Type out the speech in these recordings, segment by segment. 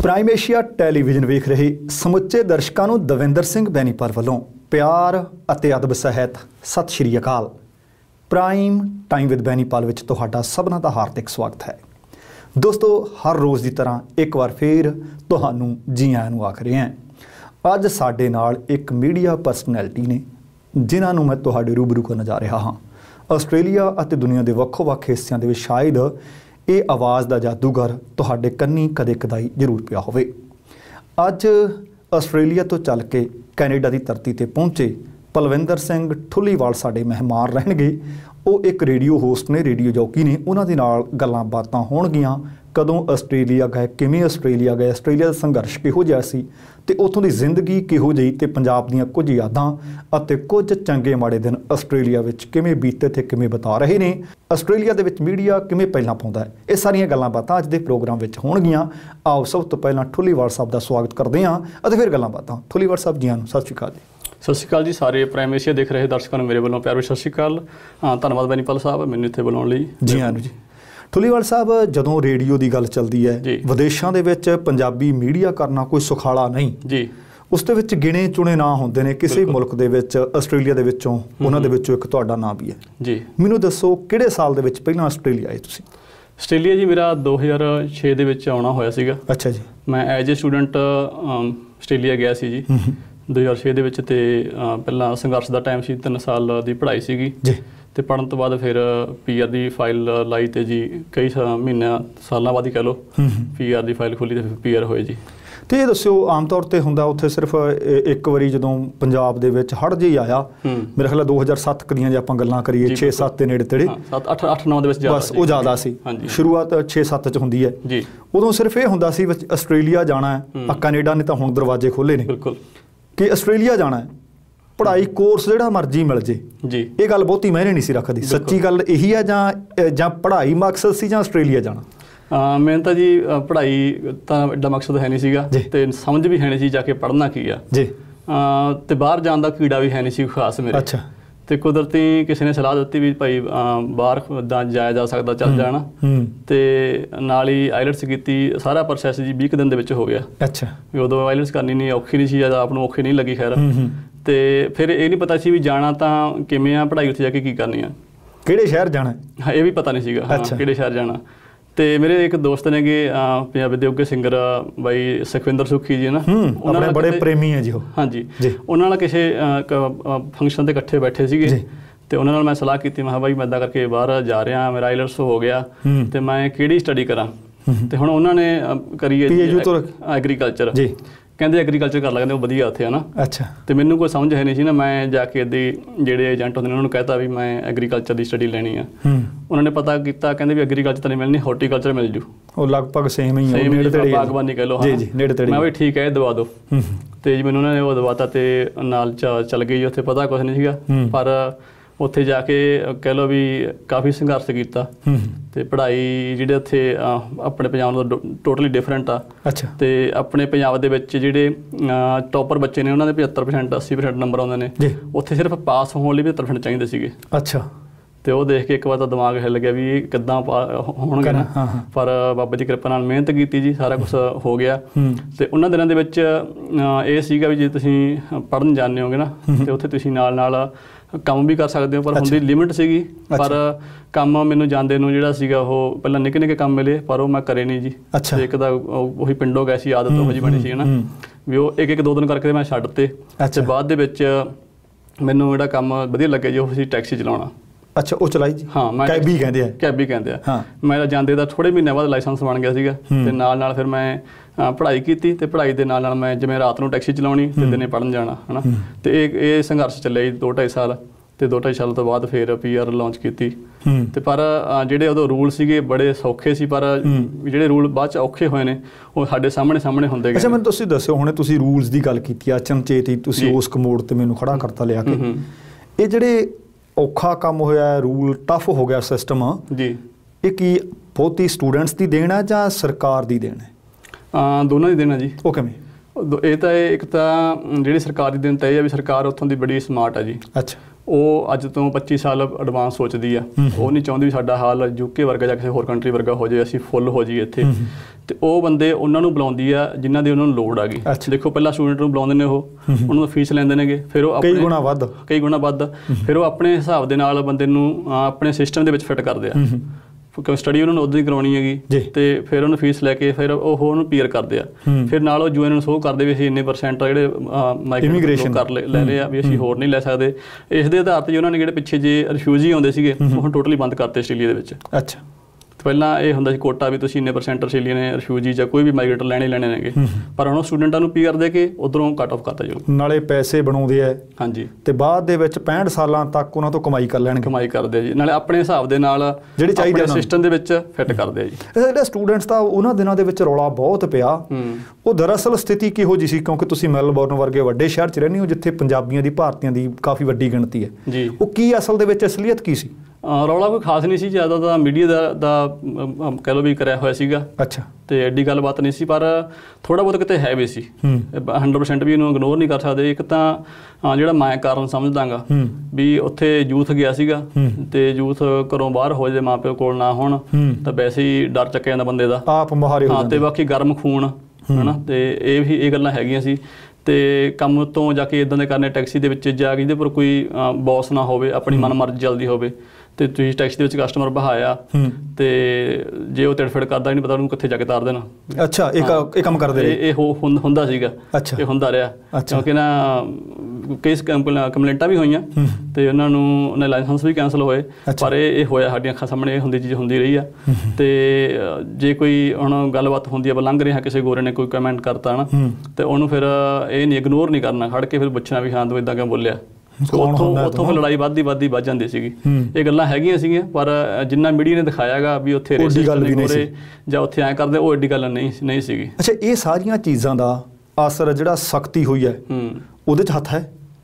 Prime Asia television ਵੇਖ ਰਹੇ ਸਮੁੱਚੇ ਦਰਸ਼ਕਾਂ ਨੂੰ ਦਵਿੰਦਰ ਸਿੰਘ ਬੈਨੀਪਾਲ ਵੱਲੋਂ ਪਿਆਰ ਅਤੇ ਅਦਬ ਸਹਿਤ Sat Sri Akal. Prime time with Bainipal ਵਿੱਚ ਤੁਹਾਡਾ ਸਭਨਾਂ ਦਾ ਹਾਰਦਿਕ ਸਵਾਗਤ ਹੈ। ਦੋਸਤੋ, ਹਰ ਰੋਜ਼ ਦੀ ਤਰ੍ਹਾਂ ਇੱਕ ਵਾਰ ਫੇਰ ਤੁਹਾਨੂੰ ਜੀ ਆਇਆਂ ਨੂੰ ਆਖ ਰਹੇ ਹਾਂ। ਅੱਜ ਸਾਡੇ ਨਾਲ ਇੱਕ ਮੀਡੀਆ ਪਰਸਨੈਲਿਟੀ ਨੇ ਜਿਨ੍ਹਾਂ ਨੂੰ ਮੈਂ ਤੁਹਾਡੇ ਰੂਬਰੂ ਕਰਨ ਜਾ ਰਿਹਾ ਹਾਂ। ਆਸਟ੍ਰੇਲੀਆ ਅਤੇ ਦੁਨੀਆ ਦੇ ਵੱਖੋ-ਵੱਖ ਹਿੱਸਿਆਂ ਦੇ ਵਿੱਚ ਸ਼ਾਇਦ ਇਹ ਆਵਾਜ਼ ਦਾ ਜਾਦੂਗਰ ਤੁਹਾਡੇ ਕੰਨੀ ਕਦੇ ਕਦਾਈ ਜ਼ਰੂਰ ਪਿਆ ਹੋਵੇ। ਅੱਜ ਆਸਟ੍ਰੇਲੀਆ ਤੋਂ ਚੱਲ ਕੇ ਕੈਨੇਡਾ ਦੀ ਧਰਤੀ ਤੇ ਪਹੁੰਚੇ ਪਲਵਿੰਦਰ ਸਿੰਘ ਠੁੱਲੀਵਾਲ ਸਾਡੇ ਮਹਿਮਾਨ ਰਹਿਣਗੇ। ਉਹ ਇੱਕ ਰੇਡੀਓ ਹੋਸਟ ਨੇ, ਰੇਡੀਓ ਜੌਕੀ ਨੇ। ਉਹਨਾਂ ਦੇ ਨਾਲ ਗੱਲਾਂ ਬਾਤਾਂ ਹੋਣਗੀਆਂ। ਕਦੋਂ ਆਸਟ੍ਰੇਲੀਆ ਗਏ, ਕਿਵੇਂ ਆਸਟ੍ਰੇਲੀਆ ਗਏ, ਆਸਟ੍ਰੇਲੀਆ ਦਾ ਸੰਘਰਸ਼ ਕਿਹੋ ਜਿਹਾ ਸੀ ਅਤੇ ਉੱਥੋਂ ਦੀ ਜ਼ਿੰਦਗੀ ਕਿਹੋ ਜਿਹੀ, ਅਤੇ ਪੰਜਾਬ ਦੀਆਂ ਕੁਝ ਯਾਦਾਂ ਅਤੇ ਕੁਝ ਚੰਗੇ ਮਾੜੇ ਦਿਨ ਆਸਟ੍ਰੇਲੀਆ ਵਿੱਚ ਕਿਵੇਂ ਬੀਤੇ ਅਤੇ ਕਿਵੇਂ ਬਿਤਾ ਰਹੇ ਨੇ। ਆਸਟ੍ਰੇਲੀਆ ਦੇ ਵਿੱਚ ਮੀਡੀਆ ਕਿਵੇਂ ਪਹਿਲਾਂ ਪਾਉਂਦਾ ਹੈ, ਇਹ ਸਾਰੀਆਂ ਗੱਲਾਂ ਬਾਤਾਂ ਅੱਜ ਦੇ ਪ੍ਰੋਗਰਾਮ ਵਿੱਚ ਹੋਣਗੀਆਂ। ਆਓ ਸਭ ਤੋਂ ਪਹਿਲਾਂ ਠੁੱਲੀਵਾਲ ਸਾਹਿਬ ਦਾ ਸਵਾਗਤ ਕਰਦੇ ਹਾਂ ਅਤੇ ਫਿਰ ਗੱਲਾਂ ਬਾਤਾਂ। ਠੁੱਲੀਵਾਲ ਸਾਹਿਬ ਜੀ ਨੂੰ ਸਤਿ ਸ਼੍ਰੀ ਅਕਾਲ ਜੀ। ਸਤਿ ਸ਼੍ਰੀ ਅਕਾਲ ਜੀ। ਸਾਰੇ ਪ੍ਰਾਈਮ ਏਸ਼ੀਆ ਦੇਖ ਰਹੇ ਦਰਸ਼ਕਾਂ ਨੂੰ ਮੇਰੇ ਵੱਲੋਂ ਪਿਆਰ ਸਤਿ ਸ਼੍ਰੀ ਅਕਾਲ। ਧੰਨਵਾਦ ਬੈਨੀਪਾਲ ਸਾਹਿਬ ਮੈਨੂੰ ਇੱਥੇ ਬੁਲਾਉਣ ਲਈ। ਜੀ ਹਾਂ ਜੀ। ਠੁੱਲੀਵਾਲ ਸਾਹਿਬ, ਜਦੋਂ ਰੇਡੀਓ ਦੀ ਗੱਲ ਚੱਲਦੀ ਹੈ ਵਿਦੇਸ਼ਾਂ ਦੇ ਵਿੱਚ ਪੰਜਾਬੀ ਮੀਡੀਆ ਕਰਨਾ ਕੋਈ ਸੁਖਾਲਾ ਨਹੀਂ ਜੀ। ਉਸ ਦੇ ਵਿੱਚ ਗਿਣੇ ਚੁਣੇ ਨਾਂ ਹੁੰਦੇ ਨੇ ਕਿਸੇ ਮੁਲਕ ਦੇ ਵਿੱਚ। ਆਸਟ੍ਰੇਲੀਆ ਦੇ ਵਿੱਚੋਂ ਉਹਨਾਂ ਦੇ ਵਿੱਚੋਂ ਇੱਕ ਤੁਹਾਡਾ ਨਾਂ ਵੀ ਹੈ ਜੀ। ਮੈਨੂੰ ਦੱਸੋ ਕਿਹੜੇ ਸਾਲ ਦੇ ਵਿੱਚ ਪਹਿਲਾਂ ਆਸਟ੍ਰੇਲੀਆ ਆਏ ਤੁਸੀਂ? ਆਸਟ੍ਰੇਲੀਆ ਜੀ ਮੇਰਾ 2006 ਦੇ ਵਿੱਚ ਆਉਣਾ ਹੋਇਆ ਸੀਗਾ। ਅੱਛਾ ਜੀ। ਮੈਂ ਐਜ ਏ ਸਟੂਡੈਂਟ ਆਸਟ੍ਰੇਲੀਆ ਗਿਆ ਸੀ ਜੀ 2006 ਦੇ ਵਿੱਚ। ਅਤੇ ਪਹਿਲਾਂ ਸੰਘਰਸ਼ ਦਾ ਟਾਈਮ ਸੀ, 3 ਸਾਲ ਦੀ ਪੜ੍ਹਾਈ ਸੀਗੀ ਜੀ। ਅਤੇ ਪੜ੍ਹਨ ਤੋਂ ਬਾਅਦ ਫਿਰ PR ਦੀ ਫਾਈਲ ਲਾਈ ਅਤੇ ਜੀ ਕਈ ਸਾਲਾਂ ਬਾਅਦ ਹੀ ਕਹਿ ਲਓ PR ਦੀ ਫਾਈਲ ਖੋਲ੍ਹੀ ਅਤੇ ਫਿਰ PR ਹੋਏ ਜੀ। ਅਤੇ ਇਹ ਦੱਸਿਓ, ਆਮ ਤੌਰ 'ਤੇ ਹੁੰਦਾ ਉੱਥੇ ਸਿਰਫ ਇੱਕ ਵਾਰੀ ਜਦੋਂ ਪੰਜਾਬ ਦੇ ਵਿੱਚ ਹੜ੍ਹ ਜਿਹੀ ਆਇਆ, ਮੇਰੇ ਖਿਆਲ 2007 ਦੀਆਂ ਜੇ ਆਪਾਂ ਗੱਲਾਂ ਕਰੀਏ, 6-7 ਦੇ ਨੇੜੇ ਤੇੜੇ, 8-9 ਦੇ ਵਿੱਚ ਬਸ ਉਹ ਜ਼ਿਆਦਾ ਸੀ। ਸ਼ੁਰੂਆਤ 6-7 'ਚ ਹੁੰਦੀ ਹੈ ਜੀ। ਉਦੋਂ ਸਿਰਫ ਇਹ ਹੁੰਦਾ ਸੀ ਆਸਟ੍ਰੇਲੀਆ ਜਾਣਾ ਹੈ। ਕੈਨੇਡਾ ਨੇ ਤਾਂ ਹੁਣ ਦਰਵਾਜ਼ੇ ਖੋਲ੍ਹੇ ਨੇ ਬਿਲਕੁਲ ਕਿ ਆਸਟ੍ਰੇਲੀਆ ਜਾਣਾ ਹੈ, ਪੜ੍ਹਾਈ ਕੋਰਸ ਜਿਹੜਾ ਮਰਜ਼ੀ ਮਿਲ ਜੇ ਜੀ। ਇਹ ਗੱਲ ਬਹੁਤੀ ਮਾਇਨੇ ਨਹੀਂ ਸੀ ਰੱਖਦੀ। ਸੱਚੀ ਗੱਲ ਇਹੀ ਹੈ ਜਾਂ ਪੜ੍ਹਾਈ ਮਕਸਦ ਸੀ ਜਾਂ ਆਸਟ੍ਰੇਲੀਆ ਜਾਣਾ? ਮੈਨੂੰ ਤਾਂ ਜੀ ਪੜ੍ਹਾਈ ਤਾਂ ਐਡਾ ਮਕਸਦ ਹੈ ਨਹੀਂ ਸੀਗਾ ਅਤੇ ਸਮਝ ਵੀ ਹੈ ਨਹੀਂ ਸੀ ਜਾ ਕੇ ਪੜ੍ਹਨਾ ਕੀ ਆ ਜੀ। ਅਤੇ ਬਾਹਰ ਜਾਣ ਦਾ ਕੀੜਾ ਵੀ ਹੈ ਨਹੀਂ ਸੀ ਖਾਸ ਮੇਰੇ। ਅੱਛਾ। ਅਤੇ ਕੁਦਰਤੀ ਕਿਸੇ ਨੇ ਸਲਾਹ ਦਿੱਤੀ ਵੀ ਭਾਈ ਬਾਹਰ ਇੱਦਾਂ ਜਾਇਆ ਜਾ ਸਕਦਾ, ਚੱਲ ਜਾਣਾ। ਅਤੇ ਨਾਲ ਹੀ ਆਈਲੈਟਸ ਕੀਤੀ। ਸਾਰਾ ਪ੍ਰੋਸੈਸ ਜੀ 20 ਕੁ ਦਿਨ ਦੇ ਵਿੱਚ ਹੋ ਗਿਆ। ਅੱਛਾ। ਵੀ ਉਦੋਂ ਆਈਲੈਟਸ ਕਰਨੀ ਨਹੀਂ ਔਖੀ ਨਹੀਂ ਸੀ, ਜ਼ਿਆਦਾ ਆਪ ਨੂੰ ਔਖੀ ਨਹੀਂ ਲੱਗੀ ਖੈਰ। ਅਤੇ ਫਿਰ ਇਹ ਨਹੀਂ ਪਤਾ ਸੀ ਵੀ ਜਾਣਾ ਤਾਂ ਕਿਵੇਂ ਆ, ਪੜ੍ਹਾਈ ਉੱਥੇ ਜਾ ਕੇ ਕੀ ਕਰਨੀ ਆ, ਕਿਹੜੇ ਸ਼ਹਿਰ ਜਾਣਾ, ਹਾਂ ਇਹ ਵੀ ਪਤਾ ਨਹੀਂ ਸੀਗਾ ਕਿਹੜੇ ਸ਼ਹਿਰ ਜਾਣਾ। ਅਤੇ ਮੇਰੇ ਇੱਕ ਦੋਸਤ ਨੇਗੇ ਪੰਜਾਬੀ ਦੇ ਉੱਘੇ ਸਿੰਗਰ ਬਾਈ ਸੁਖਵਿੰਦਰ ਸੁੱਖੀ ਜੀ ਨਾ, ਉਹਨਾਂ ਨਾਲ ਬੜੇ ਪ੍ਰੇਮੀ ਹੈ ਜੀ ਉਹ। ਹਾਂਜੀ। ਉਹਨਾਂ ਨਾਲ ਕਿਸੇ ਫੰਕਸ਼ਨ 'ਤੇ ਇਕੱਠੇ ਬੈਠੇ ਸੀਗੇ ਅਤੇ ਉਹਨਾਂ ਨਾਲ ਮੈਂ ਸਲਾਹ ਕੀਤੀ। ਮੈਂ ਕਿਹਾ ਬਾਈ ਮੈਂ ਇੱਦਾਂ ਕਰਕੇ ਬਾਹਰ ਜਾ ਰਿਹਾ, ਮੇਰਾ ਆਈਲੈਟਸ ਹੋ ਗਿਆ ਅਤੇ ਮੈਂ ਕਿਹੜੀ ਸਟੱਡੀ ਕਰਾਂ। ਅਤੇ ਹੁਣ ਉਹਨਾਂ ਨੇ ਕਰੀ ਐਗਰੀਕਲਚਰ। ਜੀ। ਕਹਿੰਦੇ ਐਗਰੀਕਲਚਰ ਕਰ ਲੈਂਦੇ, ਉਹ ਵਧੀਆ ਉੱਥੇ ਹੈ ਨਾ। ਅੱਛਾ। ਅਤੇ ਮੈਨੂੰ ਕੋਈ ਸਮਝ ਹੈ ਨਹੀਂ ਸੀ ਨਾ। ਮੈਂ ਜਾ ਕੇ ਜਿਹੜੇ ਏਜੰਟ ਹੁੰਦੇ ਨੇ ਉਹਨਾਂ ਨੂੰ ਕਹਿਤਾ ਵੀ ਮੈਂ ਐਗਰੀਕਲਚਰ ਦੀ ਸਟੱਡੀ ਲੈਣੀ ਆ। ਉਹਨਾਂ ਨੇ ਪਤਾ ਕੀਤਾ, ਕਹਿੰਦੇ ਵੀ ਐਗਰੀਕਲਚਰ ਤਾਂ ਨਹੀਂ ਮਿਲਣੀ, ਹਾਰਟੀਕਲਚਰ ਮਿਲ ਜੂ। ਉਹ ਲਗਭਗ ਸੇਮ ਹੀ ਹੈ, ਬਾਗਬਾਨੀ ਕਹਿ ਲਓ। ਜੀ ਨੇੜੇ ਤੇੜੇ। ਮੈਂ ਵੀ ਠੀਕ ਹੈ, ਇਹ ਦਵਾ ਦਿਓ। ਅਤੇ ਜੀ ਮੈਨੂੰ ਉਹਨਾਂ ਨੇ ਉਹ ਦਵਾਤਾ ਅਤੇ ਨਾਲ ਚੱਲ ਗਈ। ਉੱਥੇ ਪਤਾ ਕੁਛ ਨਹੀਂ ਸੀਗਾ, ਪਰ ਉੱਥੇ ਜਾ ਕੇ ਕਹਿ ਲਓ ਵੀ ਕਾਫੀ ਸੰਘਰਸ਼ ਕੀਤਾ। ਅਤੇ ਪੜ੍ਹਾਈ ਜਿਹੜੇ ਉੱਥੇ ਆਪਣੇ ਪੰਜਾਬ ਤੋਂ ਟੋਟਲੀ ਡਿਫਰੈਂਟ ਆ। ਅੱਛਾ। ਅਤੇ ਆਪਣੇ ਪੰਜਾਬ ਦੇ ਵਿੱਚ ਜਿਹੜੇ ਟੋਪਰ ਬੱਚੇ ਨੇ ਉਹਨਾਂ ਦੇ 75% 80% ਨੰਬਰ ਆਉਂਦੇ ਨੇ, ਉੱਥੇ ਸਿਰਫ ਪਾਸ ਹੋਣ ਲਈ 75% ਚਾਹੀਦੇ ਸੀਗੇ। ਅੱਛਾ। ਅਤੇ ਉਹ ਦੇਖ ਕੇ ਇੱਕ ਵਾਰ ਤਾਂ ਦਿਮਾਗ ਹਿੱਲ ਗਿਆ ਵੀ ਇਹ ਕਿੱਦਾਂ ਹੋਣਗੇ ਨਾ। ਪਰ ਬਾਬਾ ਦੀ ਕਿਰਪਾ ਨਾਲ ਮਿਹਨਤ ਕੀਤੀ ਜੀ, ਸਾਰਾ ਕੁਛ ਹੋ ਗਿਆ। ਅਤੇ ਉਹਨਾਂ ਦਿਨਾਂ ਦੇ ਵਿੱਚ ਇਹ ਸੀਗਾ ਵੀ ਜੇ ਤੁਸੀਂ ਪੜ੍ਹਨ ਜਾਂਦੇ ਹੋਗੇ ਨਾ ਅਤੇ ਉੱਥੇ ਤੁਸੀਂ ਨਾਲ ਕੰਮ ਵੀ ਕਰ ਸਕਦੇ ਹੋ, ਪਰ ਹੁੰਦੀ ਲਿਮਿਟ ਸੀਗੀ। ਪਰ ਕੰਮ ਮੈਨੂੰ ਜਾਂਦੇ ਨੂੰ ਜਿਹੜਾ ਸੀਗਾ ਉਹ ਪਹਿਲਾਂ ਨਿੱਕੇ ਨਿੱਕੇ ਕੰਮ ਮਿਲੇ, ਪਰ ਉਹ ਮੈਂ ਕਰੇ ਨਹੀਂ ਜੀ। ਅੱਛਾ। ਇੱਕ ਤਾਂ ਉਹੀ ਪਿੰਡੋਂ ਗਏ ਸੀ, ਆਦਤ ਉਹੋ ਜਿਹੀ ਬਣੀ ਸੀ ਨਾ ਵੀ ਉਹ ਇੱਕ 2 ਦਿਨ ਕਰਕੇ ਮੈਂ ਛੱਡ ਤੇ। ਅਤੇ ਬਾਅਦ ਦੇ ਵਿੱਚ ਮੈਨੂੰ ਜਿਹੜਾ ਕੰਮ ਵਧੀਆ ਲੱਗਿਆ ਜੀ ਉਹ ਸੀ ਟੈਕਸੀ ਚਲਾਉਣਾ। ਅੱਛਾ। ਉਹ ਚਲਾਈ ਜੀ? ਹਾਂ। ਮੈਂ ਕੈਬੀ ਕਹਿੰਦੇ ਆ। ਕੈਬੀ ਕਹਿੰਦੇ ਆ। ਮੇਰਾ ਜਾਂਦੇ ਦਾ ਥੋੜ੍ਹੇ ਮਹੀਨਿਆਂ ਬਾਅਦ ਲਾਇਸੈਂਸ ਬਣ ਗਿਆ ਸੀਗਾ। ਅਤੇ ਨਾਲ ਫਿਰ ਮੈਂ ਪੜ੍ਹਾਈ ਕੀਤੀ ਅਤੇ ਪੜ੍ਹਾਈ ਦੇ ਨਾਲ ਮੈਂ ਜਿਵੇਂ ਰਾਤ ਨੂੰ ਟੈਕਸੀ ਚਲਾਉਣੀ ਅਤੇ ਦਿਨੇ ਪੜ੍ਹਨ ਜਾਣਾ ਹੈ ਨਾ। ਅਤੇ ਇਹ ਸੰਘਰਸ਼ ਚੱਲਿਆ ਜੀ 2-2.5 ਸਾਲ। ਅਤੇ 2-2.5 ਸਾਲ ਤੋਂ ਬਾਅਦ ਫਿਰ PR ਲਾਂਚ ਕੀਤੀ। ਅਤੇ ਪਰ ਜਿਹੜੇ ਉਦੋਂ ਰੂਲ ਸੀਗੇ ਬੜੇ ਸੌਖੇ ਸੀ, ਪਰ ਜਿਹੜੇ ਰੂਲ ਬਾਅਦ 'ਚ ਔਖੇ ਹੋਏ ਨੇ ਉਹ ਸਾਡੇ ਸਾਹਮਣੇ ਹੁੰਦੇ ਗਏ। ਅੱਛਾ। ਮੈਨੂੰ ਤੁਸੀਂ ਦੱਸਿਓ, ਹੁਣੇ ਤੁਸੀਂ ਰੂਲਸ ਦੀ ਗੱਲ ਕੀਤੀ ਆ, ਅਚਨਚੇਤ ਹੀ ਤੁਸੀਂ ਉਸ ਕਮੋੜ 'ਤੇ ਮੈਨੂੰ ਖੜਾ ਕਰਤਾ ਲਿਆ ਕੇ। ਇਹ ਜਿਹੜੇ ਔਖਾ ਕੰਮ ਹੋਇਆ, ਰੂਲ ਟਫ ਹੋ ਗਿਆ ਸਿਸਟਮ ਜੀ, ਇਹ ਕੀ ਬਹੁਤੀ ਸਟੂਡੈਂਟਸ ਦੀ ਦੇਣ ਹੈ ਜਾਂ ਸਰਕਾਰ ਦੀ ਦੇਣ ਹੈ? ਦੋਨਾਂ ਦੀ ਦੇਣ ਹੈ ਜੀ। ਉਹ ਕਿਵੇਂ? ਇਹ ਤਾਂ ਇੱਕ ਤਾਂ ਜਿਹੜੀ ਸਰਕਾਰ ਦੀ ਦੇਣ ਤਾਂ ਇਹ ਹੈ ਵੀ ਸਰਕਾਰ ਉੱਥੋਂ ਦੀ ਬੜੀ ਸਮਾਰਟ ਹੈ ਜੀ। ਅੱਛਾ। ਉਹ ਅੱਜ ਤੋਂ 25 ਸਾਲ ਐਡਵਾਂਸ ਸੋਚਦੀ ਆ। ਉਹ ਨਹੀਂ ਚਾਹੁੰਦੀ ਵੀ ਸਾਡਾ ਹਾਲ UK ਵਰਗਾ ਜਾਂ ਕਿਸੇ ਹੋਰ ਕੰਟਰੀ ਵਰਗਾ ਹੋ ਜਾਏ, ਅਸੀਂ ਫੁੱਲ ਹੋ ਜਾਈਏ ਇੱਥੇ। ਤੇ ਉਹ ਬੰਦੇ ਉਹਨਾਂ ਨੂੰ ਬੁਲਾਉਂਦੀ ਆ ਜਿਨ੍ਹਾਂ ਦੀ ਉਹਨਾਂ ਨੂੰ ਲੋੜ ਆ ਗਈ। ਦੇਖੋ ਪਹਿਲਾਂ ਸਟੂਡੈਂਟ ਨੂੰ ਬੁਲਾਉਂਦੇ ਨੇ, ਉਹ ਉਹਨਾਂ ਨੂੰ ਫੀਸ ਲੈਂਦੇ ਨੇਗੇ, ਫਿਰ ਉਹ ਕਈ ਗੁਣਾ ਵੱਧ ਫਿਰ ਉਹ ਆਪਣੇ ਹਿਸਾਬ ਦੇ ਨਾਲ ਬੰਦੇ ਨੂੰ ਆਪਣੇ ਸਿਸਟਮ ਦੇ ਵਿੱਚ ਫਿੱਟ ਕਰਦੇ ਆ। ਕਿਉਂਕਿ ਸਟੱਡੀ ਉਹਨਾਂ ਨੂੰ ਉਦੋਂ ਹੀ ਕਰਾਉਣੀ ਹੈਗੀ, ਤੇ ਫਿਰ ਉਹਨੂੰ ਫੀਸ ਲੈ ਕੇ ਫਿਰ ਉਹ ਉਹਨੂੰ ਪੀਅਰ ਕਰਦੇ ਆ। ਫਿਰ ਨਾਲ ਉਹ UN ਨੂੰ ਸ਼ੋਅ ਕਰਦੇ ਵੀ ਅਸੀਂ ਇੰਨੇ % ਜਿਹੜੇ ਮਾਈਗ੍ਰੇਸ਼ਨ ਕਰ ਲੈ ਰਹੇ ਆ, ਵੀ ਅਸੀਂ ਹੋਰ ਨਹੀਂ ਲੈ ਸਕਦੇ। ਇਸ ਦੇ ਆਧਾਰ 'ਤੇ ਉਹਨਾਂ ਨੇ ਜਿਹੜੇ ਪਿੱਛੇ ਜੇ ਰਿਫਿਊਜੀ ਆਉਂਦੇ ਸੀਗੇ ਉਹ ਹੁਣ ਟੋਟਲੀ ਬੰਦ ਕਰਤੇ ਆਸਟ੍ਰੇਲੀਆ ਦੇ ਵਿੱਚ। ਅੱਛਾ। ਪਹਿਲਾਂ ਇਹ ਹੁੰਦਾ ਸੀ ਕੋਟਾ ਵੀ ਤੁਸੀਂ ਇੰਨੇ % ਆਸਟ੍ਰੇਲੀਆ ਨੇ ਰਿਫਿਊਜੀ ਜਾਂ ਕੋਈ ਵੀ ਮਾਈਗ੍ਰੇਟਰ ਲੈਣੇ ਨੇਗੇ, ਪਰ ਹੁਣ ਉਹ ਸਟੂਡੈਂਟਾਂ ਨੂੰ ਪੀਅਰ ਦੇ ਕੇ ਉੱਧਰੋਂ ਕੱਟ ਆਫ ਕਰਤਾ ਜੀ। ਨਾਲੇ ਪੈਸੇ ਬਣਾਉਂਦੇ ਆ। ਹਾਂਜੀ। ਤੇ ਬਾਅਦ ਦੇ ਵਿੱਚ 65 ਸਾਲਾਂ ਤੱਕ ਉਹਨਾਂ ਤੋਂ ਕਮਾਈ ਕਰ ਲੈਣਗੇ। ਕਮਾਈ ਕਰਦੇ ਆ ਜੀ, ਨਾਲੇ ਆਪਣੇ ਹਿਸਾਬ ਦੇ ਨਾਲ ਜਿਹੜੀ ਚਾਹੀਦੀ ਸਿਸਟਮ ਦੇ ਵਿੱਚ ਫਿੱਟ ਕਰਦੇ ਆ ਜੀ। ਜਿਹੜੇ ਸਟੂਡੈਂਟਸ ਦਾ ਉਹਨਾਂ ਦਿਨਾਂ ਦੇ ਵਿੱਚ ਰੌਲਾ ਬਹੁਤ ਪਿਆ, ਉਹ ਦਰਅਸਲ ਸਥਿਤੀ ਕਿਹੋ ਜਿਹੀ ਸੀ? ਕਿਉਂਕਿ ਤੁਸੀਂ ਮੈਲਬੌਰਨ ਵਰਗੇ ਵੱਡੇ ਸ਼ਹਿਰ 'ਚ ਰਹਿੰਦੇ ਹੋ ਜਿੱਥੇ ਪੰਜਾਬੀਆਂ ਦੀ, ਭਾਰਤੀਆਂ ਦੀ ਕਾਫੀ ਵੱਡੀ ਗਿਣਤੀ ਹੈ ਜੀ। ਉਹ ਕੀ ਅਸਲ ਦੇ ਵਿੱਚ ਅਸਲੀਅਤ ਕੀ ਸੀ? ਰੌਲਾ ਕੋਈ ਖਾਸ ਨਹੀਂ ਸੀ, ਜ਼ਿਆਦਾ ਤਾਂ ਮੀਡੀਆ ਦਾ ਕਹਿ ਲਓ ਵੀ ਕਰਿਆ ਹੋਇਆ ਸੀਗਾ। ਅੱਛਾ। ਤੇ ਐਡੀ ਗੱਲਬਾਤ ਨਹੀਂ ਸੀ, ਪਰ ਥੋੜ੍ਹਾ ਬਹੁਤ ਕਿਤੇ ਹੈ ਵੀ ਸੀ। 100% ਵੀ ਇਹਨੂੰ ਇਗਨੋਰ ਨਹੀਂ ਕਰ ਸਕਦੇ। ਇੱਕ ਤਾਂ ਜਿਹੜਾ ਮੈਂ ਕਾਰਨ ਸਮਝਦਾਗਾ ਵੀ ਉੱਥੇ ਯੂਥ ਗਿਆ ਸੀਗਾ, ਤੇ ਯੂਥ ਘਰੋਂ ਬਾਹਰ ਹੋ ਜਾਏ, ਮਾਂ ਪਿਓ ਕੋਲ ਨਾ ਹੋਣ, ਤਾਂ ਵੈਸੇ ਹੀ ਡਰ ਚੱਕਿਆ ਜਾਂਦਾ ਬੰਦੇ ਦਾ, ਆਪ ਮੁਹਾਰੇ ਹੋ ਜਾਂਦੇ। ਤੇ ਬਾਕੀ ਗਰਮ ਖੂਨ ਹੈ ਨਾ, ਤੇ ਇਹ ਗੱਲਾਂ ਹੈਗੀਆਂ ਸੀ। ਤੇ ਕੰਮ ਤੋਂ ਜਾ ਕੇ ਇੱਦਾਂ ਦੇ ਕਰਨੇ, ਟੈਕਸੀ ਦੇ ਵਿੱਚ ਜਾ ਕੇ ਜਿਹਦੇ ਪਰ ਕੋਈ ਬੌਸ ਨਾ ਹੋਵੇ, ਆਪਣੀ ਮਨਮਰਜ਼ੀ ਚੱਲਦੀ ਹੋਵੇ, ਤੇ ਤੁਸੀਂ ਟੈਕਸੀ ਦੇ ਵਿੱਚ ਕਸਟਮਰ ਬਹਾਇਆ, ਤੇ ਜੇ ਉਹ ਤਿੜਫਿੜ ਕਰਦਾ ਨਹੀਂ ਪਤਾ ਉਹਨੂੰ ਕਿੱਥੇ ਜਾ ਕੇ ਤਾਰ ਦੇਣਾ। ਅੱਛਾ। ਇਹ ਕੰਮ ਕਰਦੇ ਰਹੇ? ਇਹ ਹੁੰਦਾ ਸੀਗਾ। ਅੱਛਾ। ਇਹ ਹੁੰਦਾ ਰਿਹਾ, ਕਿਉਂਕਿ ਨਾ ਕਈ ਕੰਪਲੇਂਟਾਂ ਵੀ ਹੋਈਆਂ, ਤੇ ਉਹਨਾਂ ਨੂੰ ਲਾਇਸੈਂਸ ਵੀ ਕੈਂਸਲ ਹੋਏ, ਪਰ ਇਹ ਹੋਇਆ ਸਾਡੀਆਂ ਅੱਖਾਂ ਸਾਹਮਣੇ, ਇਹ ਚੀਜ਼ ਹੁੰਦੀ ਰਹੀ ਆ। ਤੇ ਜੇ ਕੋਈ ਹੁਣ ਗੱਲਬਾਤ ਹੁੰਦੀ ਆ, ਲੰਘ ਰਿਹਾ ਕਿਸੇ ਗੋਰੇ ਨੇ ਕੋਈ ਕਮੈਂਟ ਕਰਤਾ ਨਾ, ਤੇ ਉਹਨੂੰ ਫਿਰ ਇਹ ਨਹੀਂ ਇਗਨੋਰ ਨਹੀਂ ਕਰਨਾ, ਖੜ ਕੇ ਫਿਰ ਪੁੱਛਣਾ ਵੀ ਹਾਂ ਤੂੰ ਇੱਦਾਂ ਕਿਉਂ ਬੋਲਿਆ। ਉੱਥੋਂ ਫਿਰ ਲੜਾਈ ਵੱਧ ਜਾਂਦੀ ਸੀਗੀ। ਇਹ ਗੱਲਾਂ ਹੈਗੀਆਂ ਸੀਗੀਆਂ, ਪਰ ਜਿੰਨਾ ਮੀਡੀਆ ਨੇ ਦਿਖਾਇਆਗਾ ਵੀ ਉੱਥੇ ਜਾਂ ਉੱਥੇ ਐਂ ਕਰਦੇ, ਉਹ ਐਡੀ ਗੱਲ ਨਹੀਂ ਸੀਗੀ। ਅੱਛਾ। ਇਹ ਸਾਰੀਆਂ ਚੀਜ਼ਾਂ ਦਾ ਅਸਰ ਜਿਹੜਾ ਸਖਤੀ ਹੋਈ ਹੈ ਉਹਦੇ 'ਚ ਹੱਥ ਹੈ?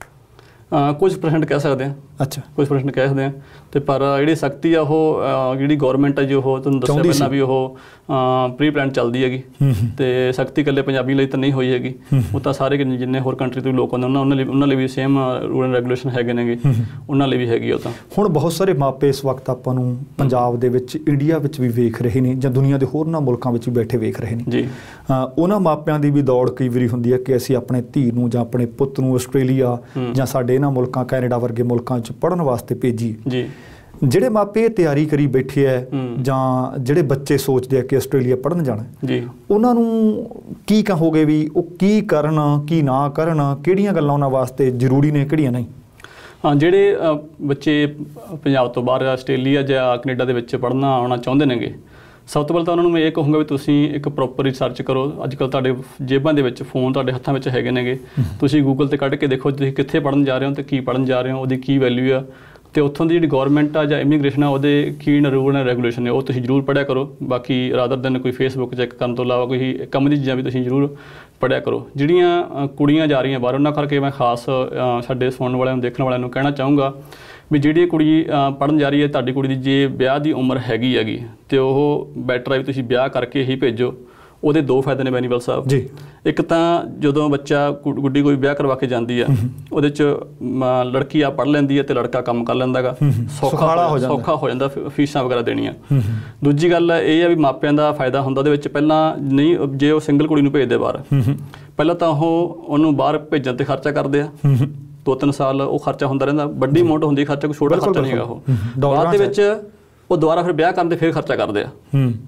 ਕੁਝ % ਕਹਿ ਸਕਦੇ ਹਾਂ। ਅੱਛਾ। ਕੁਝ % ਕਹਿ ਸਕਦੇ ਹਾਂ, ਤੇ ਪਰ ਜਿਹੜੀ ਸਖਤੀ ਆ ਉਹ ਜਿਹੜੀ ਗੌਰਮੈਂਟ ਹੈ, ਜੋ ਉਹ ਤੁਹਾਨੂੰ ਦੱਸਿਆ ਪਹਿਲਾਂ ਵੀ ਉਹ ਪ੍ਰੀ ਪਲਾਨ ਚੱਲਦੀ ਹੈਗੀ, ਤੇ ਸਖਤੀ ਇਕੱਲੇ ਪੰਜਾਬੀ ਲਈ ਤਾਂ ਨਹੀਂ ਹੋਈ ਹੈਗੀ, ਉਹ ਤਾਂ ਸਾਰੇ ਜਿੰਨੇ ਹੋਰ ਕੰਟਰੀ ਤੋਂ ਲੋਕ ਆਉਂਦੇ ਉਹਨਾਂ ਲਈ ਵੀ ਸੇਮ ਰੂਲ ਐਂਡ ਰੈਗੂਲੇਸ਼ਨ ਹੈਗੇ ਨੇਗੇ, ਉਹਨਾਂ ਲਈ ਵੀ ਹੈਗੀ ਉਹ ਤਾਂ। ਹੁਣ ਬਹੁਤ ਸਾਰੇ ਮਾਪੇ ਇਸ ਵਕਤ ਆਪਾਂ ਨੂੰ ਪੰਜਾਬ ਦੇ ਵਿੱਚ, ਇੰਡੀਆ ਵਿੱਚ ਵੀ ਵੇਖ ਰਹੇ ਨੇ, ਜਾਂ ਦੁਨੀਆ ਦੇ ਹੋਰਨਾਂ ਮੁਲਕਾਂ ਵਿੱਚ ਵੀ ਬੈਠੇ ਵੇਖ ਰਹੇ ਨੇ ਜੀ। ਉਹਨਾਂ ਮਾਪਿਆਂ ਦੀ ਵੀ ਦੌੜ ਕਈ ਵਾਰੀ ਹੁੰਦੀ ਹੈ ਕਿ ਅਸੀਂ ਆਪਣੇ ਧੀ ਨੂੰ ਜਾਂ ਆਪਣੇ ਪੁੱਤ ਨੂੰ ਆਸਟ੍ਰੇਲੀਆ ਜਾਂ ਸਾਡੇ ਇਹਨਾਂ ਮੁਲਕਾਂ, ਕੈਨੇਡਾ ਵਰਗੇ ਮੁਲਕਾਂ 'ਚ ਪੜ੍ਹਨ ਵਾਸਤੇ ਭੇਜੀਏ ਜੀ। ਜਿਹੜੇ ਮਾਪੇ ਇਹ ਤਿਆਰੀ ਕਰੀ ਬੈਠੇ ਹੈ, ਜਾਂ ਜਿਹੜੇ ਬੱਚੇ ਸੋਚਦੇ ਆ ਕਿ ਆਸਟ੍ਰੇਲੀਆ ਪੜ੍ਹਨ ਜਾਣਾ ਜੀ, ਉਹਨਾਂ ਨੂੰ ਕੀ ਕਹੋਗੇ ਵੀ ਉਹ ਕੀ ਕਰਨ, ਕੀ ਨਾ ਕਰਨ, ਕਿਹੜੀਆਂ ਗੱਲਾਂ ਉਹਨਾਂ ਵਾਸਤੇ ਜ਼ਰੂਰੀ ਨੇ, ਕਿਹੜੀਆਂ ਨਹੀਂ? ਹਾਂ, ਜਿਹੜੇ ਬੱਚੇ ਪੰਜਾਬ ਤੋਂ ਬਾਹਰ ਆਸਟ੍ਰੇਲੀਆ ਜਾਂ ਕੈਨੇਡਾ ਦੇ ਵਿੱਚ ਪੜ੍ਹਨਾ ਆਉਣਾ ਚਾਹੁੰਦੇ ਨੇਗੇ, ਸਭ ਤੋਂ ਪਹਿਲਾਂ ਤਾਂ ਉਹਨਾਂ ਨੂੰ ਮੈਂ ਇਹ ਕਹੂੰਗਾ ਵੀ ਤੁਸੀਂ ਇੱਕ ਪ੍ਰੋਪਰ ਰਿਸਰਚ ਕਰੋ। ਅੱਜ ਕੱਲ੍ਹ ਤੁਹਾਡੇ ਜੇਬਾਂ ਦੇ ਵਿੱਚ ਫੋਨ ਤੁਹਾਡੇ ਹੱਥਾਂ ਵਿੱਚ ਹੈਗੇ ਨੇਗੇ, ਤੁਸੀਂ ਗੂਗਲ 'ਤੇ ਕੱਢ ਕੇ ਦੇਖੋ ਤੁਸੀਂ ਕਿੱਥੇ ਪੜ੍ਹਨ ਜਾ ਰਹੇ ਹੋ, ਅਤੇ ਕੀ ਪੜ੍ਹਨ ਜਾ ਰਹੇ ਹੋ, ਉਹਦੀ ਕੀ ਵੈਲਿਊ ਆ, ਤੇ ਉੱਥੋਂ ਦੀ ਜਿਹੜੀ ਗੌਰਮੈਂਟ ਆ ਜਾਂ ਇਮੀਗ੍ਰੇਸ਼ਨ ਆ ਉਹਦੇ ਕੀ ਰੂਲ ਐਂਡ ਰੈਗੂਲੇਸ਼ਨ ਨੇ, ਉਹ ਤੁਸੀਂ ਜ਼ਰੂਰ ਪੜ੍ਹਿਆ ਕਰੋ। ਬਾਕੀ ਰਾਦਰ ਦੈਨ ਕੋਈ ਫੇਸਬੁੱਕ ਚੈੱਕ ਕਰਨ ਤੋਂ ਇਲਾਵਾ ਕੋਈ ਕੰਮ ਦੀ ਚੀਜ਼ਾਂ ਵੀ ਤੁਸੀਂ ਜ਼ਰੂਰ ਪੜ੍ਹਿਆ ਕਰੋ। ਜਿਹੜੀਆਂ ਕੁੜੀਆਂ ਜਾ ਰਹੀਆਂ ਬਾਹਰ, ਉਹਨਾਂ ਕਰਕੇ ਮੈਂ ਖਾਸ ਸਾਡੇ ਸੁਣਨ ਵਾਲਿਆਂ ਨੂੰ, ਦੇਖਣ ਵਾਲਿਆਂ ਨੂੰ ਕਹਿਣਾ ਚਾਹੂੰਗਾ ਵੀ ਜਿਹੜੀ ਕੁੜੀ ਪੜ੍ਹਨ ਜਾ ਰਹੀ ਹੈ, ਤੁਹਾਡੀ ਕੁੜੀ ਦੀ ਜੇ ਵਿਆਹ ਦੀ ਉਮਰ ਹੈਗੀ ਅਤੇ ਉਹ ਬੈਟਰ ਹੈ ਵੀ ਤੁਸੀਂ ਵਿਆਹ ਕਰਕੇ ਹੀ ਭੇਜੋ। ਉਹਦੇ ਦੋ ਫਾਇਦੇ ਨੇ ਬੈਨੀਵਾਲ ਸਾਹਿਬ ਜੀ। ਇੱਕ ਤਾਂ ਜਦੋਂ ਬੱਚਾ ਗੁੱਡੀ ਕੋਈ ਵਿਆਹ ਕਰਵਾ ਕੇ ਜਾਂਦੀ ਆ, ਉਹਦੇ 'ਚ ਲੜਕੀ ਆ ਪੜ੍ਹ ਲੈਂਦੀ ਹੈ ਅਤੇ ਲੜਕਾ ਕੰਮ ਕਰ ਲੈਂਦਾ ਗਾ, ਸੌਖਾ ਹੋ ਜਾਂਦਾ ਫੀਸਾਂ ਵਗੈਰਾ ਦੇਣੀਆਂ। ਦੂਜੀ ਗੱਲ ਇਹ ਆ ਵੀ ਮਾਪਿਆਂ ਦਾ ਫਾਇਦਾ ਹੁੰਦਾ ਉਹਦੇ ਵਿੱਚ। ਪਹਿਲਾਂ ਨਹੀਂ, ਜੇ ਉਹ ਸਿੰਗਲ ਕੁੜੀ ਨੂੰ ਭੇਜਦੇ ਬਾਹਰ, ਪਹਿਲਾਂ ਤਾਂ ਉਹਨੂੰ ਬਾਹਰ ਭੇਜਣ 'ਤੇ ਖਰਚਾ ਕਰਦੇ ਆ, 2-3 ਸਾਲ ਉਹ ਖਰਚਾ ਹੁੰਦਾ ਰਹਿੰਦਾ, ਵੱਡੀ ਅਮਾਊਂਟ ਹੁੰਦੀ ਖਰਚਾ, ਕੋਈ ਛੋਟਾ ਖਰਚਾ ਨਹੀਂ ਹੈਗਾ ਉਹ। ਬਾਅਦ ਦੇ ਵਿੱਚ ਉਹ ਦੁਬਾਰਾ ਫਿਰ ਵਿਆਹ ਕਰਨ 'ਤੇ ਫਿਰ ਖਰਚਾ ਕਰਦੇ ਆ,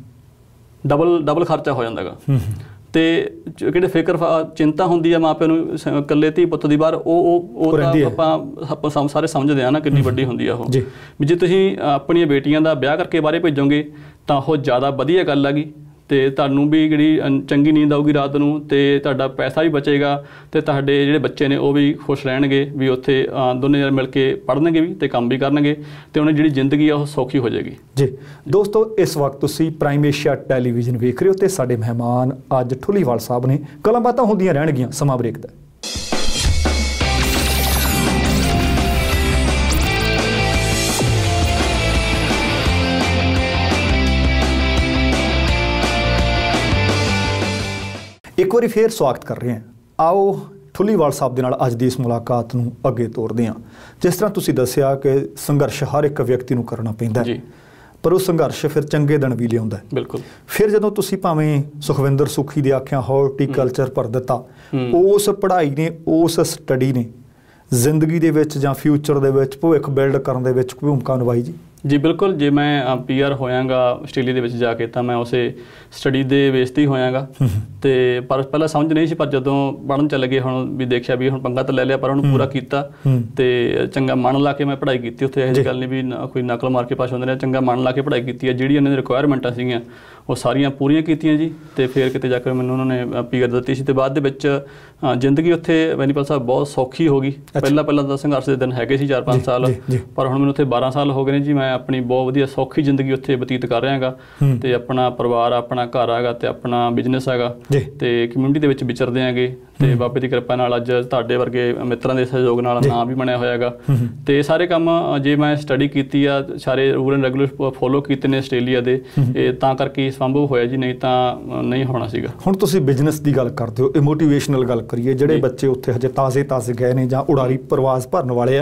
ਡਬਲ ਖਰਚਾ ਹੋ ਜਾਂਦਾ ਗਾ। ਅਤੇ ਕਿਹੜੇ ਫਿਕਰ ਚਿੰਤਾ ਹੁੰਦੀ ਆ ਮਾਪਿਆਂ ਨੂੰ ਇਕੱਲੇ ਧੀ ਪੁੱਤ ਦੀ ਬਾਹਰ, ਉਹ ਤਾਂ ਆਪਾਂ ਸਾਰੇ ਸਮਝਦੇ ਹਾਂ ਨਾ ਕਿੰਨੀ ਵੱਡੀ ਹੁੰਦੀ ਆ ਉਹ। ਵੀ ਜੇ ਤੁਸੀਂ ਆਪਣੀਆਂ ਬੇਟੀਆਂ ਦਾ ਵਿਆਹ ਕਰਕੇ ਬਾਹਰੇ ਭੇਜੋਗੇ ਤਾਂ ਉਹ ਜ਼ਿਆਦਾ ਵਧੀਆ ਗੱਲ ਹੈਗੀ, ਅਤੇ ਤੁਹਾਨੂੰ ਵੀ ਜਿਹੜੀ ਚੰਗੀ ਨੀਂਦ ਆਊਗੀ ਰਾਤ ਨੂੰ, ਅਤੇ ਤੁਹਾਡਾ ਪੈਸਾ ਵੀ ਬਚੇਗਾ, ਅਤੇ ਤੁਹਾਡੇ ਜਿਹੜੇ ਬੱਚੇ ਨੇ ਉਹ ਵੀ ਖੁਸ਼ ਰਹਿਣਗੇ ਵੀ ਉੱਥੇ ਦੋਨੇ ਜਣੇ ਮਿਲ ਕੇ ਪੜ੍ਹਨਗੇ ਵੀ ਅਤੇ ਕੰਮ ਵੀ ਕਰਨਗੇ, ਅਤੇ ਉਹਨਾਂ ਦੀ ਜਿਹੜੀ ਜ਼ਿੰਦਗੀ ਆ ਉਹ ਸੌਖੀ ਹੋ ਜਾਏਗੀ ਜੀ। ਦੋਸਤੋ, ਇਸ ਵਕਤ ਤੁਸੀਂ ਪ੍ਰਾਈਮ ਏਸ਼ੀਆ ਟੈਲੀਵਿਜ਼ਨ ਵੇਖ ਰਹੇ ਹੋ ਅਤੇ ਸਾਡੇ ਮਹਿਮਾਨ ਅੱਜ ਠੁੱਲੀਵਾਲ ਸਾਹਿਬ ਨੇ। ਗੱਲਾਂ ਬਾਤਾਂ ਹੁੰਦੀਆਂ ਰਹਿਣਗੀਆਂ, ਸਮਾਂ ਬ੍ਰੇਕ ਦਾ। ਇੱਕ ਵਾਰੀ ਫੇਰ ਸਵਾਗਤ ਕਰ ਰਹੇ ਹਾਂ। ਆਓ ਠੁੱਲੀਵਾਲ ਸਾਹਿਬ ਦੇ ਨਾਲ ਅੱਜ ਦੀ ਇਸ ਮੁਲਾਕਾਤ ਨੂੰ ਅੱਗੇ ਤੋਰਦੇ ਹਾਂ। ਜਿਸ ਤਰ੍ਹਾਂ ਤੁਸੀਂ ਦੱਸਿਆ ਕਿ ਸੰਘਰਸ਼ ਹਰ ਇੱਕ ਵਿਅਕਤੀ ਨੂੰ ਕਰਨਾ ਪੈਂਦਾ ਹੈ, ਪਰ ਉਹ ਸੰਘਰਸ਼ ਫਿਰ ਚੰਗੇ ਦਿਨ ਵੀ ਲਿਆਉਂਦਾ। ਬਿਲਕੁਲ। ਫਿਰ ਜਦੋਂ ਤੁਸੀਂ ਭਾਵੇਂ ਸੁਖਵਿੰਦਰ ਸੁੱਖੀ ਦੀ ਆਖਿਆ ਹਾਰਟੀਕਲਚਰ ਭਰ ਦਿੱਤਾ, ਉਸ ਪੜ੍ਹਾਈ ਨੇ, ਉਸ ਸਟੱਡੀ ਨੇ ਜ਼ਿੰਦਗੀ ਦੇ ਵਿੱਚ ਜਾਂ ਫਿਊਚਰ ਦੇ ਵਿੱਚ ਭਵਿੱਖ ਬਿਲਡ ਕਰਨ ਦੇ ਵਿੱਚ ਕੋਈ ਭੂਮਿਕਾ ਨਿਭਾਈ ਜੀ? ਜੀ ਬਿਲਕੁਲ। ਜੇ ਮੈਂ PR ਹੋਇਆਂਗਾ ਆਸਟ੍ਰੇਲੀਆ ਦੇ ਵਿੱਚ ਜਾ ਕੇ, ਤਾਂ ਮੈਂ ਉਸੇ ਸਟੱਡੀ ਦੇ ਬੇਸ 'ਤੇ ਹੀ ਹੋਇਆਂਗਾ। ਅਤੇ ਪਰ ਪਹਿਲਾਂ ਸਮਝ ਨਹੀਂ ਸੀ, ਪਰ ਜਦੋਂ ਪੜ੍ਹਨ ਚੱਲ ਗਏ ਹੁਣ ਵੀ ਦੇਖਿਆ ਵੀ ਹੁਣ ਪੰਗਾ ਤਾਂ ਲੈ ਲਿਆ, ਪਰ ਉਹਨੂੰ ਪੂਰਾ ਕੀਤਾ ਅਤੇ ਚੰਗਾ ਮਨ ਲਾ ਕੇ ਮੈਂ ਪੜ੍ਹਾਈ ਕੀਤੀ ਉੱਥੇ। ਇਹੋ ਜਿਹੀ ਗੱਲ ਨਹੀਂ ਵੀ ਕੋਈ ਨਕਲ ਮਾਰ ਕੇ ਪਾਸ ਹੁੰਦੇ ਨੇ, ਚੰਗਾ ਮਨ ਲਾ ਕੇ ਪੜ੍ਹਾਈ ਕੀਤੀ ਹੈ। ਜਿਹੜੀ ਉਹਨਾਂ ਦੀ ਰਿਕੁਆਇਰਮੈਂਟਾਂ ਸੀਗੀਆਂ ਉਹ ਸਾਰੀਆਂ ਪੂਰੀਆਂ ਕੀਤੀਆਂ ਜੀ। ਅਤੇ ਫਿਰ ਕਿਤੇ ਜਾ ਕੇ ਮੈਨੂੰ ਉਹਨਾਂ ਨੇ PR ਦਿੱਤੀ ਸੀ। ਅਤੇ ਬਾਅਦ ਦੇ ਵਿੱਚ ਜ਼ਿੰਦਗੀ ਉੱਥੇ ਬੈਨੀਪਾਲ ਸਾਹਿਬ ਬਹੁਤ ਸੌਖੀ ਹੋ ਗਈ। ਪਹਿਲਾਂ ਤਾਂ ਸੰਘਰਸ਼ ਦੇ ਦਿਨ ਹੈਗੇ ਸੀ 4-5 ਸਾਲ, ਪਰ ਹੁਣ ਮੈਨੂੰ ਉੱਥੇ 12 ਸਾਲ ਹੋ ਗਏ ਨੇ ਜੀ। ਮੈਂ ਆਪਣੀ ਬਹੁਤ ਵਧੀਆ ਸੌਖੀ ਜ਼ਿੰਦਗੀ ਉੱਥੇ ਬਤੀਤ ਕਰ ਰਿਹਾ ਹੈਗਾ, ਅਤੇ ਆਪਣਾ ਪਰਿਵਾਰ, ਆਪਣਾ ਘਰ ਹੈਗਾ, ਅਤੇ ਆਪਣਾ ਬਿਜ਼ਨਸ ਹੈਗਾ, ਅਤੇ ਕਮਿਊਨਿਟੀ ਦੇ ਵਿੱਚ ਵਿਚਰਦੇ ਹੈਗੇ। ਅਤੇ ਬਾਬੇ ਦੀ ਕਿਰਪਾ ਨਾਲ ਅੱਜ ਤੁਹਾਡੇ ਵਰਗੇ ਮਿੱਤਰਾਂ ਦੇ ਸਹਿਯੋਗ ਨਾਲ ਨਾਂ ਵੀ ਬਣਿਆ ਹੋਇਆ ਹੈਗਾ। ਅਤੇ ਸਾਰੇ ਕੰਮ ਜੇ ਮੈਂ ਸਟੱਡੀ ਕੀਤੀ ਆ, ਸਾਰੇ ਰੂਲ ਐਂਡ ਰੈਗੂਲੇਸ਼ਨ ਫੋਲੋ ਕੀਤੇ ਨੇ ਆਸਟ੍ਰੇਲੀਆ ਦੇ, ਇਹ ਤਾਂ ਕਰਕੇ ਸੰਭਵ ਹੋਇਆ ਜੀ, ਨਹੀਂ ਤਾਂ ਨਹੀਂ ਹੋਣਾ ਸੀਗਾ। ਹੁਣ ਤੁਸੀਂ ਬਿਜ਼ਨਸ ਦੀ ਗੱਲ ਕਰਦੇ ਹੋ, ਇਹ ਮੋਟੀਵੇਸ਼ਨਲ ਗੱਲ ਕਰੀਏ, ਜਿਹੜੇ ਬੱਚੇ ਉੱਥੇ ਹਜੇ ਤਾਜ਼ੇ ਗਏ ਨੇ ਜਾਂ ਉਡਾਰੀ ਪ੍ਰਵਾਸ ਭਰਨ ਵਾਲੇ ਆ,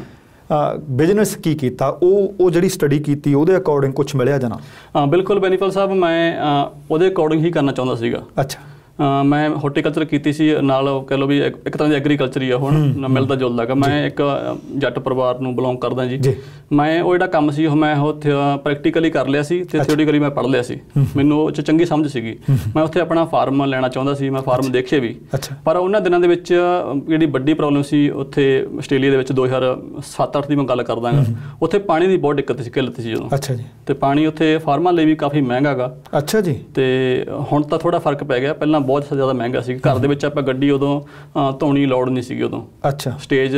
ਬਿਜ਼ਨਸ ਕੀ ਕੀਤਾ? ਉਹ ਜਿਹੜੀ ਸਟੱਡੀ ਕੀਤੀ ਉਹਦੇ ਅਕੋਰਡਿੰਗ ਕੁਛ ਮਿਲਿਆ ਜਾਂ ਨਾ? ਬਿਲਕੁਲ ਬੈਨੀਪਾਲ ਸਾਹਿਬ, ਮੈਂ ਉਹਦੇ ਅਕੋਰਡਿੰਗ ਹੀ ਕਰਨਾ ਚਾਹੁੰਦਾ ਸੀਗਾ। ਅੱਛਾ। ਮੈਂ ਹਾਰਟੀਕਲਚਰ ਕੀਤੀ ਸੀ ਨਾਲ, ਕਹਿ ਲਓ ਵੀ ਇੱਕ ਤਰ੍ਹਾਂ ਦੀ ਐਗਰੀਕਲਚਰ ਹੀ ਆ, ਹੁਣ ਮਿਲਦਾ ਜੁਲਦਾ ਹੈਗਾ। ਮੈਂ ਇੱਕ ਜੱਟ ਪਰਿਵਾਰ ਨੂੰ ਬਿਲੋਂਗ ਕਰਦਾ ਜੀ। ਮੈਂ ਉਹ ਜਿਹੜਾ ਕੰਮ ਸੀ ਉਹ ਮੈਂ ਉੱਥੇ ਪ੍ਰੈਕਟੀਕਲੀ ਕਰ ਲਿਆ ਸੀ, ਅਤੇ ਥਿਓਰੀਕਲੀ ਮੈਂ ਪੜ੍ਹ ਲਿਆ ਸੀ। ਮੈਨੂੰ ਉਹ 'ਚ ਚੰਗੀ ਸਮਝ ਸੀਗੀ। ਮੈਂ ਉੱਥੇ ਆਪਣਾ ਫਾਰਮ ਲੈਣਾ ਚਾਹੁੰਦਾ ਸੀ, ਮੈਂ ਫਾਰਮ ਦੇਖੇ ਵੀ। ਪਰ ਉਹਨਾਂ ਦਿਨਾਂ ਦੇ ਵਿੱਚ ਜਿਹੜੀ ਵੱਡੀ ਪ੍ਰੋਬਲਮ ਸੀ ਉੱਥੇ ਆਸਟ੍ਰੇਲੀਆ ਦੇ ਵਿੱਚ 2007-08 ਦੀ ਮੈਂ ਗੱਲ ਕਰਦਾ ਗਾ, ਉੱਥੇ ਪਾਣੀ ਦੀ ਬਹੁਤ ਦਿੱਕਤ ਸੀ, ਕਿੱਲਤ ਸੀ ਜਦੋਂ। ਅੱਛਾ ਜੀ। ਅਤੇ ਪਾਣੀ ਉੱਥੇ ਫਾਰਮਾਂ ਲਈ ਵੀ ਕਾਫੀ ਮਹਿੰਗਾ ਗਾ। ਅੱਛਾ ਜੀ। ਅਤੇ ਹੁਣ ਤਾਂ ਥੋੜ੍ਹਾ ਫਰਕ ਪੈ ਗਿਆ, ਪਹਿਲਾਂ ਬਹੁਤ ਜ਼ਿਆਦਾ ਮਹਿੰਗਾ ਸੀ। ਘਰ ਦੇ ਵਿੱਚ ਆਪਾਂ ਗੱਡੀ ਉਦੋਂ ਧੋਣੀ ਲੋੜ ਨਹੀਂ ਸੀਗੀ ਉਦੋਂ। ਅੱਛਾ। ਸਟੇਜ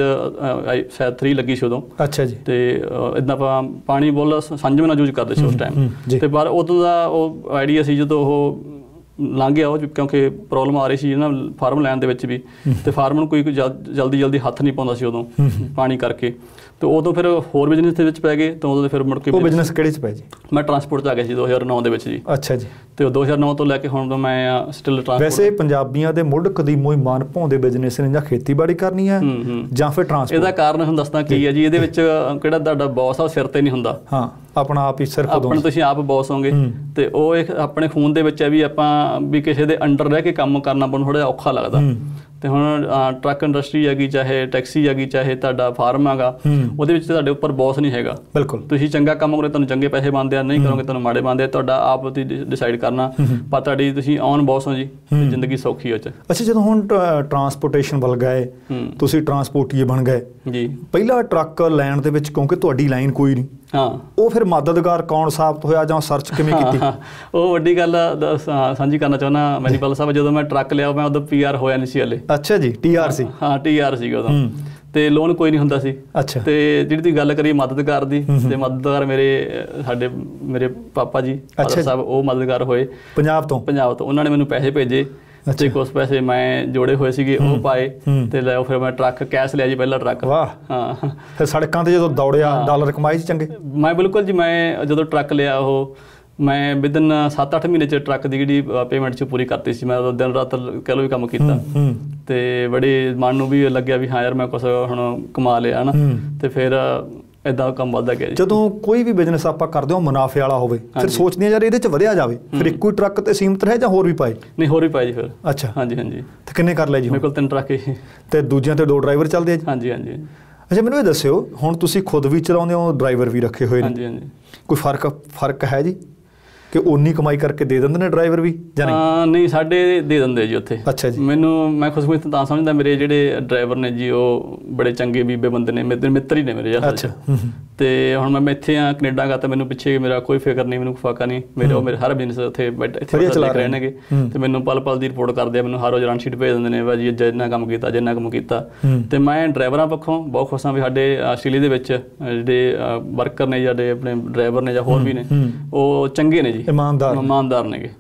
ਸ਼ਾਇਦ 3 ਲੱਗੀ ਸੀ ਉਦੋਂ। ਅੱਛਾ ਜੀ। ਅਤੇ ਇੱਦਾਂ ਆਪਾਂ ਪਾਣੀ ਬੋਲ ਸੰਜਮ ਨਾਲ ਯੂਜ਼ ਕਰਦੇ ਸੀ ਉਸ ਟਾਈਮ। ਅਤੇ ਪਰ ਉਦੋਂ ਦਾ ਉਹ ਆਈਡੀਆ ਸੀ, ਜਦੋਂ ਉਹ ਲੰਘ ਗਿਆ ਉਹ, ਕਿਉਂਕਿ ਪ੍ਰੋਬਲਮ ਆ ਰਹੀ ਸੀ ਨਾ ਫਾਰਮ ਲੈਣ ਦੇ ਵਿੱਚ ਵੀ, ਅਤੇ ਫਾਰਮ ਨੂੰ ਕੋਈ ਜਲਦੀ ਹੱਥ ਨਹੀਂ ਪਾਉਂਦਾ ਸੀ ਉਦੋਂ ਪਾਣੀ ਕਰਕੇ। ਅਤੇ ਉਦੋਂ ਫਿਰ ਹੋਰ ਬਿਜ਼ਨਸ ਦੇ ਵਿੱਚ ਪੈ ਗਏ। ਤਾਂ ਉਦੋਂ ਫਿਰ ਮੁੜ ਕੇ ਬਿਜ਼ਨਸ ਕਿਹੜੇ 'ਚ ਪਏ ਜੀ? ਮੈਂ ਟਰਾਂਸਪੋਰਟ 'ਚ ਆ ਗਿਆ ਸੀ 2009 ਦੇ ਵਿੱਚ ਜੀ। ਅੱਛਾ ਜੀ। ਅਤੇ 2009 ਤੋਂ ਲੈ ਕੇ ਹੁਣ ਮੈਂ ਸਟਿਲ ਟਰਾਂਸਪੋਰਟ। ਵੈਸੇ ਪੰਜਾਬੀਆਂ ਦੇ ਮੁੱਢ ਕਦੀਮੋਂ ਹੀ ਮਨ ਭਾਉਂਦੇ ਬਿਜ਼ਨਸ ਨੇ, ਜਾਂ ਖੇਤੀਬਾੜੀ ਕਰਨੀ ਹੈ ਜਾਂ ਫਿਰ ਟਰਾਂਸਪੋਰਟ। ਇਹਦਾ ਕਾਰਨ ਹੁਣ ਦੱਸਦਾ ਕੀ ਹੈ ਜੀ, ਇਹਦੇ ਵਿੱਚ ਕਿਹੜਾ ਤੁਹਾਡਾ ਬੌਸ ਆ ਉਹ ਸਿਰ 'ਤੇ ਨਹੀਂ ਹੁੰਦਾ। ਹਾਂ, ਆਪਣਾ ਆਪ ਹੀ ਸਿਰਫ ਆਪਣਾ ਤੁਸੀਂ ਆਪ ਬੌਸ ਹੋਗੇ। ਅਤੇ ਉਹ ਇੱਕ ਆਪਣੇ ਖੂਨ ਦੇ ਵਿੱਚ ਹੈ ਵੀ ਆਪਾਂ ਵੀ ਕਿਸੇ ਦੇ ਅੰਡਰ ਰਹਿ ਕੇ ਕੰਮ ਕਰਨਾ ਆਪਾਂ ਨੂੰ ਥੋੜ੍ਹਾ ਜਿਹਾ ਔਖਾ ਲੱਗਦਾ। ਅਤੇ ਹੁਣ ਟਰੱਕ ਇੰਡਸਟਰੀ ਹੈਗੀ, ਚਾਹੇ ਟੈਕਸੀ ਹੈਗੀ, ਚਾਹੇ ਤੁਹਾਡਾ ਫਾਰਮ ਹੈਗਾ, ਉਹਦੇ ਵਿੱਚ ਤੁਹਾਡੇ ਉੱਪਰ ਬੌਸ ਨਹੀਂ ਹੈਗਾ। ਬਿਲਕੁਲ। ਤੁਸੀਂ ਚੰਗਾ ਕੰਮ ਕਰੋਗੇ ਤੁਹਾਨੂੰ ਚੰਗੇ ਪੈਸੇ ਬਣਦੇ ਆ, ਨਹੀਂ ਕਰੋਗੇ ਤੁਹਾਨੂੰ ਮਾੜੇ ਬਣਦੇ ਆ। ਤੁਹਾਡਾ ਆਪ ਤੁਸੀਂ ਡਿਸਾਈਡ ਕਰਨਾ, ਪਰ ਤੁਹਾਡੀ ਤੁਸੀਂ ਔਨ ਬੌਸ ਹੋ ਜੀ, ਜ਼ਿੰਦਗੀ ਸੌਖੀ ਹੋ 'ਚ। ਅੱਛਾ, ਜਦੋਂ ਹੁਣ ਟਰਾਂਸਪੋਰਟੇਸ਼ਨ ਵੱਲ ਗਏ, ਤੁਸੀਂ ਟਰਾਂਸਪੋਰਟੀਏ ਬਣ ਗਏ ਜੀ। ਪਹਿਲਾ ਟਰੱਕ ਲੈਣ ਦੇ ਵਿੱਚ ਕਿਉਂਕਿ ਤੁਹਾਡੀ ਲਾਈਨ ਕੋਈ ਨਹੀਂ, ਉਹ ਫਿਰ ਮਦਦਗਾਰ ਕੌਣ ਸਾਬਤ ਹੋਇਆ ਜਾਂ ਸਰਚ ਕਿਵੇਂ ਕੀਤੀ? ਉਹ ਵੱਡੀ ਗੱਲ ਸਾਂਝੀ ਕਰਨਾ ਚਾਹੁੰਦਾ ਬੈਨੀਪਾਲ ਸਾਹਿਬ। ਜਦੋਂ ਮੈਂ ਟਰੱਕ ਲਿਆ ਮੈਂ ਉਦੋਂ PR ਹੋਇਆ ਨਹੀਂ ਸੀ ਹਲੇ। ਅੱਛਾ ਜੀ। TR ਸੀ? ਹਾਂ, TR ਸੀਗਾ ਉਦੋਂ। ਅਤੇ ਲੋਨ ਕੋਈ ਨਹੀਂ ਹੁੰਦਾ ਸੀ। ਅੱਛਾ। ਅਤੇ ਜਿਹੜੀ ਤੁਸੀਂ ਗੱਲ ਕਰੀ ਮਦਦਗਾਰ ਦੀ, ਅਤੇ ਮਦਦਗਾਰ ਮੇਰੇ ਪਾਪਾ ਜੀ ਸਾਹਿਬ, ਉਹ ਮਦਦਗਾਰ ਹੋਏ ਪੰਜਾਬ ਤੋਂ। ਉਹਨਾਂ ਨੇ ਮੈਨੂੰ ਪੈਸੇ ਭੇਜੇ, ਅਤੇ ਕੁਛ ਪੈਸੇ ਮੈਂ ਜੋੜੇ ਹੋਏ ਸੀਗੇ ਉਹ ਪਾਏ, ਅਤੇ ਲੈ ਫਿਰ ਮੈਂ ਟਰੱਕ ਕੈਸ਼ ਲਿਆ ਜੀ, ਪਹਿਲਾ ਟਰੱਕ। ਵਾਹ। ਹਾਂ। ਫਿਰ ਸੜਕਾਂ 'ਤੇ ਜਦੋਂ ਦੌੜਿਆ ਡਾਲਰ ਕਮਾਏ ਸੀ ਚੰਗੇ? ਮੈਂ ਬਿਲਕੁਲ ਜੀ। ਮੈਂ ਜਦੋਂ ਟਰੱਕ ਲਿਆ ਉਹ ਮੈਂ ਵਿਦਨ 7-8 ਮਹੀਨੇ 'ਚ ਟਰੱਕ ਦੀ ਜਿਹੜੀ ਪੇਮੈਂਟ 'ਚ ਪੂਰੀ ਕਰਤੀ ਸੀ। ਮੈਂ ਉਦੋਂ ਦਿਨ ਰਾਤ ਕਹਿ ਲਓ ਵੀ ਕੰਮ ਕੀਤਾ, ਅਤੇ ਬੜੇ ਮਨ ਨੂੰ ਵੀ ਲੱਗਿਆ ਵੀ ਹਾਂ ਯਾਰ ਮੈਂ ਕੁਛ ਹੁਣ ਕਮਾ ਲਿਆ ਹੈ ਨਾ। ਅਤੇ ਫਿਰ ਇੱਦਾਂ ਕੰਮ ਵੱਧਦਾ ਗਿਆ ਜੀ। ਜਦੋਂ ਕੋਈ ਵੀ ਬਿਜ਼ਨਸ ਆਪਾਂ ਕਰਦੇ ਹੋ ਮੁਨਾਫੇ ਵਾਲਾ ਹੋਵੇ, ਫਿਰ ਸੋਚਦੇ ਹਾਂ ਯਾਰ ਇਹਦੇ 'ਚ ਵਧਿਆ ਜਾਵੇ, ਫਿਰ ਇੱਕੋ ਹੀ ਟਰੱਕ 'ਤੇ ਸੀਮਤ ਰਹੇ ਜਾਂ ਹੋਰ ਵੀ ਪਾਏ? ਨਹੀਂ, ਹੋਰ ਵੀ ਪਾਏ ਜੀ ਫਿਰ। ਅੱਛਾ। ਹਾਂਜੀ। ਅਤੇ ਕਿੰਨੇ ਕਰ ਲਏ ਜੀ? ਮੇਰੇ ਕੋਲ 3 ਟਰੱਕ ਹੀ। ਅਤੇ ਦੂਜਿਆਂ 'ਤੇ 2 ਡਰਾਈਵਰ ਚੱਲਦੇ ਆ ਜੀ? ਹਾਂਜੀ। ਅੱਛਾ, ਮੈਨੂੰ ਇਹ ਦੱਸਿਓ, ਹੁਣ ਤੁਸੀਂ ਖੁਦ ਵੀ ਚਲਾਉਂਦੇ ਹੋ, ਡਰਾਈਵਰ ਵੀ ਰੱਖੇ ਹੋਏ ਨੇ? ਹਾਂਜੀ। ਕੋਈ ਫਰਕ ਹੈ ਜੀ ਕਿ ਉਨੀ ਕਮਾਈ ਕਰਕੇ ਦੇ ਦਿੰਦੇ ਨੇ ਡਰਾਈਵਰ ਵੀ ਜਾਂ ਨਹੀਂ? ਨਹੀਂ, ਸਾਡੇ ਦੇ ਦਿੰਦੇ ਜੀ ਉੱਥੇ। ਅੱਛਾ ਜੀ। ਮੈਂ ਖੁਸ਼ਖਬਰੀ ਤਾਂ ਸਮਝਦਾ, ਮੇਰੇ ਜਿਹੜੇ ਡਰਾਈਵਰ ਨੇ ਜੀ ਉਹ ਬੜੇ ਚੰਗੇ ਬੀਬੇ ਬੰਦੇ ਨੇ, ਮਿੱਤਰ ਹੀ ਨੇ ਮੇਰੇ ਯਾਰ। ਅੱਛਾ। ਅਤੇ ਹੁਣ ਮੈਂ ਇੱਥੇ ਆ ਕੈਨੇਡਾ ਗਾ, ਤਾਂ ਮੈਨੂੰ ਪਿੱਛੇ ਮੇਰਾ ਕੋਈ ਫਿਕਰ ਨਹੀਂ, ਮੈਨੂੰ ਫਾਕਾ ਨਹੀਂ। ਮੇਰੇ ਹਰ ਬਿਜ਼ਨਸ ਉੱਥੇ ਇੱਥੇ ਰਹਿਣਗੇ, ਅਤੇ ਮੈਨੂੰ ਪਲ ਦੀ ਰਿਪੋਰਟ ਕਰਦੇ ਆ, ਮੈਨੂੰ ਹਰ ਰੋਜ਼ ਰਨ ਸ਼ੀਟ ਭੇਜ ਦਿੰਦੇ ਨੇ ਭਾਜੀ ਅੱਜ ਇੰਨਾ ਕੰਮ ਕੀਤਾ, ਅੱਜ ਇੰਨਾ ਕੰਮ ਕੀਤਾ। ਅਤੇ ਮੈਂ ਡਰਾਈਵਰਾਂ ਪੱਖੋਂ ਬਹੁਤ ਖੁਸ਼ ਹਾਂ ਵੀ ਸਾਡੇ ਆਸਟ੍ਰੇਲੀਆ ਦੇ ਵਿੱਚ ਜਿਹੜੇ ਵਰਕਰ ਨੇ, ਸਾਡੇ ਆਪਣੇ ਡਰਾਈਵਰ ਨੇ ਜਾਂ ਹੋਰ ਵੀ ਨੇ, ਉਹ ਚੰਗੇ ਨੇ ਜੀ, ਇਮਾਨਦਾਰ ਨੇਗੇ।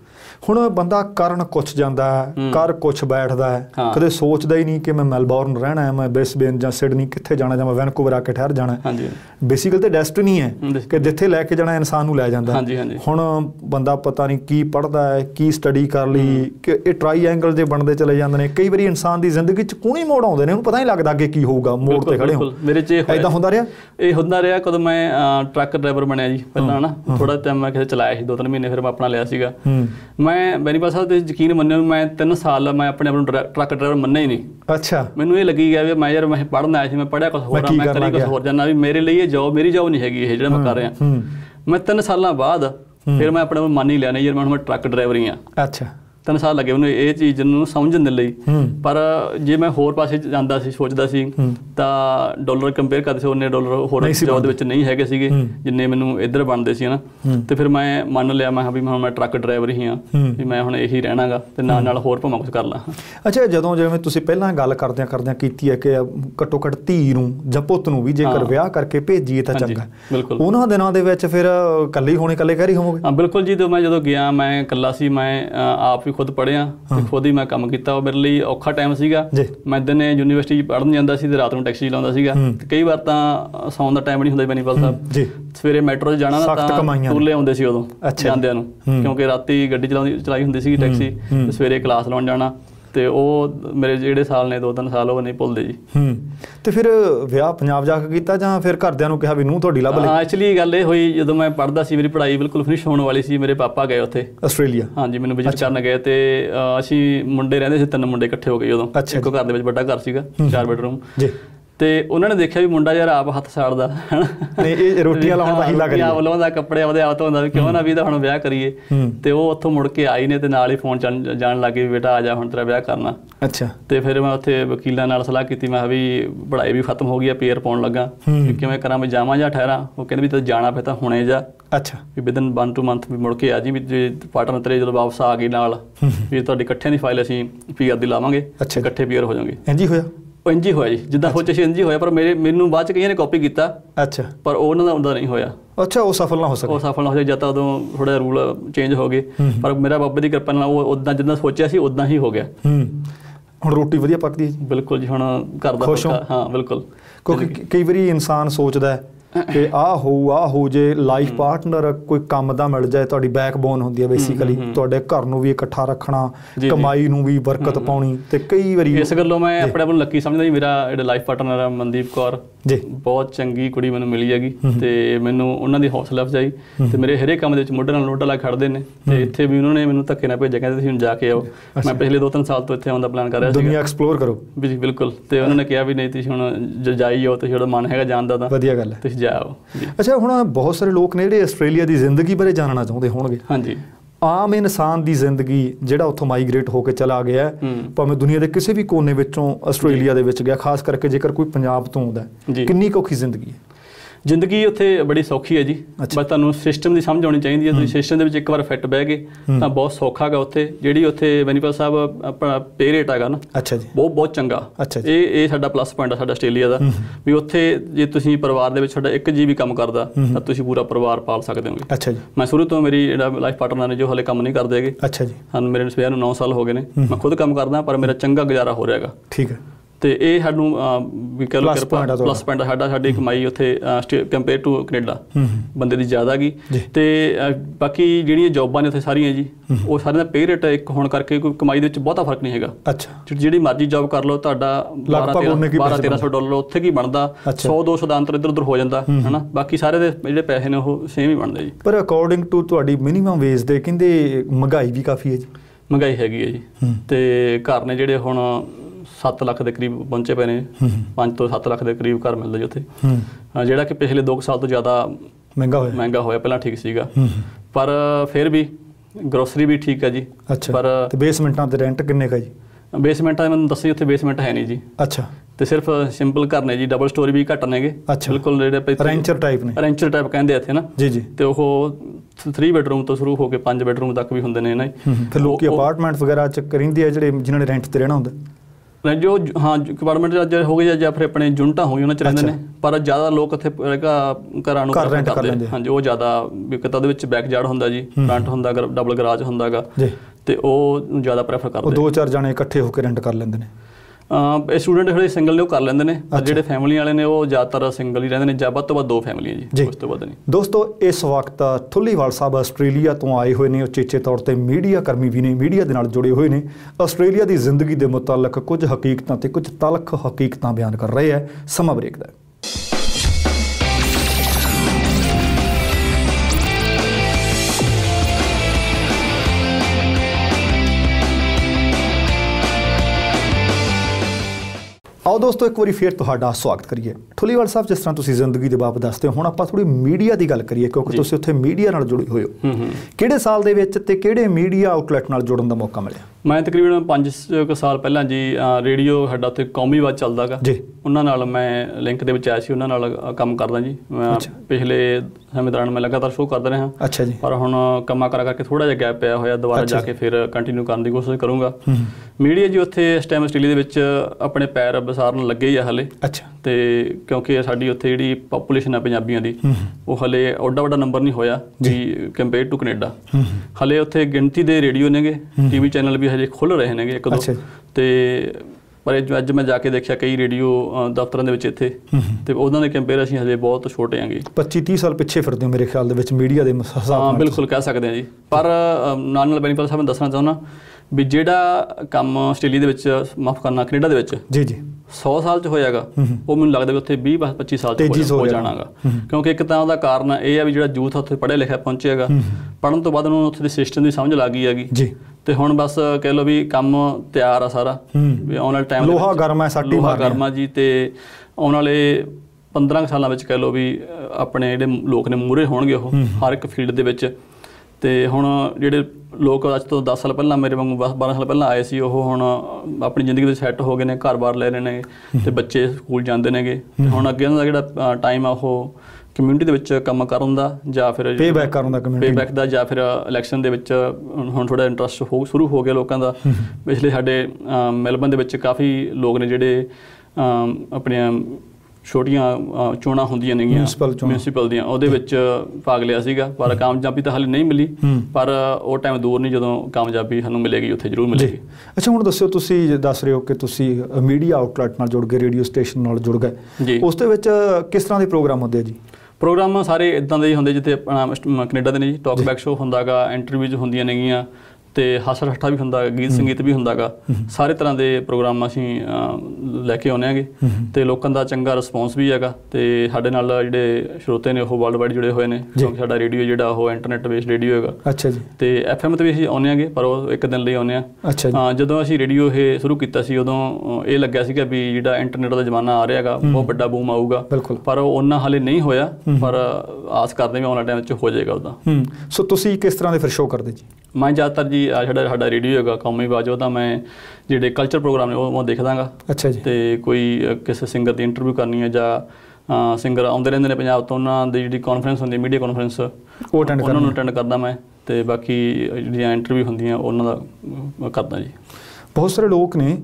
ਹੁਣ ਬੰਦਾ ਕਰਨ ਕੁਛ ਜਾਂਦਾ ਹੈ, ਕਰ ਕੁਛ ਬੈਠਦਾ ਹੈ, ਕਦੇ ਸੋਚਦਾ ਹੀ ਨਹੀਂ ਕਿ ਮੈਂ ਮੈਲਬੌਰਨ ਰਹਿਣਾ ਹੈ, ਮੈਂ ਬ੍ਰਿਸਬੇਨ ਜਾਂ ਸਿਡਨੀ ਕਿੱਥੇ ਜਾਣਾ, ਜਾਂ ਮੈਂ ਵੈਨਕੂਵਰ ਆ ਕੇ ਠਹਿਰ ਜਾਣਾ। ਬੇਸਿਕਲ ਤੇ ਡੈਸਟੀਨੀ ਹੈ ਕਿ ਜਿੱਥੇ ਲੈ ਕੇ ਜਾਣਾ ਇਨਸਾਨ ਨੂੰ ਲੈ ਜਾਂਦਾ। ਹੁਣ ਬੰਦਾ ਪਤਾ ਨਹੀਂ ਕੀ ਪੜ੍ਹਦਾ ਹੈ, ਕੀ ਸਟੱਡੀ ਕਰ ਲਈ, ਕਿ ਇਹ ਟਰਾਈਐਂਗਲ ਜੇ ਬਣਦੇ ਚਲੇ ਜਾਂਦੇ ਨੇ। ਕਈ ਵਾਰੀ ਇਨਸਾਨ ਦੀ ਜ਼ਿੰਦਗੀ 'ਚ ਕੂਣੀ ਮੋੜ ਆਉਂਦੇ ਨੇ, ਉਹਨੂੰ ਪਤਾ ਨਹੀਂ ਲੱਗਦਾ ਅੱਗੇ ਕੀ ਹੋਊਗਾ, ਮੋੜ ਤੇ ਖੜੇ ਹੋ। ਮੇਰੇ 'ਚ ਏਦਾਂ ਹੁੰਦਾ ਰਿਹਾ? ਇਹ ਹੁੰਦਾ ਰਿਹਾ ਕਦੋਂ ਮੈਂ ਟਰੱਕ ਡਰਾਈਵਰ ਬਣਿਆ ਜੀ ਪਹਿਲਾਂ, ਨਾ ਥੋੜਾ ਟਾਈਮ ਮੈਂ ਕਿਸੇ ਚਲਾਇਆ ਸੀ, 2-3 ਮਹੀਨੇ, ਫਿਰ ਮੈਂ ਆਪਣਾ ਲਿਆ ਸੀਗਾ। ਮੈਂ ਬੈਨੀਪਾਲ ਸਾਹਿਬ ਤੇ ਯਕੀਨ ਮੰਨਿਓ, ਮੈਂ 3 ਸਾਲ ਮੈਂ ਆਪਣੇ ਆਪ ਨੂੰ ਟਰੱਕ ਡਰਾਈਵਰ ਮੰਨਿਆ ਹੀ ਨਹੀਂ। ਅੱਛਾ। ਮੈਨੂੰ ਇਹ ਲੱਗੀ ਗਿਆ ਵੀ ਮੈਂ ਯਾਰ ਮੈਂ ਪੜ੍ਹਨ ਆਇਆ ਸੀ, ਮੈਂ ਪੜ੍ਹਿਆ ਕੁਛ ਹੋਰ, ਮੈਂ ਕਰੀ ਕੁਛ ਹੋਰ ਜਾਂਦਾ, ਵੀ ਮੇਰੇ ਲਈ ਇਹ ਜੋਬ ਮੇਰੀ ਜੋਬ ਨਹੀਂ ਹੈਗੀ ਇਹ ਜਿਹੜਾ ਮੈਂ ਕਰ ਰਿਹਾ। ਮੈਂ 3 ਸਾਲਾਂ ਬਾਅਦ ਫਿਰ ਮੈਂ ਆਪਣੇ ਆਪ ਮੰਨ ਹੀ ਲਿਆ, ਨਹੀਂ ਯਾਰ ਮੈਂ ਟਰੱਕ ਡਰਾਈਵਰ ਹੀ ਹਾਂ। ਅੱਛਾ। 3 ਸਾਲ ਲੱਗੇ ਮੈਨੂੰ ਇਹ ਚੀਜ਼ ਨੂੰ ਸਮਝਣ ਦੇ ਲਈ। ਪਰ ਜੇ ਮੈਂ ਹੋਰ ਪਾਸੇ ਜਾਂਦਾ ਸੀ, ਸੋਚਦਾ ਸੀ, ਤਾਂ ਡਾਲਰ ਕੰਪੇਅਰ ਕਰਦੇ ਸੀ, ਉਹਨੇ ਡਾਲਰ ਹੋਰ ਜੋਬ ਦੇ ਵਿੱਚ ਨਹੀਂ ਹੈਗੇ ਸੀਗੇ ਜਿੰਨੇ ਮੈਨੂੰ ਇੱਧਰ ਬਣਦੇ ਸੀ, ਹੈ ਨਾ। ਤੇ ਫਿਰ ਮੈਂ ਮੰਨ ਲਿਆ, ਮੈਂ ਵੀ ਹੁਣ ਮੈਂ ਟਰੱਕ ਡਰਾਈਵਰ ਹੀ ਹਾਂ, ਵੀ ਮੈਂ ਹੁਣ ਇਹੀ ਰਹਿਣਾਗਾ, ਤੇ ਨਾਲ ਨਾਲ ਹੋਰ ਭਾਵੇਂ ਕੁਛ ਕਰ ਲਾਂ। ਅੱਛਾ, ਜਦੋਂ ਜਿਵੇਂ ਤੁਸੀਂ ਪਹਿਲਾਂ ਗੱਲ ਕਰਦਿਆਂ ਕੀਤੀ ਹੈ ਕਿ ਘੱਟੋ ਘੱਟ ਧੀ ਨੂੰ ਜਾਂ ਪੁੱਤ ਨੂੰ ਵੀ ਜੇਕਰ ਵਿਆਹ ਕਰਕੇ ਭੇਜੀਏ ਤਾਂ ਚੰਗਾ। ਬਿਲਕੁਲ। ਉਹਨਾਂ ਦਿਨਾਂ ਦੇ ਵਿੱਚ ਫਿਰ ਇਕੱਲੇ ਹੀ ਹੋਣੇ, ਇਕੱਲੇ ਘਰ ਹੀ ਹੋਵੋਗੇ? ਹਾਂ ਬਿਲਕੁਲ ਜੀ। ਮੈਂ ਜਦੋਂ ਗਿਆ ਮੈਂ ਇਕੱਲਾ ਸੀ, ਮੈਂ ਆਪ ਖੁਦ ਪੜ੍ਹਿਆ ਤੇ ਖੁਦ ਹੀ ਮੈਂ ਕੰਮ ਕੀਤਾ। ਉਹ ਮੇਰੇ ਲਈ ਔਖਾ ਟਾਈਮ ਸੀਗਾ। ਮੈਂ ਦਿਨੇ ਯੂਨੀਵਰਸਿਟੀ ਪੜ੍ਹਨ ਜਾਂਦਾ ਸੀ ਤੇ ਰਾਤ ਨੂੰ ਟੈਕਸੀ ਚਲਾਉਂਦਾ ਸੀਗਾ। ਕਈ ਵਾਰ ਤਾਂ ਸੌਣ ਦਾ ਟਾਈਮ ਨਹੀਂ ਹੁੰਦਾ ਬੈਨੀਪਾਲ ਸਾਹਿਬ। ਸਵੇਰੇ ਮੈਟਰੋ 'ਚ ਜਾਣਾ ਨਾ ਤਾਂ ਟੂਲੇ ਆਉਂਦੇ ਸੀ ਉਦੋਂ ਜਾਂਦਿਆਂ ਨੂੰ, ਕਿਉਂਕਿ ਰਾਤੀ ਗੱਡੀ ਚਲਾਈ ਹੁੰਦੀ ਸੀ ਟੈਕਸੀ, ਤੇ ਸਵੇਰੇ ਕਲਾਸ ਲਾਉਣ ਜਾਣਾ। ਤੇ ਉਹ ਮੇਰੇ ਜਿਹੜੇ ਸਾਲ ਨੇ 2-3 ਸਾਲ ਉਹ ਨਹੀਂ ਭੁੱਲਦੇ ਜੀ। ਤੇ ਫਿਰ ਵਿਆਹ ਪੰਜਾਬ ਜਾ ਕੇ ਕੀਤਾ ਜਾਂ ਫਿਰ ਘਰਦਿਆਂ ਨੂੰ ਕਿਹਾ ਵੀ ਨੂੰਹ ਤੁਹਾਡੀ ਲੱਭ ਲਈ? ਐਕਚੁਅਲੀ ਗੱਲ ਇਹ ਹੋਈ, ਜਦੋਂ ਮੈਂ ਪੜ੍ਹਦਾ ਸੀ, ਮੇਰੀ ਪੜ੍ਹਾਈ ਬਿਲਕੁਲ ਫਿਨਿਸ਼ ਹੋਣ ਵਾਲੀ ਸੀ, ਮੇਰੇ ਪਾਪਾ ਗਏ ਉੱਥੇ ਆਸਟ੍ਰੇਲੀਆ। ਹਾਂਜੀ, ਮੈਨੂੰ ਵਿਜ਼ਿਟ ਕਰਨ ਗਏ, ਤੇ ਅਸੀਂ ਮੁੰਡੇ ਰਹਿੰਦੇ ਸੀ, 3 ਮੁੰਡੇ ਇਕੱਠੇ ਹੋ ਗਏ ਉਦੋਂ। ਇੱਕੋ ਘਰ ਦੇ ਵਿੱਚ ਵੱਡਾ ਘਰ ਸੀਗਾ, 4 ਬੈਡਰੂਮ। ਤੇ ਉਹਨਾਂ ਨੇ ਦੇਖਿਆ ਵੀ ਮੁੰਡਾ ਯਾਰ ਆਪ ਹੱਥ ਸਾੜਦਾ, ਇਹ ਰੋਟੀਆਂ ਲਾਉਣ ਦਾ ਹੀਲਾ ਕਰੀਏ, ਆਪ ਲਾਉਂਦਾ, ਕੱਪੜੇ ਆਪਦੇ ਆਪ ਧੋਂਦਾ, ਵੀ ਕਿਉਂ ਨਾ ਵੀ ਇਹਦਾ ਹੁਣ ਵਿਆਹ ਕਰੀਏ। ਤੇ ਉਹ ਉੱਥੋਂ ਮੁੜ ਕੇ ਆਈ ਨੇ ਤੇ ਨਾਲ ਹੀ ਫੋਨ ਜਾਣ ਲੱਗ ਗਏ, ਬੇਟਾ ਆ ਜਾ ਹੁਣ ਤੇਰਾ ਵਿਆਹ ਕਰਨਾ। ਅੱਛਾ। ਤੇ ਫਿਰ ਮੈਂ ਉੱਥੇ ਵਕੀਲਾਂ ਨਾਲ ਸਲਾਹ ਕੀਤੀ, ਮੈਂ ਵੀ ਪੜ੍ਹਾਈ ਵੀ ਖਤਮ ਹੋ ਗਈ ਆ, ਪੇਰ ਪਾਉਣ ਲੱਗਾ, ਵੀ ਕਿਵੇਂ ਕਰਾਂ, ਮੈਂ ਜਾਵਾਂ ਜਾਂ ਠਹਿਰਾਂ। ਉਹ ਕਹਿੰਦੇ ਵੀ ਤੂੰ ਜਾਣਾ ਫਿਰ ਤਾਂ ਹੁਣੇ ਜਾ। ਅੱਛਾ। ਵੀ ਵਿਦਨ 1-2 ਮੰਥ ਵੀ ਮੁੜ ਕੇ ਆ ਜੀ, ਵੀ ਜੇ ਪਾਰਟਨਰ ਤੇਰੇ ਜਦੋਂ ਵਾਪਸ ਆ ਗਈ ਨਾਲ, ਵੀ ਤੁਹਾਡੀ ਇਕੱਠਿਆਂ ਦੀ ਫਾਈਲ ਅਸੀਂ PR ਦੀ ਲਾਵਾਂਗੇ, ਇਕੱਠੇ PR ਹੋ ਜਾਵਾਂਗੇ। ਇੰਝ ਹੀ ਹੋਇਆ? ਇੰਝ ਹੀ ਹੋਇਆ ਜੀ, ਜਿੱਦਾਂ ਸੋਚਿਆ ਸੀ ਇੰਝ ਹੀ ਹੋਇਆ। ਪਰ ਮੈਨੂੰ ਬਾਅਦ 'ਚ ਕਈਆਂ ਨੇ ਕਾਪੀ ਕੀਤਾ। ਅੱਛਾ। ਪਰ ਉਹਨਾਂ ਦਾ ਉਹਦਾ ਨਹੀਂ ਹੋਇਆ। ਅੱਛਾ, ਉਹ ਸਫਲ ਨਾ ਹੋ ਸਕਿਆ? ਉਹ ਸਫਲ ਨਾ ਹੋ ਸਕਿਆ, ਜਾਂ ਤਾਂ ਉਦੋਂ ਥੋੜ੍ਹਾ ਜਿਹਾ ਰੂਲ ਚੇਂਜ ਹੋ ਗਏ। ਪਰ ਮੇਰਾ ਬਾਬੇ ਦੀ ਕਿਰਪਾ ਨਾਲ ਉਹ ਉੱਦਾਂ ਜਿੱਦਾਂ ਸੋਚਿਆ ਸੀ ਉੱਦਾਂ ਹੀ ਹੋ ਗਿਆ। ਹੁਣ ਰੋਟੀ ਵਧੀਆ ਪੱਕਦੀ ਹੈ ਜੀ? ਬਿਲਕੁਲ ਜੀ, ਹੁਣ ਘਰ ਦਾ ਖੁਸ਼ ਹੋ? ਹਾਂ ਬਿਲਕੁਲ। ਕਿਉਂਕਿ ਕਈ ਵਾਰੀ ਇਨਸਾਨ ਸੋਚਦਾ ਕਿ ਆਹ ਹੋਊ ਜੇ ਲਾਈਫ ਪਾਰਟਨਰ ਕੋਈ ਕੰਮ ਦਾ ਮਿਲ ਜਾਏ, ਤੁਹਾਡੀ ਬੈਕਬੋਨ ਹੁੰਦੀ ਹੈ ਬੇਸਿਕਲੀ, ਤੁਹਾਡੇ ਘਰ ਨੂੰ ਵੀ ਇਕੱਠਾ ਰੱਖਣਾ, ਕਮਾਈ ਨੂੰ ਵੀ ਬਰਕਤ ਪਾਉਣੀ। ਤੇ ਕਈ ਵਾਰੀ ਇਸ ਗੱਲੋਂ ਮੈਂ ਆਪਣੇ ਆਪ ਨੂੰ ਲੱਕੀ ਸਮਝਦਾ ਜੀ, ਮੇਰਾ ਜਿਹੜਾ ਲਾਈਫ ਪਾਰਟਨਰ ਹੈ ਮਨਦੀਪ ਕੌਰ ਜੀ, ਬਹੁਤ ਚੰਗੀ ਕੁੜੀ ਮੈਨੂੰ ਮਿਲੀ ਹੈਗੀ। ਤੇ ਮੈਨੂੰ ਉਹਨਾਂ ਦੀ ਹੌਸਲਾ ਅਫਜ਼ਾਈ ਤੇ ਮੇਰੇ ਹਰੇਕ ਕੰਮ ਦੇ ਵਿੱਚ ਮੋਢੇ ਨਾਲ ਮੋਢਾ ਲਾ ਖੜਦੇ ਨੇ। ਤੇ ਇੱਥੇ ਵੀ ਉਹਨਾਂ ਨੇ ਮੈਨੂੰ ਧੱਕੇ ਨਾਲ ਭੇਜਿਆ, ਕਹਿੰਦੇ ਤੁਸੀਂ ਹੁਣ ਜਾ ਕੇ ਆਓ। ਮੈਂ ਪਿਛਲੇ 2-3 ਸਾਲ ਤੋਂ ਇੱਥੇ ਆਉਣ ਦਾ ਪਲਾਨ ਕਰ ਰਿਹਾ ਸੀ, ਦੁਨੀਆ ਐਕਸਪਲੋਰ ਕਰੋ ਜੀ। ਬਿਲਕੁਲ। ਤੇ ਉਹਨਾਂ ਨੇ ਕਿਹਾ ਵੀ ਨਹੀਂ, ਤੁਸੀਂ ਹੁਣ ਜਾਈ ਜਾਓ, ਤੁਸੀਂ, ਤੁਹਾਡਾ ਮਨ ਹੈਗਾ ਜਾਣ ਦਾ ਤਾਂ ਵਧੀਆ ਗੱਲ ਹੈ, ਤੁਸੀਂ ਜਾਓ। ਅੱਛਾ, ਹੁਣ ਬਹੁਤ ਸਾਰੇ ਲੋਕ ਨੇ ਜਿਹੜੇ ਆਸਟ੍ਰੇਲੀਆ ਦੀ ਜ਼ਿੰਦਗੀ ਬਾਰੇ ਜਾਣਨਾ ਚਾਹੁੰਦੇ ਹੋਣਗੇ। ਹਾਂਜੀ। ਆਮ ਇਨਸਾਨ ਦੀ ਜ਼ਿੰਦਗੀ ਜਿਹੜਾ ਉੱਥੋਂ ਮਾਈਗ੍ਰੇਟ ਹੋ ਕੇ ਚਲਾ ਗਿਆ, ਭਾਵੇਂ ਦੁਨੀਆ ਦੇ ਕਿਸੇ ਵੀ ਕੋਨੇ ਵਿੱਚੋਂ ਆਸਟ੍ਰੇਲੀਆ ਦੇ ਵਿੱਚ ਗਿਆ, ਖਾਸ ਕਰਕੇ ਜੇਕਰ ਕੋਈ ਪੰਜਾਬ ਤੋਂ ਆਉਂਦਾ, ਕਿੰਨੀ ਕੁ ਔਖੀ ਜ਼ਿੰਦਗੀ ਹੈ? ਜ਼ਿੰਦਗੀ ਉੱਥੇ ਬੜੀ ਸੌਖੀ ਹੈ ਜੀ, ਬਸ ਤੁਹਾਨੂੰ ਸਿਸਟਮ ਦੀ ਸਮਝ ਆਉਣੀ ਚਾਹੀਦੀ ਹੈ। ਤੁਸੀਂ ਸਿਸਟਮ ਦੇ ਵਿੱਚ ਇੱਕ ਵਾਰ ਫਿੱਟ ਬਹਿ ਗਏ ਤਾਂ ਬਹੁਤ ਸੌਖਾ ਗਾ ਉੱਥੇ। ਜਿਹੜੀ ਉੱਥੇ ਬੈਨੀਪਾਲ ਸਾਹਿਬ ਆਪਣਾ ਪੇ ਰੇਟ ਹੈਗਾ ਨਾ, ਅੱਛਾ ਜੀ, ਬਹੁਤ ਚੰਗਾ। ਅੱਛਾ। ਇਹ ਸਾਡਾ ਪਲੱਸ ਪੁਆਇੰਟ ਆ ਸਾਡਾ ਆਸਟ੍ਰੇਲੀਆ ਦਾ, ਵੀ ਉੱਥੇ ਜੇ ਤੁਸੀਂ ਪਰਿਵਾਰ ਦੇ ਵਿੱਚ ਸਾਡਾ 1 ਜੀ ਵੀ ਕੰਮ ਕਰਦਾ ਤਾਂ ਤੁਸੀਂ ਪੂਰਾ ਪਰਿਵਾਰ ਪਾਲ ਸਕਦੇ ਹੋਗੇ। ਅੱਛਾ ਜੀ। ਮੈਂ ਸ਼ੁਰੂ ਤੋਂ, ਮੇਰੀ ਜਿਹੜਾ ਲਾਈਫ ਪਾਰਟਨਰ ਨੇ ਜੋ ਹਲੇ ਕੰਮ ਨਹੀਂ ਕਰਦੇ ਹੈਗੇ। ਅੱਛਾ ਜੀ। ਸਾਨੂੰ ਮੇਰੇ ਵਿਆਹ ਨੂੰ 9 ਸਾਲ ਹੋ ਗਏ ਨੇ, ਮੈਂ ਖੁਦ ਕੰਮ ਕਰਦਾ, ਪਰ ਮੇਰਾ ਚੰਗਾ ਗੁਜ਼ਾਰਾ ਹੋ ਰਿਹਾ ਹੈਗਾ। ਠੀਕ ਹੈ। ਤੇ ਇਹ ਸਾਨੂੰ ਵੀ ਕਹਿ ਲਓ ਪਲੱਸ ਪੁਆਇੰਟ ਸਾਡਾ, ਸਾਡੀ ਕਮਾਈ ਉੱਥੇ ਕੰਪੇਅਰ ਟੂ ਕੈਨੇਡਾ ਬੰਦੇ ਦੀ ਜ਼ਿਆਦਾ ਗਈ। ਤੇ ਬਾਕੀ ਜਿਹੜੀਆਂ ਜੋਬਾਂ ਨੇ ਉੱਥੇ ਸਾਰੀਆਂ ਜੀ, ਉਹ ਸਾਰਿਆਂ ਦਾ ਪੇ ਰੇਟ ਇੱਕ ਹੋਣ ਕਰਕੇ ਕੋਈ ਕਮਾਈ ਦੇ ਵਿੱਚ ਬਹੁਤਾ ਫਰਕ ਨਹੀਂ ਹੈਗਾ। ਅੱਛਾ। ਜਿਹੜੀ ਮਰਜ਼ੀ ਜੋਬ ਕਰ ਲਓ, ਤੁਹਾਡਾ $1200-1300 ਉੱਥੇ ਕੀ ਬਣਦਾ, 100-200 ਦਾ ਅੰਤਰ ਇੱਧਰ ਉੱਧਰ ਹੋ ਜਾਂਦਾ ਹੈ ਨਾ। ਬਾਕੀ ਸਾਰੇ ਦੇ ਜਿਹੜੇ ਪੈਸੇ ਨੇ ਉਹ ਸੇਮ ਹੀ ਬਣਦੇ ਜੀ। ਪਰ ਅਕੋਰਡਿੰਗ ਟੂ ਤੁਹਾਡੀ ਮਿਨੀਮਮ ਵੇਜ ਦੇ ਕਹਿੰਦੇ ਮਹਿੰਗਾਈ ਵੀ ਕਾਫੀ ਹੈ ਜੀ? ਮਹਿੰਗਾਈ ਹੈਗੀ ਹੈ ਜੀ। ਤੇ ਘਰ ਨੇ ਜਿਹੜੇ ਹੁਣ 7 ਲੱਖ ਦੇ ਕਰੀਬ ਪਹੁੰਚੇ ਪਏ ਨੇ, 5 ਤੋਂ 7 ਲੱਖ ਦੇ ਕਰੀਬ ਘਰ ਮਿਲਦਾ ਜੀ ਉੱਥੇ, ਜਿਹੜਾ ਕਿ ਪਿਛਲੇ 2 ਸਾਲ ਤੋਂ ਜ਼ਿਆਦਾ ਮਹਿੰਗਾ ਹੋਇਆ। ਪਹਿਲਾਂ ਠੀਕ ਸੀਗਾ, ਪਰ ਫਿਰ ਵੀ ਗਰੋਸਰੀ ਵੀ ਠੀਕ ਹੈ ਜੀ। ਪਰ ਬੇਸਮੈਂਟਾਂ ਤੇ ਰੈਂਟ ਕਿੰਨੇ ਕਾ ਜੀ? ਬੇਸਮੈਂਟਾਂ ਮੈਨੂੰ ਦੱਸੀ ਉੱਥੇ ਬੇਸਮੈਂਟ ਹੈ ਨਹੀਂ ਜੀ। ਅੱਛਾ। ਤੇ ਸਿਰਫ ਸਿੰਪਲ ਘਰ ਨੇ ਜੀ, ਡਬਲ ਸਟੋਰੀ ਵੀ ਘੱਟ ਨੇਗੇ ਬਿਲਕੁਲ, ਜਿਹੜੇ ਰੈਂਚਰ ਟਾਈਪ ਨੇ, ਰੈਂਚਰ ਟਾਈਪ ਕਹਿੰਦੇ ਇੱਥੇ ਨਾ ਜੀ। ਜੀ। ਤੇ ਉਹ 3 ਬੈਡਰੂਮ ਤੋਂ ਸ਼ੁਰੂ ਹੋ ਕੇ 5 ਬੈਡਰੂਮ ਤੱਕ ਵੀ ਹੁੰਦੇ ਨੇ ਨਾ। ਫਿਰ ਲੋਕੀ ਅਪਾਰਟਮੈਂਟ ਵਗੈਰਾ ਚ ਰਹਿੰਦੇ ਆ ਜਿਹੜੇ ਜਿਨ੍ਹਾਂ ਨੇ ਰੈਂਟ ਤੇ ਰਹਿਣਾ ਹੁੰਦਾ, ਜੋ ਹਾਂ ਅਪਾਰਟਮੈਂਟ ਹੋ ਗਏ ਜਾਂ ਫਿਰ ਆਪਣੇ ਯੂਨਿਟਾਂ ਹੋ ਗਈਆਂ ਉਹਨਾਂ 'ਚ ਰਹਿੰਦੇ ਨੇ। ਪਰ ਜ਼ਿਆਦਾ ਲੋਕ ਇੱਥੇ ਘਰਾਂ ਨੂੰ ਰੈਂਟ ਕਰਦੇ। ਹਾਂਜੀ, ਉਹ ਜ਼ਿਆਦਾ ਵੀ ਕਿਤਾ ਉਹਦੇ ਵਿੱਚ ਬੈਕ ਯਾਰਡ ਹੁੰਦਾ ਜੀ, ਫਰੰਟ ਹੁੰਦਾ, ਡਬਲ ਗਰਾਜ ਹੁੰਦਾ ਗਾ, ਤੇ ਉਹ ਜ਼ਿਆਦਾ ਪ੍ਰੈਫਰ ਕਰਦੇ। ਉਹ 2-4 ਜਣੇ ਇਕੱਠੇ ਹੋ ਕੇ ਰੈਂਟ ਕਰ ਲੈਂਦੇ ਨੇ? ਇਹ ਸਟੂਡੈਂਟ ਜਿਹੜੇ ਸਿੰਗਲ ਨੇ ਉਹ ਕਰ ਲੈਂਦੇ ਨੇ, ਪਰ ਜਿਹੜੇ ਫੈਮਿਲੀ ਵਾਲੇ ਨੇ ਉਹ ਜ਼ਿਆਦਾਤਰ ਸਿੰਗਲ ਹੀ ਰਹਿੰਦੇ ਨੇ, ਜਾਂ ਵੱਧ ਤੋਂ ਵੱਧ 2 ਫੈਮਲੀਆਂ ਜੀ, ਉਸ ਤੋਂ ਵੱਧ ਨਹੀਂ। ਦੋਸਤੋ, ਇਸ ਵਕਤ ਠੁੱਲੀਵਾਲ ਸਾਹਿਬ ਆਸਟ੍ਰੇਲੀਆ ਤੋਂ ਆਏ ਹੋਏ ਨੇ। ਉਚੇਚੇ ਤੌਰ ਤੇ ਮੀਡੀਆ ਕਰਮੀ ਵੀ ਨੇ, ਮੀਡੀਆ ਦੇ ਨਾਲ ਜੁੜੇ ਹੋਏ ਨੇ। ਆਸਟ੍ਰੇਲੀਆ ਦੀ ਜ਼ਿੰਦਗੀ ਦੇ ਮੁਤਲਕ ਕੁਝ ਹਕੀਕਤਾਂ ਤੇ ਕੁਝ ਤਲਖ ਹਕੀਕਤਾਂ ਬਿਆਨ ਕਰ ਰਹੇ ਹੈ। ਸਮਾਂ ਬ੍ਰੇਕ ਦਾ। ਆਓ ਦੋਸਤੋ, ਇੱਕ ਵਾਰੀ ਫਿਰ ਤੁਹਾਡਾ ਸਵਾਗਤ ਕਰੀਏ। ਠੁੱਲੀਵਾਲ ਸਾਹਿਬ, ਜਿਸ ਤਰ੍ਹਾਂ ਤੁਸੀਂ ਜ਼ਿੰਦਗੀ ਦੇ ਬਾਬ ਦੱਸਦੇ ਹੋ, ਹੁਣ ਆਪਾਂ ਥੋੜੀ ਮੀਡੀਆ ਦੀ ਗੱਲ ਕਰੀਏ, ਕਿਉਂਕਿ ਤੁਸੀਂ ਉੱਥੇ ਮੀਡੀਆ ਨਾਲ ਜੁੜੇ ਹੋਏ ਹੋ। ਕਿਹੜੇ ਸਾਲ ਦੇ ਵਿੱਚ ਤੇ ਕਿਹੜੇ ਮੀਡੀਆ ਆਊਟਲੈਟ ਨਾਲ ਜੁੜਨ ਦਾ ਮੌਕਾ ਮਿਲਿਆ? ਮੈਂ ਤਕਰੀਬਨ 5 ਸਾਲ ਪਹਿਲਾਂ ਜੀ ਰੇਡੀਓ ਸਾਡਾ ਉੱਥੇ ਕੌਮੀ ਆਵਾਜ਼ ਚੱਲਦਾ ਗਾ ਜੀ, ਉਹਨਾਂ ਨਾਲ ਮੈਂ ਲਿੰਕ ਦੇ ਵਿੱਚ ਆਇਆ ਸੀ, ਉਹਨਾਂ ਨਾਲ ਕੰਮ ਕਰਦਾ ਜੀ। ਮੈਂ ਪਿਛਲੇ ਸਮੇਂ ਦੌਰਾਨ ਮੈਂ ਲਗਾਤਾਰ ਸ਼ੋਅ ਕਰਦਾ ਰਿਹਾ। ਅੱਛਾ ਜੀ। ਪਰ ਹੁਣ ਕੰਮਾਂ ਕਰਕੇ ਥੋੜਾ ਜਿਹਾ ਗੈਪ ਪਿਆ ਹੋਇਆ, ਦੁਬਾਰਾ ਜਾ ਕੇ ਫਿਰ ਕੰਟੀਨਿਊ ਕਰਨ ਦੀ ਕੋਸ਼ਿਸ਼ ਕਰੂੰਗਾ। ਮੀਡੀਆ ਜੀ ਉੱਥੇ ਇਸ ਟਾਈਮ ਆਸਟ੍ਰੇਲੀਆ ਦੇ ਵਿੱਚ ਆਪਣੇ ਪੈਰ ਬਸਾਰਨ ਲੱਗੇ ਹੀ ਆ ਹਲੇ। ਅੱਛਾ। ਤੇ ਕਿਉਂਕਿ ਸਾਡੀ ਉੱਥੇ ਜਿਹੜੀ ਪਾਪੂਲੇਸ਼ਨ ਆ ਪੰਜਾਬੀਆਂ ਦੀ, ਉਹ ਹਲੇ ਓਡਾ ਵੱਡਾ ਨੰਬਰ ਨਹੀਂ ਹੋਇਆ ਜੀ ਕੰਪੇਅਰ ਟੂ ਕੈਨੇਡਾ। ਹਲੇ ਉੱਥੇ ਗਿਣਤੀ ਦੇ ਰੇਡੀਓ ਨੇਗੇ, ਟੀਵੀ ਚੈਨਲ ਵੀ ਹਜੇ ਖੁੱਲ੍ਹ ਰਹੇ ਨੇਗੇ 1-2। ਤੇ ਪਰ ਅੱਜ ਮੈਂ ਜਾ ਕੇ ਦੇਖਿਆ ਕਈ ਰੇਡੀਓ ਦਫ਼ਤਰਾਂ ਦੇ ਵਿੱਚ ਇੱਥੇ, ਤੇ ਉਹਨਾਂ ਦੇ ਕੰਪੇਅਰ ਅਸੀਂ ਹਜੇ ਬਹੁਤ ਛੋਟੇ ਆਂਗੇ। 25-30 ਸਾਲ ਪਿੱਛੇ ਫਿਰਦੇ ਹੋ ਮੇਰੇ ਖਿਆਲ ਦੇ ਵਿੱਚ ਮੀਡੀਆ ਦੇ ਹਿਸਾਬ ਨਾਲ। ਹਾਂ, ਬਿਲਕੁਲ ਕਹਿ ਸਕਦੇ ਹਾਂ ਜੀ। ਪਰ ਨਾਲ ਬੈਨੀਪਾਲ ਸਾਹਿਬ ਨੂੰ ਦੱਸਣਾ ਚਾਹੁੰਦਾ ਵੀ ਜਿਹੜਾ ਕੰਮ ਆਸਟ੍ਰੇਲੀਆ ਦੇ ਵਿੱਚ, ਮਾਫ ਕਰਨਾ ਕੈਨੇਡਾ ਦੇ ਵਿੱਚ ਜੀ 100 ਸਾਲ 'ਚ ਹੋਇਆਗਾ, ਉਹ ਮੈਨੂੰ ਲੱਗਦਾ ਵੀ ਉੱਥੇ 20-25 ਸਾਲ 'ਚ ਹੋ ਜਾਣਾਗਾ। ਕਿਉਂਕਿ ਇੱਕ ਤਾਂ ਉਹਦਾ ਕਾਰਨ ਇਹ ਆ ਵੀ ਜਿਹੜਾ ਯੂਥ ਉੱਥੇ ਪੜ੍ਹਿਆ ਲਿਖਿਆ ਪਹੁੰਚੇਗਾ, ਪੜ੍ਹਨ ਤੋਂ ਬਾਅਦ ਉਹਨੂੰ ਉੱਥੇ ਦੇ ਸਿਸਟਮ ਦੀ ਸਮਝ ਲੱਗ ਗਈ ਹੈਗੀ ਜੀ। ਤੇ ਹੁਣ ਬਸ ਕਹਿ ਲਓ ਵੀ ਕੰਮ ਤਿਆਰ ਆ ਸਾਰਾ, ਵੀ ਆਉਣ ਵਾਲੇ ਟਾਈਮ ਲੋਹਾ ਗਰਮਾ ਜੀ। ਤੇ ਆਉਣ ਵਾਲੇ 15 ਸਾਲਾਂ ਵਿੱਚ ਕਹਿ ਲਓ ਵੀ ਆਪਣੇ ਜਿਹੜੇ ਲੋਕ ਨੇ ਮੂਹਰੇ ਹੋਣਗੇ ਉਹ ਹਰ ਇੱਕ ਫੀਲਡ ਦੇ ਵਿੱਚ। ਤੇ ਹੁਣ ਜਿਹੜੇ ਲੋਕ ਅੱਜ ਤੋਂ 10 ਸਾਲ ਪਹਿਲਾਂ ਮੇਰੇ ਵਾਂਗੂ 12 ਸਾਲ ਪਹਿਲਾਂ ਆਏ ਸੀ, ਉਹ ਹੁਣ ਆਪਣੀ ਜ਼ਿੰਦਗੀ ਵਿੱਚ ਸੈੱਟ ਹੋ ਗਏ ਨੇ, ਘਰ-ਬਾਰ ਲੈ ਰਹੇ ਨੇ, ਤੇ ਬੱਚੇ ਸਕੂਲ ਜਾਂਦੇ ਨੇਗੇ। ਹੁਣ ਅੱਗੇ ਉਹਨਾਂ ਦਾ ਜਿਹੜਾ ਟਾਈਮ ਆ ਉਹ ਕਮਿਊਨਿਟੀ ਦੇ ਵਿੱਚ ਕੰਮ ਕਰਨ ਦਾ, ਜਾਂ ਫਿਰ ਪੇਬੈਕ ਕਰਨ ਦਾ, ਪੇਬੈਕ ਦਾ, ਜਾਂ ਫਿਰ ਇਲੈਕਸ਼ਨ ਦੇ ਵਿੱਚ ਹੁਣ ਥੋੜ੍ਹਾ ਇੰਟਰਸਟ ਸ਼ੁਰੂ ਹੋ ਗਿਆ ਲੋਕਾਂ ਦਾ। ਪਿਛਲੇ ਸਾਡੇ ਮੈਲਬਨ ਦੇ ਵਿੱਚ ਕਾਫੀ ਲੋਕ ਨੇ ਜਿਹੜੇ ਆਪਣੀਆਂ ਛੋਟੀਆਂ ਚੋਣਾਂ ਹੁੰਦੀਆਂ ਨੇਗੀਆਂ ਮਿਊਨਿਸਪਲ ਦੀਆਂ, ਉਹਦੇ ਵਿੱਚ ਭਾਗ ਲਿਆ ਸੀਗਾ। ਪਰ ਕਾਮਯਾਬੀ ਤਾਂ ਹਾਲੇ ਨਹੀਂ ਮਿਲੀ, ਪਰ ਉਹ ਟਾਈਮ ਦੂਰ ਨਹੀਂ ਜਦੋਂ ਕਾਮਯਾਬੀ ਸਾਨੂੰ ਮਿਲੇਗੀ, ਉੱਥੇ ਜ਼ਰੂਰ ਮਿਲੇਗੀ। ਅੱਛਾ, ਹੁਣ ਦੱਸਿਓ, ਤੁਸੀਂ ਦੱਸ ਰਹੇ ਹੋ ਕਿ ਤੁਸੀਂ ਮੀਡੀਆ ਆਊਟਲੈਟ ਨਾਲ ਜੁੜ ਗਏ, ਰੇਡੀਓ ਸਟੇਸ਼ਨ ਨਾਲ ਜੁੜ ਗਏ, ਉਸ ਦੇ ਵਿੱਚ ਕਿਸ ਤਰ੍ਹਾਂ ਦੇ ਪ੍ਰੋਗਰਾਮ ਹੁੰਦੇ ਆ ਜੀ? ਪ੍ਰੋਗਰਾਮ ਸਾਰੇ ਇੱਦਾਂ ਦੇ ਹੀ ਹੁੰਦੇ ਜਿੱਥੇ ਆਪਣਾ ਕੈਨੇਡਾ ਦੇ ਨੇ ਜੀ, ਟਾਕ ਬੈਕ ਸ਼ੋਅ ਹੁੰਦਾ ਗਾ, ਇੰਟਰਵਿਊਜ਼ ਹੁੰਦੀਆਂ ਨੇਗੀਆਂ, ਤੇ ਹਾਸਾ ਠੱਠਾ ਵੀ ਹੁੰਦਾ, ਗੀਤ ਸੰਗੀਤ ਵੀ ਹੁੰਦਾ ਗਾ। ਸਾਰੇ ਤਰ੍ਹਾਂ ਦੇ ਪ੍ਰੋਗਰਾਮ ਅਸੀਂ ਲੈ ਕੇ ਆਉਂਦੇ ਹੈਗੇ, ਤੇ ਲੋਕਾਂ ਦਾ ਚੰਗਾ ਰਿਸਪੌਂਸ ਵੀ ਹੈਗਾ। ਤੇ ਸਾਡੇ ਨਾਲ ਜਿਹੜੇ ਸਰੋਤੇ ਨੇ ਉਹ ਵਰਲਡ ਵਾਈਡ ਜੁੜੇ ਹੋਏ ਨੇ, ਕਿਉਂਕਿ ਸਾਡਾ ਰੇਡੀਓ ਜਿਹੜਾ ਉਹ ਇੰਟਰਨੈਟ ਬੇਸਡ ਰੇਡੀਓ ਹੈਗਾ। ਅੱਛਾ ਜੀ। ਤੇ FM 'ਤੇ ਵੀ ਅਸੀਂ ਆਉਂਦੇ ਹੈਗੇ, ਪਰ ਉਹ ਇੱਕ ਦਿਨ ਲਈ ਆਉਂਦੇ ਹਾਂ। ਅੱਛਾ। ਜਦੋਂ ਅਸੀਂ ਰੇਡੀਓ ਇਹ ਸ਼ੁਰੂ ਕੀਤਾ ਸੀ, ਉਦੋਂ ਇਹ ਲੱਗਿਆ ਸੀਗਾ ਵੀ ਜਿਹੜਾ ਇੰਟਰਨੈਟ ਦਾ ਜ਼ਮਾਨਾ ਆ ਰਿਹਾ ਹੈਗਾ, ਬਹੁਤ ਵੱਡਾ ਬੂਮ ਆਊਗਾ, ਪਰ ਉਹ ਓਨਾ ਹਾਲੇ ਨਹੀਂ ਹੋਇਆ, ਪਰ ਆਸ ਕਰਦੇ ਵੀ ਆਉਣ ਵਾਲੇ ਟਾਈਮ 'ਚ ਹੋ ਜਾਏਗਾ ਉਹਦਾ। ਸੋ ਤੁਸੀਂ ਕਿਸ ਤਰ੍ਹਾਂ ਦੇ ਫਿਰ ਸ਼ੋਅ ਕਰਦੇ ਜੀ? ਮੈਂ ਜ਼ਿਆਦਾਤਰ ਜੀ ਸਾਡਾ ਰੇਡੀਓ ਹੈਗਾ ਕੌਮੀ ਆਵਾਜ਼, ਉਹਦਾ ਮੈਂ ਜਿਹੜੇ ਕਲਚਰ ਪ੍ਰੋਗਰਾਮ ਨੇ ਉਹ ਦੇਖਦਾ ਗਾ। ਅੱਛਾ ਜੀ। ਤੇ ਕੋਈ ਕਿਸੇ ਸਿੰਗਰ ਦੀ ਇੰਟਰਵਿਊ ਕਰਨੀ ਹੈ, ਜਾਂ ਸਿੰਗਰ ਆਉਂਦੇ ਰਹਿੰਦੇ ਨੇ ਪੰਜਾਬ ਤੋਂ, ਉਹਨਾਂ ਦੀ ਜਿਹੜੀ ਕਾਨਫਰੰਸ ਹੁੰਦੀ, ਮੀਡੀਆ ਕਾਨਫਰੰਸ, ਉਹਨਾਂ ਨੂੰ ਅਟੈਂਡ ਕਰਦਾ ਮੈਂ। ਤੇ ਬਾਕੀ ਜਿਹੜੀਆਂ ਇੰਟਰਵਿਊ ਹੁੰਦੀਆਂ ਉਹਨਾਂ ਦਾ ਕਰਦਾ ਜੀ। ਬਹੁਤ ਸਾਰੇ ਲੋਕ ਨੇ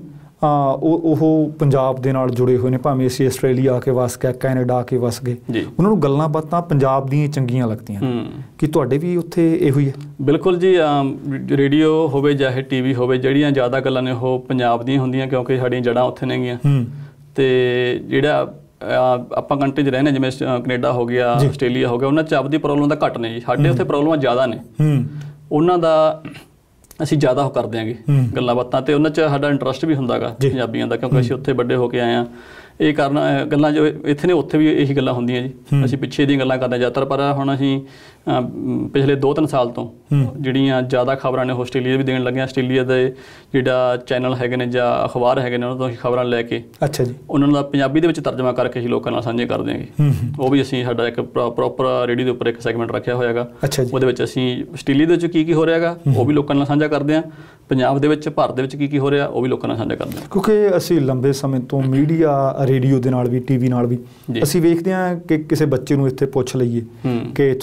ਉਹ ਪੰਜਾਬ ਦੇ ਨਾਲ ਜੁੜੇ ਹੋਏ ਨੇ, ਭਾਵੇਂ ਅਸੀਂ ਆਸਟ੍ਰੇਲੀਆ ਆ ਕੇ ਵਸ ਗਏ, ਕੈਨੇਡਾ ਆ ਕੇ ਵਸ ਗਏ, ਉਹਨਾਂ ਨੂੰ ਗੱਲਾਂ ਬਾਤਾਂ ਪੰਜਾਬ ਦੀਆਂ ਚੰਗੀਆਂ ਲੱਗਦੀਆਂ। ਕੀ ਤੁਹਾਡੇ ਵੀ ਉੱਥੇ ਇਹੋ ਹੀ ਹੈ? ਬਿਲਕੁਲ ਜੀ। ਰੇਡੀਓ ਹੋਵੇ ਚਾਹੇ TV ਹੋਵੇ, ਜਿਹੜੀਆਂ ਜ਼ਿਆਦਾ ਗੱਲਾਂ ਨੇ ਉਹ ਪੰਜਾਬ ਦੀਆਂ ਹੁੰਦੀਆਂ, ਕਿਉਂਕਿ ਸਾਡੀਆਂ ਜੜ੍ਹਾਂ ਉੱਥੇ ਨੇਗੀਆਂ। ਤੇ ਜਿਹੜਾ ਆਪਾਂ ਕੰਟਰੀ 'ਚ ਰਹਿੰਦੇ, ਜਿਵੇਂ ਕੈਨੇਡਾ ਹੋ ਗਿਆ, ਆਸਟ੍ਰੇਲੀਆ ਹੋ ਗਿਆ, ਉਹਨਾਂ 'ਚ ਆਪਦੀ ਪ੍ਰੋਬਲਮ ਤਾਂ ਘੱਟ ਨੇ ਜੀ, ਸਾਡੇ ਉੱਥੇ ਪ੍ਰੋਬਲਮਾਂ ਜ਼ਿਆਦਾ ਨੇ। ਉਹਨਾਂ ਦਾ ਅਸੀਂ ਜ਼ਿਆਦਾ ਉਹ ਕਰਦੇ ਆਂਗੇ ਗੱਲਾਂ ਬਾਤਾਂ, ਤੇ ਉਹਨਾਂ 'ਚ ਸਾਡਾ ਇੰਟਰਸਟ ਵੀ ਹੁੰਦਾ ਗਾ ਪੰਜਾਬੀਆਂ ਦਾ, ਕਿਉਂਕਿ ਅਸੀਂ ਉੱਥੇ ਵੱਡੇ ਹੋ ਕੇ ਆਏ ਹਾਂ। ਇਹ ਕਾਰਨ ਗੱਲਾਂ ਜੋ ਇੱਥੇ ਨੇ ਉੱਥੇ ਵੀ ਇਹੀ ਗੱਲਾਂ ਹੁੰਦੀਆਂ ਜੀ। ਅਸੀਂ ਪਿੱਛੇ ਦੀਆਂ ਗੱਲਾਂ ਕਰਦੇ ਜ਼ਿਆਦਾਤਰ, ਪਰ ਹੁਣ ਅਸੀਂ ਪਿਛਲੇ 2-3 ਸਾਲ ਤੋਂ ਜਿਹੜੀਆਂ ਜ਼ਿਆਦਾ ਖਬਰਾਂ ਨੇ ਉਹ ਆਸਟ੍ਰੇਲੀਆ ਵੀ ਦੇਣ ਲੱਗੇ। ਆਸਟ੍ਰੇਲੀਆ ਦੇ ਜਿਹੜਾ ਚੈਨਲ ਹੈਗੇ ਨੇ ਜਾਂ ਅਖਬਾਰ ਹੈਗੇ ਨੇ, ਉਹਨਾਂ ਤੋਂ ਅਸੀਂ ਖਬਰਾਂ ਲੈ ਕੇ, ਅੱਛਾ ਜੀ, ਉਹਨਾਂ ਦਾ ਪੰਜਾਬੀ ਦੇ ਵਿੱਚ ਤਰਜਮਾ ਕਰਕੇ ਅਸੀਂ ਲੋਕਾਂ ਨਾਲ ਸਾਂਝੇ ਕਰਦੇ ਆਂਗੇ। ਉਹ ਵੀ ਅਸੀਂ ਸਾਡਾ ਇੱਕ ਪ੍ਰੋਪਰ ਰੇਡੀਓ ਦੇ ਉੱਪਰ ਇੱਕ ਸੈਗਮੈਂਟ ਰੱਖਿਆ ਹੋਇਆ ਹੈਗਾ, ਉਹਦੇ ਵਿੱਚ ਅਸੀਂ ਆਸਟ੍ਰੇਲੀਆ ਦੇ ਵਿੱਚ ਕੀ ਹੋ ਰਿਹਾ ਹੈਗਾ ਉਹ ਵੀ ਲੋਕਾਂ ਨਾਲ ਸਾਂਝਾ ਕਰਦੇ ਹਾਂ, ਪੰਜਾਬ ਦੇ ਵਿੱਚ, ਭਾਰਤ ਦੇ ਵਿੱਚ ਕੀ ਹੋ ਰਿਹਾ ਉਹ ਵੀ ਲੋਕਾਂ ਨਾਲ ਸਾਂਝਾ ਕਰਦੇ ਹਾਂ। ਕਿਉਂਕਿ ਅਸੀਂ ਲੰਬੇ ਸਮੇਂ ਤੋਂ ਮੀਡੀਆ, ਰੇਡੀਓ ਦੇ ਨਾਲ ਵੀ, TV ਨਾਲ ਵੀ ਅਸੀਂ ਵੇਖਦੇ ਹਾਂ ਕਿ ਕਿਸੇ ਬੱਚੇ ਨੂੰ ਇੱਥੇ ਪੁੱਛ ਲਈਏ ਕਿ ਇੱਥੋਂ ਦਾ ਪ੍ਰੀ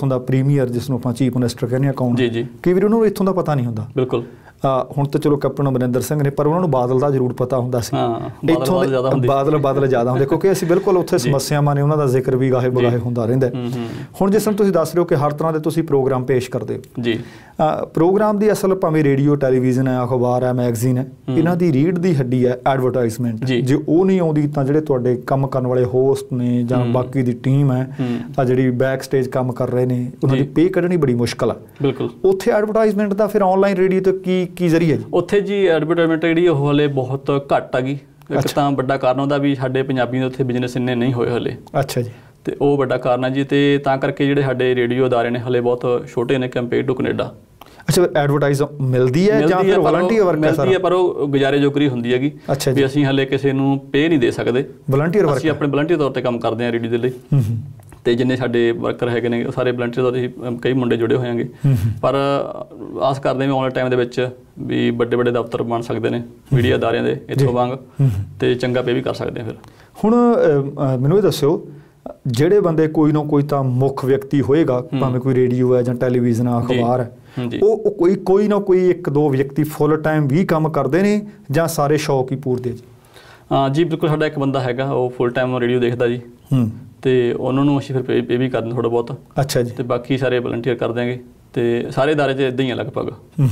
ਪ੍ਰੀਮੀਅਰ ਜਿਸ ਨੂੰ ਆਪਾਂ ਚੀਫ ਮਿਨਿਸਟਰ ਕਹਿੰਦੇ ਆ ਕੌਣ, ਕਈ ਵਾਰੀ ਉਹਨਾਂ ਨੂੰ ਇੱਥੋਂ ਦਾ ਪਤਾ ਨਹੀਂ ਹੁੰਦਾ। ਬਿਲਕੁਲ। ਹੁਣ ਤਾਂ ਚਲੋ ਕੈਪਟਨ ਅਮਰਿੰਦਰ ਸਿੰਘ ਨੇ, ਪਰ ਉਹਨਾਂ ਨੂੰ ਬਾਦਲ ਦਾ ਜ਼ਰੂਰ ਪਤਾ ਹੁੰਦਾ ਸੀ। ਇੱਥੋਂ ਬਾਦਲ ਜ਼ਿਆਦਾ ਹੁੰਦੇ ਕਿਉਂਕਿ ਅਸੀਂ ਬਿਲਕੁਲ ਉੱਥੇ ਸਮੱਸਿਆਵਾਂ ਨੇ ਉਹਨਾਂ ਦਾ ਜ਼ਿਕਰ ਵੀ ਗਾਹੇ ਬਗਾਹੇ ਹੁੰਦਾ ਰਹਿੰਦਾ। ਹੁਣ ਜਿਸ ਤਰ੍ਹਾਂ ਤੁਸੀਂ ਦੱਸ ਰਹੇ ਹੋ ਕਿ ਹਰ ਤਰ੍ਹਾਂ ਦੇ ਤੁਸੀਂ ਪ੍ਰੋਗਰਾਮ ਪੇਸ਼ ਕਰਦੇ ਹੋ ਜੀ। ਪ੍ਰੋਗਰਾਮ ਦੀ ਅਸਲ ਭਾਵੇਂ ਰੇਡੀਓ, ਟੈਲੀਵਿਜ਼ਨ ਹੈ, ਅਖਬਾਰ ਹੈ, ਮੈਗਜ਼ੀਨ ਹੈ, ਇਹਨਾਂ ਦੀ ਰੀੜ ਦੀ ਹੱਡੀ ਹੈ ਐਡਵਰਟਾਈਜ਼ਮੈਂਟ। ਜੇ ਉਹ ਨਹੀਂ ਆਉਂਦੀ ਤਾਂ ਜਿਹੜੇ ਤੁਹਾਡੇ ਕੰਮ ਕਰਨ ਵਾਲੇ ਹੋਸਟ ਨੇ ਜਾਂ ਬਾਕੀ ਦੀ ਟੀਮ ਹੈ ਆ ਜਿਹੜੀ ਬੈਕ ਸਟੇਜ ਕੰਮ ਕਰ ਰਹੇ ਨੇ, ਉਹਨਾਂ ਦੀ ਪੇ ਕੱਢਣੀ ਬੜੀ ਮੁਸ਼ਕਲ ਆ। ਬਿਲਕੁਲ। ਉੱਥੇ ਐਡਵਰਟਾਈਜ਼ਮੈਂਟ ਦਾ ਫਿਰ ਆਨਲਾਈਨ ਰੇਡੀਓ ਤੇ ਕੀ ਜ਼ਰੀਆ ਜੀ? ਉੱਥੇ ਜੀ ਐਡਵਰਟਾਈਜ਼ਮੈਂਟ ਜਿਹੜੀ ਉਹ ਹਲੇ ਬਹੁਤ ਘੱਟ ਆ ਗਈ। ਇੱਕ ਤਾਂ ਵੱਡਾ ਕਾਰਨ ਉਹਦਾ ਵੀ ਸਾਡੇ ਪੰਜਾਬੀਆਂ ਦੇ ਉੱਥੇ ਬਿਜ਼ਨਸ ਇੰਨੇ ਨਹੀਂ ਹੋਏ ਹਲੇ। ਅੱਛਾ ਜੀ। ਤੇ ਉਹ ਵੱਡਾ ਕਾਰਨ ਹੈ ਜੀ, ਤੇ ਤਾਂ ਕਰਕੇ ਜਿਹੜੇ ਸਾਡੇ ਰੇਡੀਓ ਅਦਾਰੇ ਨੇ ਹਲੇ ਬਹੁਤ ਛੋਟੇ ਨੇ ਕੰਪੇਅਰ ਟੂ ਕੈਨੇਡਾ। ਅੱਛਾ, ਐਡਵਰਟਾਈਜ਼ ਮਿਲਦੀ ਹੈ ਜਾਂ ਫਿਰ ਵਲੰਟੀਅਰ ਵਰਕ ਹੈ? ਮਿਲਦੀ ਹੈ, ਪਰ ਉਹ ਗੁਜ਼ਾਰੇ ਜੋਗਰੀ ਹੁੰਦੀ ਹੈਗੀ ਵੀ ਅਸੀਂ ਹਲੇ ਕਿਸੇ ਨੂੰ ਪੇ ਨਹੀਂ ਦੇ ਸਕਦੇ। ਵਲੰਟੀਅਰ ਵਰਕ ਅਸੀਂ ਆਪਣੇ ਵਲੰਟੀਅਰ ਤੌਰ ਤੇ ਕੰਮ ਕਰਦੇ ਹਾਂ ਰੇਡੀਓ ਦੇ ਲਈ। ਤੇ ਜਿੰਨੇ ਸਾਡੇ ਵਰਕਰ ਹੈਗੇ ਨੇ ਸਾਰੇ ਵਲੰਟੀਅਰ ਤੌਰ ਤੇ, ਕਈ ਮੁੰਡੇ ਜੁੜੇ ਹੋਏ ਹੈਗੇ। ਪਰ ਆਸ ਕਰਦੇ ਹਾਂ ਵੀ ਆਉਣ ਵਾਲੇ ਟਾਈਮ ਦੇ ਵਿੱਚ ਵੀ ਵੱਡੇ ਵੱਡੇ ਦਫ਼ਤਰ ਬਣ ਸਕਦੇ ਨੇ ਮੀਡੀਆ ਅਦਾਰਿਆਂ ਦੇ ਇੱਥੋਂ ਵਾਂਗ, ਤੇ ਚੰਗਾ ਪੇ ਵੀ ਕਰ ਸਕਦੇ ਆ। ਫਿਰ ਹੁਣ ਮੈਨੂੰ ਇਹ ਦੱਸਿਓ, ਜਿਹੜੇ ਬੰਦੇ ਕੋਈ ਨਾ ਕੋਈ ਤਾਂ ਮੁੱਖ ਵਿਅਕਤੀ ਹੋਏਗਾ, ਭਾਵੇਂ ਕੋਈ ਰੇਡੀਓ ਹੈ ਜਾਂ ਟੈਲੀਵਿਜ਼ਨ ਹੈ, ਅਖਬਾਰ ਹੈ, ਉਹ ਕੋਈ ਨਾ ਕੋਈ ਇੱਕ ਦੋ ਵਿਅਕਤੀ ਫੁੱਲ ਟਾਈਮ ਵੀ ਕੰਮ ਕਰਦੇ ਨੇ ਜਾਂ ਸਾਰੇ ਸ਼ੌਕ ਹੀ ਪੂਰਦੇ ਜੀ? ਜੀ ਬਿਲਕੁਲ, ਸਾਡਾ ਇੱਕ ਬੰਦਾ ਹੈਗਾ ਉਹ ਫੁੱਲ ਟਾਈਮ ਰੇਡੀਓ ਦੇਖਦਾ ਜੀ, ਤੇ ਉਹਨਾਂ ਨੂੰ ਅਸੀਂ ਫਿਰ ਪੇ ਵੀ ਕਰਦੇ ਥੋੜ੍ਹਾ ਬਹੁਤ। ਅੱਛਾ ਜੀ। ਤੇ ਬਾਕੀ ਸਾਰੇ ਵਲੰਟੀਅਰ ਕਰ ਦਿਆਂਗੇ, ਤੇ ਸਾਰੇ ਅਦਾਰੇ 'ਚ ਇੱਦਾਂ ਹੀ ਆ ਲਗਭਗ,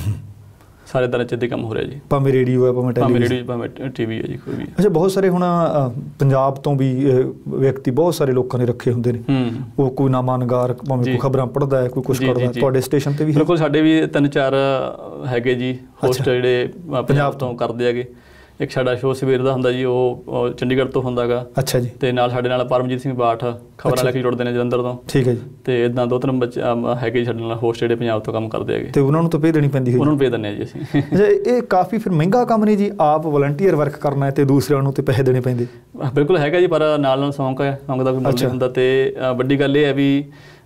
ਸਾਰੇ ਅਦਾਰੇ 'ਚ ਇੱਦਾਂ ਕੰਮ ਹੋ ਰਿਹਾ ਜੀ। ਭਾਵੇਂ ਰੇਡੀਓ ਹੈ, ਭਾਵੇਂ ਟੈਲੀਵਿਜ਼ਨ, ਭਾਵੇਂ ਟੀਵੀ ਹੈ ਜੀ, ਕੋਈ ਵੀ। ਅੱਛਾ, ਬਹੁਤ ਸਾਰੇ ਹੁਣ ਪੰਜਾਬ ਤੋਂ ਵੀ ਵਿਅਕਤੀ ਬਹੁਤ ਸਾਰੇ ਲੋਕਾਂ ਨੇ ਰੱਖੇ ਹੁੰਦੇ ਨੇ, ਉਹ ਕੋਈ ਨਾਮਾਨਗਾਰ, ਭਾਵੇਂ ਕੋਈ ਖਬਰਾਂ ਪੜ੍ਹਦਾ ਹੈ, ਕੋਈ ਕੁਛ ਕਰਦਾ। ਤੁਹਾਡੇ ਸਟੇਸ਼ਨ ਤੇ ਵੀ? ਬਿਲਕੁਲ, ਸਾਡੇ ਵੀ 3-4 ਹੈਗੇ ਜੀ ਹੋਸਟ ਜਿਹੜੇ ਪੰਜਾਬ ਤੋਂ ਕਰਦੇ ਹੈਗੇ। ਇੱਕ ਸਾਡਾ ਸ਼ੋਅ ਸਵੇਰ ਦਾ ਹੁੰਦਾ ਜੀ, ਉਹ ਚੰਡੀਗੜ੍ਹ ਤੋਂ ਹੁੰਦਾ ਗਾ। ਅੱਛਾ ਜੀ। ਤੇ ਨਾਲ ਸਾਡੇ ਨਾਲ ਪਰਮਜੀਤ ਸਿੰਘ ਬਾਠ ਖਬਰਾਂ ਲੈ ਕੇ ਜੁੜਦੇ ਨੇ ਜਲੰਧਰ ਤੋਂ। ਠੀਕ ਹੈ ਜੀ। ਤੇ ਇੱਦਾਂ 2-3 ਬੱਚੇ ਹੈਗੇ ਜੀ ਸਾਡੇ ਨਾਲ ਹੋਸਟ ਜਿਹੜੇ ਪੰਜਾਬ ਤੋਂ ਕੰਮ ਕਰਦੇ ਹੈਗੇ। ਤੇ ਉਹਨਾਂ ਨੂੰ ਤਾਂ ਪੇ ਦੇਣੀ ਪੈਂਦੀ? ਉਹਨਾਂ ਨੂੰ ਪੇ ਦਿੰਦੇ ਹਾਂ ਜੀ ਅਸੀਂ। ਅੱਛਾ, ਇਹ ਕਾਫੀ ਫਿਰ ਮਹਿੰਗਾ ਕੰਮ ਨਹੀਂ ਜੀ, ਆਪ ਵਲੰਟੀਅਰ ਵਰਕ ਕਰਨਾ ਹੈ ਤੇ ਦੂਸਰਿਆਂ ਨੂੰ ਤੇ ਪੈਸੇ ਦੇਣੇ ਪੈਂਦੇ? ਬਿਲਕੁਲ ਹੈਗਾ ਜੀ, ਪਰ ਨਾਲ ਸ਼ੌਂਕ ਹੈ, ਸ਼ੌਂਕ ਦਾ ਕੋਈ ਮੁੱਲ ਨਹੀਂ ਹੁੰਦਾ। ਤੇ ਵੱਡੀ ਗੱਲ ਇਹ ਹੈ ਵੀ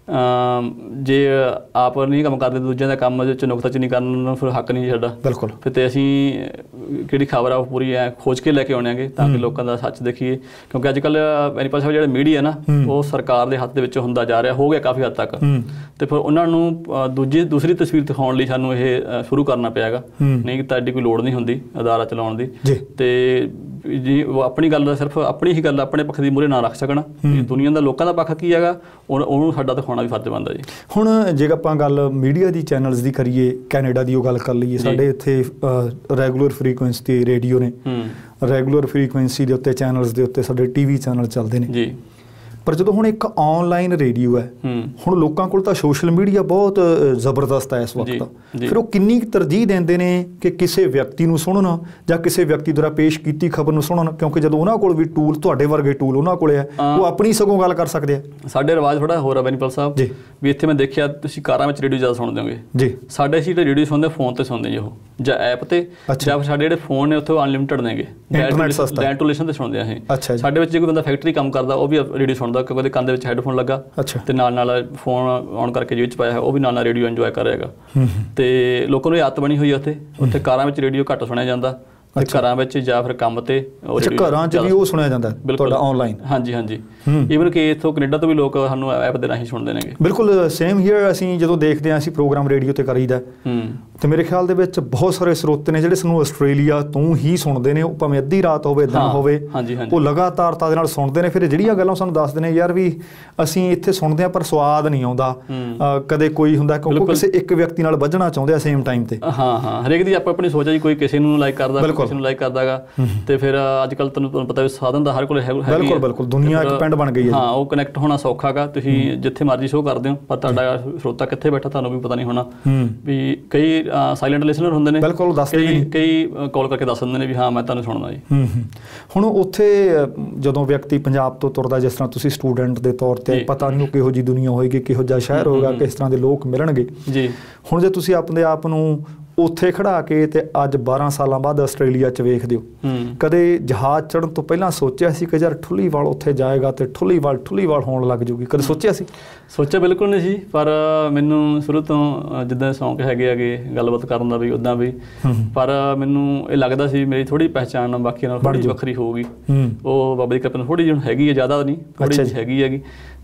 ਜੇ ਆਪ ਨਹੀਂ ਕੰਮ ਕਰਦੇ, ਦੂਜਿਆਂ ਦਾ ਕੰਮ 'ਚ ਨੁਕਤਾਚੀਨੀ ਕਰਨ ਨੂੰ ਫਿਰ ਹੱਕ ਨਹੀਂ ਸਾਡਾ। ਬਿਲਕੁਲ। ਫਿਰ ਤੇ ਅਸੀਂ ਕਿਹੜੀ ਖਬਰ ਆ ਉਹ ਪੂਰੀ ਐ ਖੋਜ ਕੇ ਲੈ ਕੇ ਆਉਣੇ ਆਂਗੇ ਤਾਂ ਕਿ ਲੋਕਾਂ ਦਾ ਸੱਚ ਦੇਖੀਏ, ਕਿਉਂਕਿ ਅੱਜ ਕੱਲ੍ਹ ਮੇਰੀ ਪਾਸ ਜਿਹੜਾ ਮੀਡੀਆ ਨਾ ਉਹ ਸਰਕਾਰ ਦੇ ਹੱਥ ਦੇ ਵਿੱਚ ਹੁੰਦਾ ਜਾ ਰਿਹਾ, ਹੋ ਗਿਆ ਕਾਫੀ ਹੱਦ ਤੱਕ। ਤੇ ਫਿਰ ਉਹਨਾਂ ਨੂੰ ਦੂਸਰੀ ਤਸਵੀਰ ਦਿਖਾਉਣ ਲਈ ਸਾਨੂੰ ਇਹ ਸ਼ੁਰੂ ਕਰਨਾ ਪਿਆਗਾ, ਨਹੀਂ ਤਾਂ ਐਡੀ ਕੋਈ ਲੋੜ ਨਹੀਂ ਹੁੰਦੀ ਅਦਾਰਾ ਚਲਾਉਣ ਦੀ। ਤੇ ਜੀ ਉਹ ਆਪਣੀ ਗੱਲ ਦਾ ਸਿਰਫ ਆਪਣੀ ਹੀ ਗੱਲ ਆਪਣੇ ਪੱਖ ਦੀ ਮੂਹਰੇ ਨਾ ਰੱਖ ਸਕਣ, ਦੁਨੀਆ ਦਾ ਲੋਕਾਂ ਦਾ ਪੱਖ ਕੀ ਹੈਗਾ ਉਹਨੂੰ ਸਾਡਾ ਦਿਖਾਉਣਾ ਵੀ ਫਰਜ਼ ਬਣਦਾ ਜੀ। ਹੁਣ ਜੇ ਆਪਾਂ ਗੱਲ ਮੀਡੀਆ ਦੀ ਚੈਨਲਸ ਦੀ ਕਰੀਏ, ਕੈਨੇਡਾ ਦੀ ਉਹ ਗੱਲ ਕਰ ਲਈਏ, ਸਾਡੇ ਇੱਥੇ ਰੈਗੂਲਰ ਫਰੀਕੁਐਂਸੀ ਤੇ ਰੇਡੀਓ ਨੇ, ਰੈਗੂਲਰ ਫਰੀਕੁਐਂਸੀ ਦੇ ਉੱਤੇ ਚੈਨਲਸ ਦੇ ਉੱਤੇ ਸਾਡੇ ਟੀਵੀ ਚੈਨਲ ਚੱਲਦੇ ਨੇ ਜੀ। ਪਰ ਜਦੋਂ ਹੁਣ ਇੱਕ ਆਨਲਾਈਨ ਰੇਡੀਓ ਹੈ, ਹੁਣ ਲੋਕਾਂ ਕੋਲ ਤਾਂ ਸੋਸ਼ਲ ਮੀਡੀਆ ਬਹੁਤ ਜ਼ਬਰਦਸਤ ਹੈ ਇਸ ਵਕਤ, ਫਿਰ ਉਹ ਕਿੰਨੀ ਤਰਜੀਹ ਦਿੰਦੇ ਨੇ ਕਿ ਕਿਸੇ ਵਿਅਕਤੀ ਨੂੰ ਸੁਣਨ ਜਾਂ ਕਿਸੇ ਵਿਅਕਤੀ ਦੁਆਰਾ ਪੇਸ਼ ਕੀਤੀ ਖਬਰ ਨੂੰ ਸੁਣਨ, ਕਿਉਂਕਿ ਜਦੋਂ ਉਹਨਾਂ ਕੋਲ ਵੀ ਟੂਲ, ਤੁਹਾਡੇ ਵਰਗੇ ਟੂਲ ਉਹਨਾਂ ਕੋਲ ਹੈ, ਉਹ ਆਪਣੀ ਸਗੋਂ ਗੱਲ ਕਰ ਸਕਦੇ ਆ। ਸਾਡੇ ਰਿਵਾਜ ਥੋੜਾ ਹੋਰ ਆ ਬੈਨੀਪਾਲ ਸਾਹਿਬ ਜੀ, ਵੀ ਇੱਥੇ ਮੈਂ ਦੇਖਿਆ ਤੁਸੀਂ ਕਾਰਾਂ ਵਿੱਚ ਰੇਡੀਓ ਜ਼ਿਆਦਾ ਸੁਣਦੇ ਹੋਗੇ ਜੀ। ਸਾਡੇ ਅਸੀਂ ਰੇਡੀਓ ਸੁਣਦੇ ਫੋਨ ਤੇ ਸੁਣਦੇ ਜੀ, ਉਹ ਜਾਂ ਐਪ ਤੇ, ਜਾਂ ਫਿਰ ਸਾਡੇ ਜਿਹੜੇ ਫੋਨ ਨੇ ਉੱਥੇ ਅਨਲਿਮਿਟਡ ਨੇਗੇ, ਡੈਂਟੂਲੇਸ਼ਨ ਤੇ ਸੁਣਦੇ ਆ ਇਹ। ਸਾਡੇ ਵਿੱਚ ਜੇ ਕੋਈ ਬੰਦਾ ਫੈਕਟਰੀ ਕੰਮ ਕਰਦਾ ਉਹ ਵੀ ਰੇਡੀਓ ਸੁਣਦਾ, ਕਿਉਂਕਿ ਉਹਦੇ ਕੰਨ ਦੇ ਵਿੱਚ ਹੈੱਡਫੋਨ ਲੱਗਾ ਤੇ ਨਾਲ ਫੋਨ ਔਨ ਕਰਕੇ ਜੇਬ 'ਚ ਪਾਇਆ ਹੈ, ਉਹ ਵੀ ਨਾਲ ਰੇਡੀਓ ਇੰਜੋਏ ਕਰ ਰਿਹਾ ਹੈਗਾ। ਤੇ ਲੋਕਾਂ ਨੂੰ ਇਹ ਆਦਤ ਬਣੀ ਹੋਈ ਹੈ ਉੱਥੇ ਕਾਰਾਂ ਵਿੱਚ ਰੇਡੀਓ ਘੱਟ ਸੁਣਿਆ ਜਾਂਦਾ, ਘਰਾਂ ਵਿੱਚ ਜਾਂ ਫਿਰ ਕੰਮ ਤੇ ਘਰਾਂ 'ਚ ਵੀ ਉਹ ਸੁਣਿਆ ਜਾਂਦਾ ਤੁਹਾਡਾ ਆਨਲਾਈਨ? ਹਾਂਜੀ ਹਾਂਜੀ, ਈਵਨ ਕਿ ਇੱਥੋਂ ਕੈਨੇਡਾ ਤੋਂ ਵੀ ਲੋਕ ਸਾਨੂੰ ਐਪ ਦੇ ਰਾਹੀਂ ਸੁਣਦੇ ਨੇਗੇ। ਬਿਲਕੁਲ ਸੇਮ ਹੀਅਰ। ਅਸੀਂ ਜਦੋਂ ਦੇਖਦੇ ਹਾਂ, ਅਸੀਂ ਪ੍ਰੋਗਰਾਮ ਰੇਡੀਓ ਤੇ ਕਰੀਦਾ ਤੇ ਮੇਰੇ ਖਿਆਲ ਦੇ ਵਿੱਚ ਬਹੁਤ ਸਾਰੇ ਸਰੋਤੇ ਨੇ ਜਿਹੜੇ ਸਾਨੂੰ ਆਸਟ੍ਰੇਲੀਆ ਤੋਂ ਹੀ ਸੁਣਦੇ ਨੇ, ਉਹ ਭਾਵੇਂ ਅੱਧੀ ਰਾਤ ਹੋਵੇ, ਦਿਨ ਹੋਵੇ, ਉਹ ਲਗਾਤਾਰਤਾ ਦੇ ਨਾਲ ਸੁਣਦੇ ਨੇ। ਫਿਰ ਜਿਹੜੀਆਂ ਗੱਲਾਂ ਸਾਨੂੰ ਦੱਸਦੇ ਨੇ, ਯਾਰ ਵੀ ਅਸੀਂ ਇੱਥੇ ਸੁਣਦੇ ਹਾਂ ਪਰ ਸਵਾਦ ਨਹੀਂ ਆਉਂਦਾ, ਕਦੇ ਕੋਈ ਹੁੰਦਾ ਕਿਉਂਕਿ ਕਿਸੇ ਇੱਕ ਵਿਅਕਤੀ ਨਾਲ ਵੱਜਣਾ ਚਾਹੁੰਦੇ ਆ ਸੇਮ ਟਾਈਮ ਤੇ। ਹਾਂ, ਹਰੇਕ ਦੀ ਆਪੋ ਆਪਣੀ ਸੋਚ ਹੈ ਜੀ, ਕੋਈ ਕਿਸੇ ਨੂੰ ਲਾਈਕ ਕਰਦਾ, ਕਿਸੇ ਨੂੰ ਲਾਈਕ ਕਰਦਾ ਗਾ। ਤੇ ਫਿਰ ਅੱਜ ਕੱਲ੍ਹ ਤੁਹਾਨੂੰ ਪਤਾ ਵੀ ਸਾਧਨ ਦਾ ਹਰ ਕੋਲ ਹੈ। ਬਿਲਕੁਲ, ਦੁਨੀਆ ਇੱਕ ਪਿੰਡ ਬਣ ਗਈ ਹੈ। ਹਾਂ, ਉਹ ਕਨੈਕਟ ਹੋਣਾ ਸੌਖਾ ਗਾ, ਤੁਸੀਂ ਜਿੱਥੇ ਮਰਜ਼ੀ ਸ਼ੋਅ ਕਰਦੇ ਹੋ, ਪਰ ਤੁਹਾਡਾ ਸਰੋਤਾ ਕਿੱਥੇ ਬੈਠਾ ਤੁਹਾਨੂੰ ਵੀ ਪਤਾ ਨਹੀਂ ਹੋਣਾ। ਵੀ ਕਈ ਸਾਇਲੈਂਟ ਲਿਸਨਰ ਹੁੰਦੇ ਨੇ, ਬਿਲਕੁਲ ਦੱਸਦੇ ਨੇ, ਕਈ ਕਾਲ ਕਰਕੇ ਦੱਸ ਦਿੰਦੇ ਨੇ ਵੀ ਹਾਂ ਮੈਂ ਤੁਹਾਨੂੰ ਸੁਣਦਾ ਜੀ। ਹੁਣ ਉੱਥੇ ਜਦੋਂ ਵਿਅਕਤੀ ਪੰਜਾਬ ਤੋਂ ਤੁਰਦਾ, ਜਿਸ ਤਰ੍ਹਾਂ ਤੁਸੀਂ ਸਟੂਡੈਂਟ ਦੇ ਤੌਰ ਤੇ, ਪਤਾ ਨਹੀਂ ਉਹ ਕਿਹੋ ਜਿਹੀ ਦੁਨੀਆ ਹੋਏਗੀ, ਕਿਹੋ ਜਿਹਾ ਸ਼ਹਿਰ ਹੋਏਗਾ, ਕਿਸ ਤਰ੍ਹਾਂ ਦੇ ਲੋਕ ਮਿਲਣਗੇ ਜੀ। ਹੁਣ ਜੇ ਤੁਸੀਂ ਆਪਣੇ ਆਪ ਨੂੰ ਉੱਥੇ ਖੜਾ ਕੇ ਤੇ ਅੱਜ 12 ਸਾਲਾਂ ਬਾਅਦ ਆਸਟ੍ਰੇਲੀਆ 'ਚ ਵੇਖਦੇ ਹੋ, ਕਦੇ ਜਹਾਜ਼ ਚੜ੍ਹਨ ਤੋਂ ਪਹਿਲਾਂ ਸੋਚਿਆ ਸੀ ਕਿ ਯਾਰ ਠੁੱਲੀਵਾਲ ਉੱਥੇ ਜਾਏਗਾ ਤੇ ਠੁੱਲੀਵਾਲ ਹੋਣ ਲੱਗ ਜੂਗੀ? ਕਦੇ ਸੋਚਿਆ ਸੀ? ਸੋਚਿਆ ਬਿਲਕੁਲ ਨਹੀਂ ਸੀ, ਪਰ ਮੈਨੂੰ ਸ਼ੁਰੂ ਤੋਂ ਜਿੱਦਾਂ ਸ਼ੌਂਕ ਹੈਗੇ ਗੱਲਬਾਤ ਕਰਨ ਦਾ ਵੀ ਉੱਦਾਂ ਵੀ, ਪਰ ਮੈਨੂੰ ਇਹ ਲੱਗਦਾ ਸੀ ਮੇਰੀ ਥੋੜ੍ਹੀ ਪਹਿਚਾਣ ਬਾਕੀਆਂ ਨਾਲ ਥੋੜ੍ਹੀ ਵੱਖਰੀ ਹੋਊਗੀ। ਉਹ ਬਾਬਾ ਦੀ ਕਿਰਪਾ ਨਾਲ ਥੋੜ੍ਹੀ ਜਿਹੀ ਹੈਗੀ ਹੈ, ਜ਼ਿਆਦਾ ਨਹੀਂ, ਥੋੜ੍ਹੀ ਜਿਹੀ ਹੈਗੀ।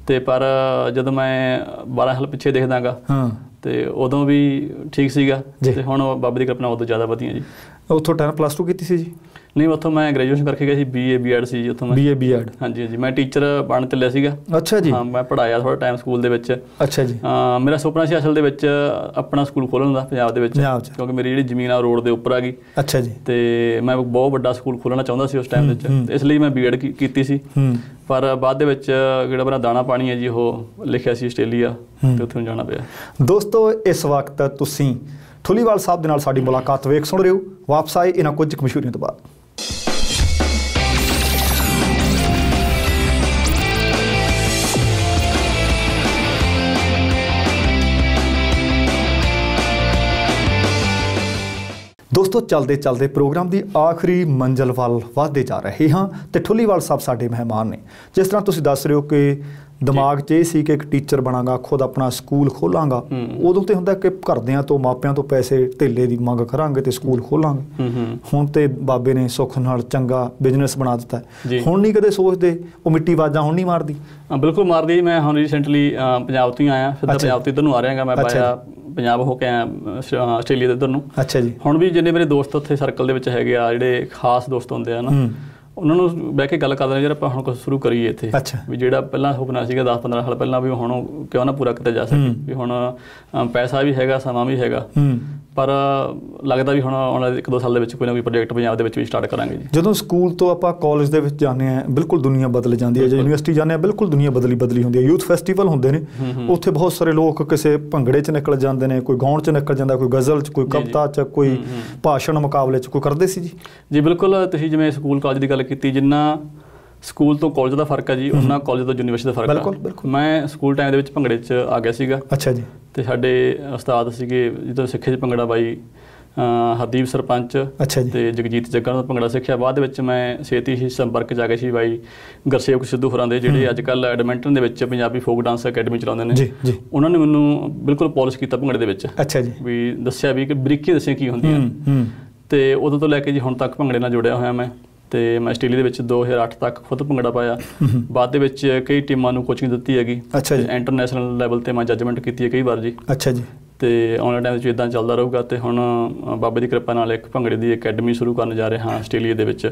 ਤੇ ਪਰ ਜਦੋਂ ਮੈਂ 12 ਸਾਲ ਪਿੱਛੇ ਦੇਖਦਾਗਾ ਤੇ ਉਦੋਂ ਵੀ ਠੀਕ ਸੀਗਾ ਤੇ ਹੁਣ ਬਾਬੇ ਦੀ ਕਿਰਪਾ ਨਾਲ ਉਦੋਂ ਜ਼ਿਆਦਾ ਵਧੀਆ ਜੀ। ਉੱਥੋਂ 10+2 ਕੀਤੀ ਸੀ ਜੀ? ਨਹੀਂ, ਉੱਥੋਂ ਮੈਂ ਗ੍ਰੈਜੂਏਸ਼ਨ ਕਰਕੇ ਗਿਆ ਸੀ, BA B.Ed ਸੀ ਜੀ ਉੱਥੋਂ ਮੈਂ। BA B.Ed? ਹਾਂਜੀ ਹਾਂਜੀ, ਮੈਂ ਟੀਚਰ ਬਣਨ ਚੱਲਿਆ ਸੀਗਾ। ਅੱਛਾ ਜੀ। ਹਾਂ, ਮੈਂ ਪੜ੍ਹਾਇਆ ਥੋੜ੍ਹਾ ਟਾਈਮ ਸਕੂਲ ਦੇ ਵਿੱਚ। ਅੱਛਾ ਜੀ। ਮੇਰਾ ਸੁਪਨਾ ਸੀ ਅਸਲ ਦੇ ਵਿੱਚ ਆਪਣਾ ਸਕੂਲ ਖੋਲ੍ਹਣ ਦਾ ਪੰਜਾਬ ਦੇ ਵਿੱਚ, ਕਿਉਂਕਿ ਮੇਰੀ ਜਿਹੜੀ ਜ਼ਮੀਨ ਆ ਰੋਡ ਦੇ ਉੱਪਰ ਆ ਗਈ। ਅੱਛਾ ਜੀ। ਤੇ ਮੈਂ ਬਹੁਤ ਵੱਡਾ ਸਕੂਲ ਖੋਲ੍ਹਣਾ ਚਾਹੁੰਦਾ ਸੀ ਉਸ ਟਾਈਮ ਦੇ ਵਿੱਚ, ਇਸ ਲਈ ਮੈਂ B.Ed ਕੀਤੀ ਸੀ। ਪਰ ਬਾਅਦ ਦੇ ਵਿੱਚ ਜਿਹੜਾ ਮੇਰਾ ਦਾਣਾ ਪਾਣੀ ਹੈ ਜੀ ਉਹ ਲਿਖਿਆ ਸੀ ਆਸਟ੍ਰੇਲੀਆ, ਤੇ ਉੱਥੇ ਨੂੰ ਜਾਣਾ ਪਿਆ। ਦੋਸਤੋ, ਇਸ ਵਕਤ ਤੁਸੀਂ ਠੁੱਲੀਵਾਲ ਸਾਹਿਬ ਦੇ ਨਾਲ ਸਾਡੀ ਮੁਲਾਕਾਤ ਵੇਖ ਸੁਣ ਰਹੇ ਹੋ। ਵਾਪਸ ਆਏ ਇਹਨਾਂ ਕੁਝ ਮਸ਼ਹੂਰੀਆਂ ਤੋਂ ਬਾਅਦ। ਦੋਸਤੋ, ਚਲਦੇ ਚਲਦੇ ਪ੍ਰੋਗਰਾਮ ਦੀ ਆਖਰੀ ਮੰਜ਼ਿਲ ਵੱਲ ਵੱਧਦੇ ਜਾ ਰਹੇ ਹਾਂ ਤੇ ਠੁੱਲੀਵਾਲ ਸਾਹਿਬ ਸਾਡੇ ਮਹਿਮਾਨ ਨੇ। ਜਿਸ ਤਰ੍ਹਾਂ ਤੁਸੀਂ ਦੱਸ ਰਹੇ ਹੋ ਕਿ ਦਿਮਾਗ 'ਚ ਇਹ ਸੀ ਕਿ ਇੱਕ ਟੀਚਰ ਬਣਾਂਗਾ, ਖੁਦ ਆਪਣਾ ਸਕੂਲ ਖੋਲਾਂਗਾ। ਉਦੋਂ ਤੇ ਹੁੰਦਾ ਕਿ ਘਰਦਿਆਂ ਤੋਂ, ਮਾਪਿਆਂ ਤੋਂ ਪੈਸੇ ਧੇਲੇ ਦੀ ਮੰਗ ਕਰਾਂਗੇ ਤੇ ਸਕੂਲ ਖੋਲਾਂਗੇ। ਹੁਣ ਤੇ ਬਾਬੇ ਨੇ ਸੁੱਖ ਨਾਲ ਚੰਗਾ ਬਿਜ਼ਨਸ ਬਣਾ ਦਿੱਤਾ। ਹੁਣ ਨਹੀਂ ਕਦੇ ਸੋਚਦੇ ਉਹ ਮਿੱਟੀ ਆਵਾਜ਼ਾਂ ਹੁਣ ਨਹੀਂ ਮਾਰਦੀ? ਬਿਲਕੁਲ ਮਾਰਦੀ। ਮੈਂ ਹੁਣ ਰੀਸੈਂਟਲੀ ਪੰਜਾਬ ਤੋਂ ਹੀ ਆਇਆ, ਸਿੱਧਾ ਪੰਜਾਬ ਤੋਂ ਇੱਧਰ ਨੂੰ ਆ ਰਿਹਾਗਾ। ਮੈਂ ਪਾਇਆ ਪੰਜਾਬ ਹੋ ਕੇ ਆਇਆ ਆਸਟ੍ਰੇਲੀਆ ਦੇ ਇੱਧਰ ਨੂੰ। ਅੱਛਾ ਜੀ। ਹੁਣ ਵੀ ਜਿੰਨੇ ਮੇਰੇ ਦੋਸਤ ਉੱਥੇ ਸਰਕਲ ਦੇ ਵਿੱਚ ਹੈਗੇ ਆ, ਜਿਹੜੇ ਖਾਸ ਦੋਸਤ ਹੁੰਦੇ ਆ ਨਾ, ਉਹਨਾਂ ਨੂੰ ਬਹਿ ਕੇ ਗੱਲ ਕਰਦੇ ਯਾਰ ਆਪਾਂ ਹੁਣ ਕੁਛ ਸ਼ੁਰੂ ਕਰੀਏ ਇੱਥੇ। ਵੀ ਜਿਹੜਾ ਪਹਿਲਾਂ ਸੁਪਨਾ ਸੀਗਾ 10-15 ਸਾਲ ਪਹਿਲਾਂ, ਵੀ ਹੁਣ ਕਿਉਂ ਨਾ ਪੂਰਾ ਕੀਤਾ ਜਾ ਸਕੇ। ਵੀ ਹੁਣ ਪੈਸਾ ਵੀ ਹੈਗਾ, ਸਮਾਂ ਵੀ ਹੈਗਾ, ਪਰ ਲੱਗਦਾ ਵੀ ਹੁਣ ਆਉਣ ਵਾਲੇ 1-2 ਸਾਲ ਦੇ ਵਿੱਚ ਕੋਈ ਨਾ ਕੋਈ ਪ੍ਰੋਜੈਕਟ ਪੰਜਾਬ ਦੇ ਵਿੱਚ ਵੀ ਸਟਾਰਟ ਕਰਾਂਗੇ ਜੀ। ਜਦੋਂ ਸਕੂਲ ਤੋਂ ਆਪਾਂ ਕਾਲਜ ਦੇ ਵਿੱਚ ਜਾਂਦੇ ਹਾਂ, ਬਿਲਕੁਲ ਦੁਨੀਆ ਬਦਲ ਜਾਂਦੀ ਹੈ। ਜੇ ਯੂਨੀਵਰਸਿਟੀ ਜਾਂਦੇ ਹਾਂ, ਬਿਲਕੁਲ ਦੁਨੀਆ ਬਦਲੀ ਹੁੰਦੀ ਹੈ। ਯੂਥ ਫੈਸਟੀਵਲ ਹੁੰਦੇ ਨੇ, ਉੱਥੇ ਬਹੁਤ ਸਾਰੇ ਲੋਕ ਕਿਸੇ ਭੰਗੜੇ 'ਚ ਨਿਕਲ ਜਾਂਦੇ ਨੇ, ਕੋਈ ਗਾਉਣ 'ਚ ਨਿਕਲ ਜਾਂਦਾ, ਕੋਈ ਗਜ਼ਲ 'ਚ, ਕੋਈ ਕਵਿਤਾ 'ਚ, ਕੋਈ ਭਾਸ਼ਣ ਮੁਕਾਬਲੇ 'ਚ। ਕੋਈ ਕਰਦੇ ਸੀ ਜੀ? ਜੀ ਬਿਲਕੁਲ। ਤੁਸੀਂ ਜਿਵੇਂ ਸਕੂਲ ਕਾਲਜ ਦੀ ਗੱਲ ਕੀਤੀ, ਜਿੰਨਾ ਸਕੂਲ ਤੋਂ ਕਾਲਜ ਦਾ ਫਰਕ ਹੈ ਜੀ, ਉਹਨਾਂ ਕਾਲਜ ਤੋਂ ਯੂਨੀਵਰਸਿਟੀ ਦਾ ਫਰਕ ਹੈ। ਮੈਂ ਸਕੂਲ ਟਾਈਮ ਦੇ ਵਿੱਚ ਭੰਗੜੇ 'ਚ ਆ ਗਿਆ ਸੀਗਾ। ਅੱਛਾ ਜੀ। ਤੇ ਸਾਡੇ ਉਸਤਾਦ ਸੀਗੇ ਜਦੋਂ ਸਿੱਖੇ 'ਚ ਭੰਗੜਾ, ਬਾਈ ਹਰਦੀਪ ਸਰਪੰਚ ਤੇ ਜਗਜੀਤ ਜੱਗਾ ਦਾ ਭੰਗੜਾ ਸਿੱਖਿਆ। ਬਾਅਦ ਦੇ ਵਿੱਚ ਮੈਂ ਛੇਤੀ ਹੀ ਸੰਪਰਕ 'ਚ ਆ ਗਿਆ ਸੀ ਬਾਈ ਗੁਰਸੇਵਕ ਸਿੱਧੂ ਹੋਰਾਂ ਦੇ, ਜਿਹੜੇ ਅੱਜ ਕੱਲ੍ਹ ਐਡਮਿੰਟਨ ਦੇ ਵਿੱਚ ਪੰਜਾਬੀ ਫੋਕ ਡਾਂਸ ਅਕੈਡਮੀ ਚਲਾਉਂਦੇ ਨੇ। ਉਹਨਾਂ ਨੇ ਮੈਨੂੰ ਬਿਲਕੁਲ ਪੋਲਿਸ਼ ਕੀਤਾ ਭੰਗੜੇ ਦੇ ਵਿੱਚ। ਅੱਛਾ ਜੀ। ਵੀ ਦੱਸਿਆ ਵੀ ਕਿ ਬਰੀਕੀਆਂ ਦੱਸੀਆਂ ਕੀ ਹੁੰਦੀਆਂ, ਤੇ ਉਦੋਂ ਤੋਂ ਲੈ ਕੇ ਜੀ ਹੁਣ ਤੱਕ ਭੰਗੜੇ ਨਾਲ ਜੁੜਿਆ ਹੋਇਆ ਮੈਂ। ਤੇ ਮੈਂ ਆਸਟ੍ਰੇਲੀਆ ਦੇ ਵਿੱਚ 2008 ਤੱਕ ਖੁਦ ਭੰਗੜਾ ਪਾਇਆ। ਬਾਅਦ ਦੇ ਵਿੱਚ ਕਈ ਟੀਮਾਂ ਨੂੰ ਕੋਚਿੰਗ ਦਿੱਤੀ ਹੈਗੀ। ਅੱਛਾ ਜੀ। ਇੰਟਰਨੈਸ਼ਨਲ ਲੈਵਲ ਤੇ ਮੈਂ ਜੱਜਮੈਂਟ ਕੀਤੀ ਹੈ ਕਈ ਵਾਰ ਜੀ। ਅੱਛਾ ਜੀ। ਤੇ ਆਉਣ ਵਾਲੇ ਟਾਈਮ ਵਿੱਚ ਇੱਦਾਂ ਚੱਲਦਾ ਰਹੂਗਾ। ਤੇ ਹੁਣ ਬਾਬੇ ਦੀ ਕਿਰਪਾ ਨਾਲ ਇੱਕ ਭੰਗੜੇ ਦੀ ਅਕੈਡਮੀ ਸ਼ੁਰੂ ਕਰਨ ਜਾ ਰਹੇ ਹਾਂ ਆਸਟ੍ਰੇਲੀਆ ਦੇ ਵਿੱਚ,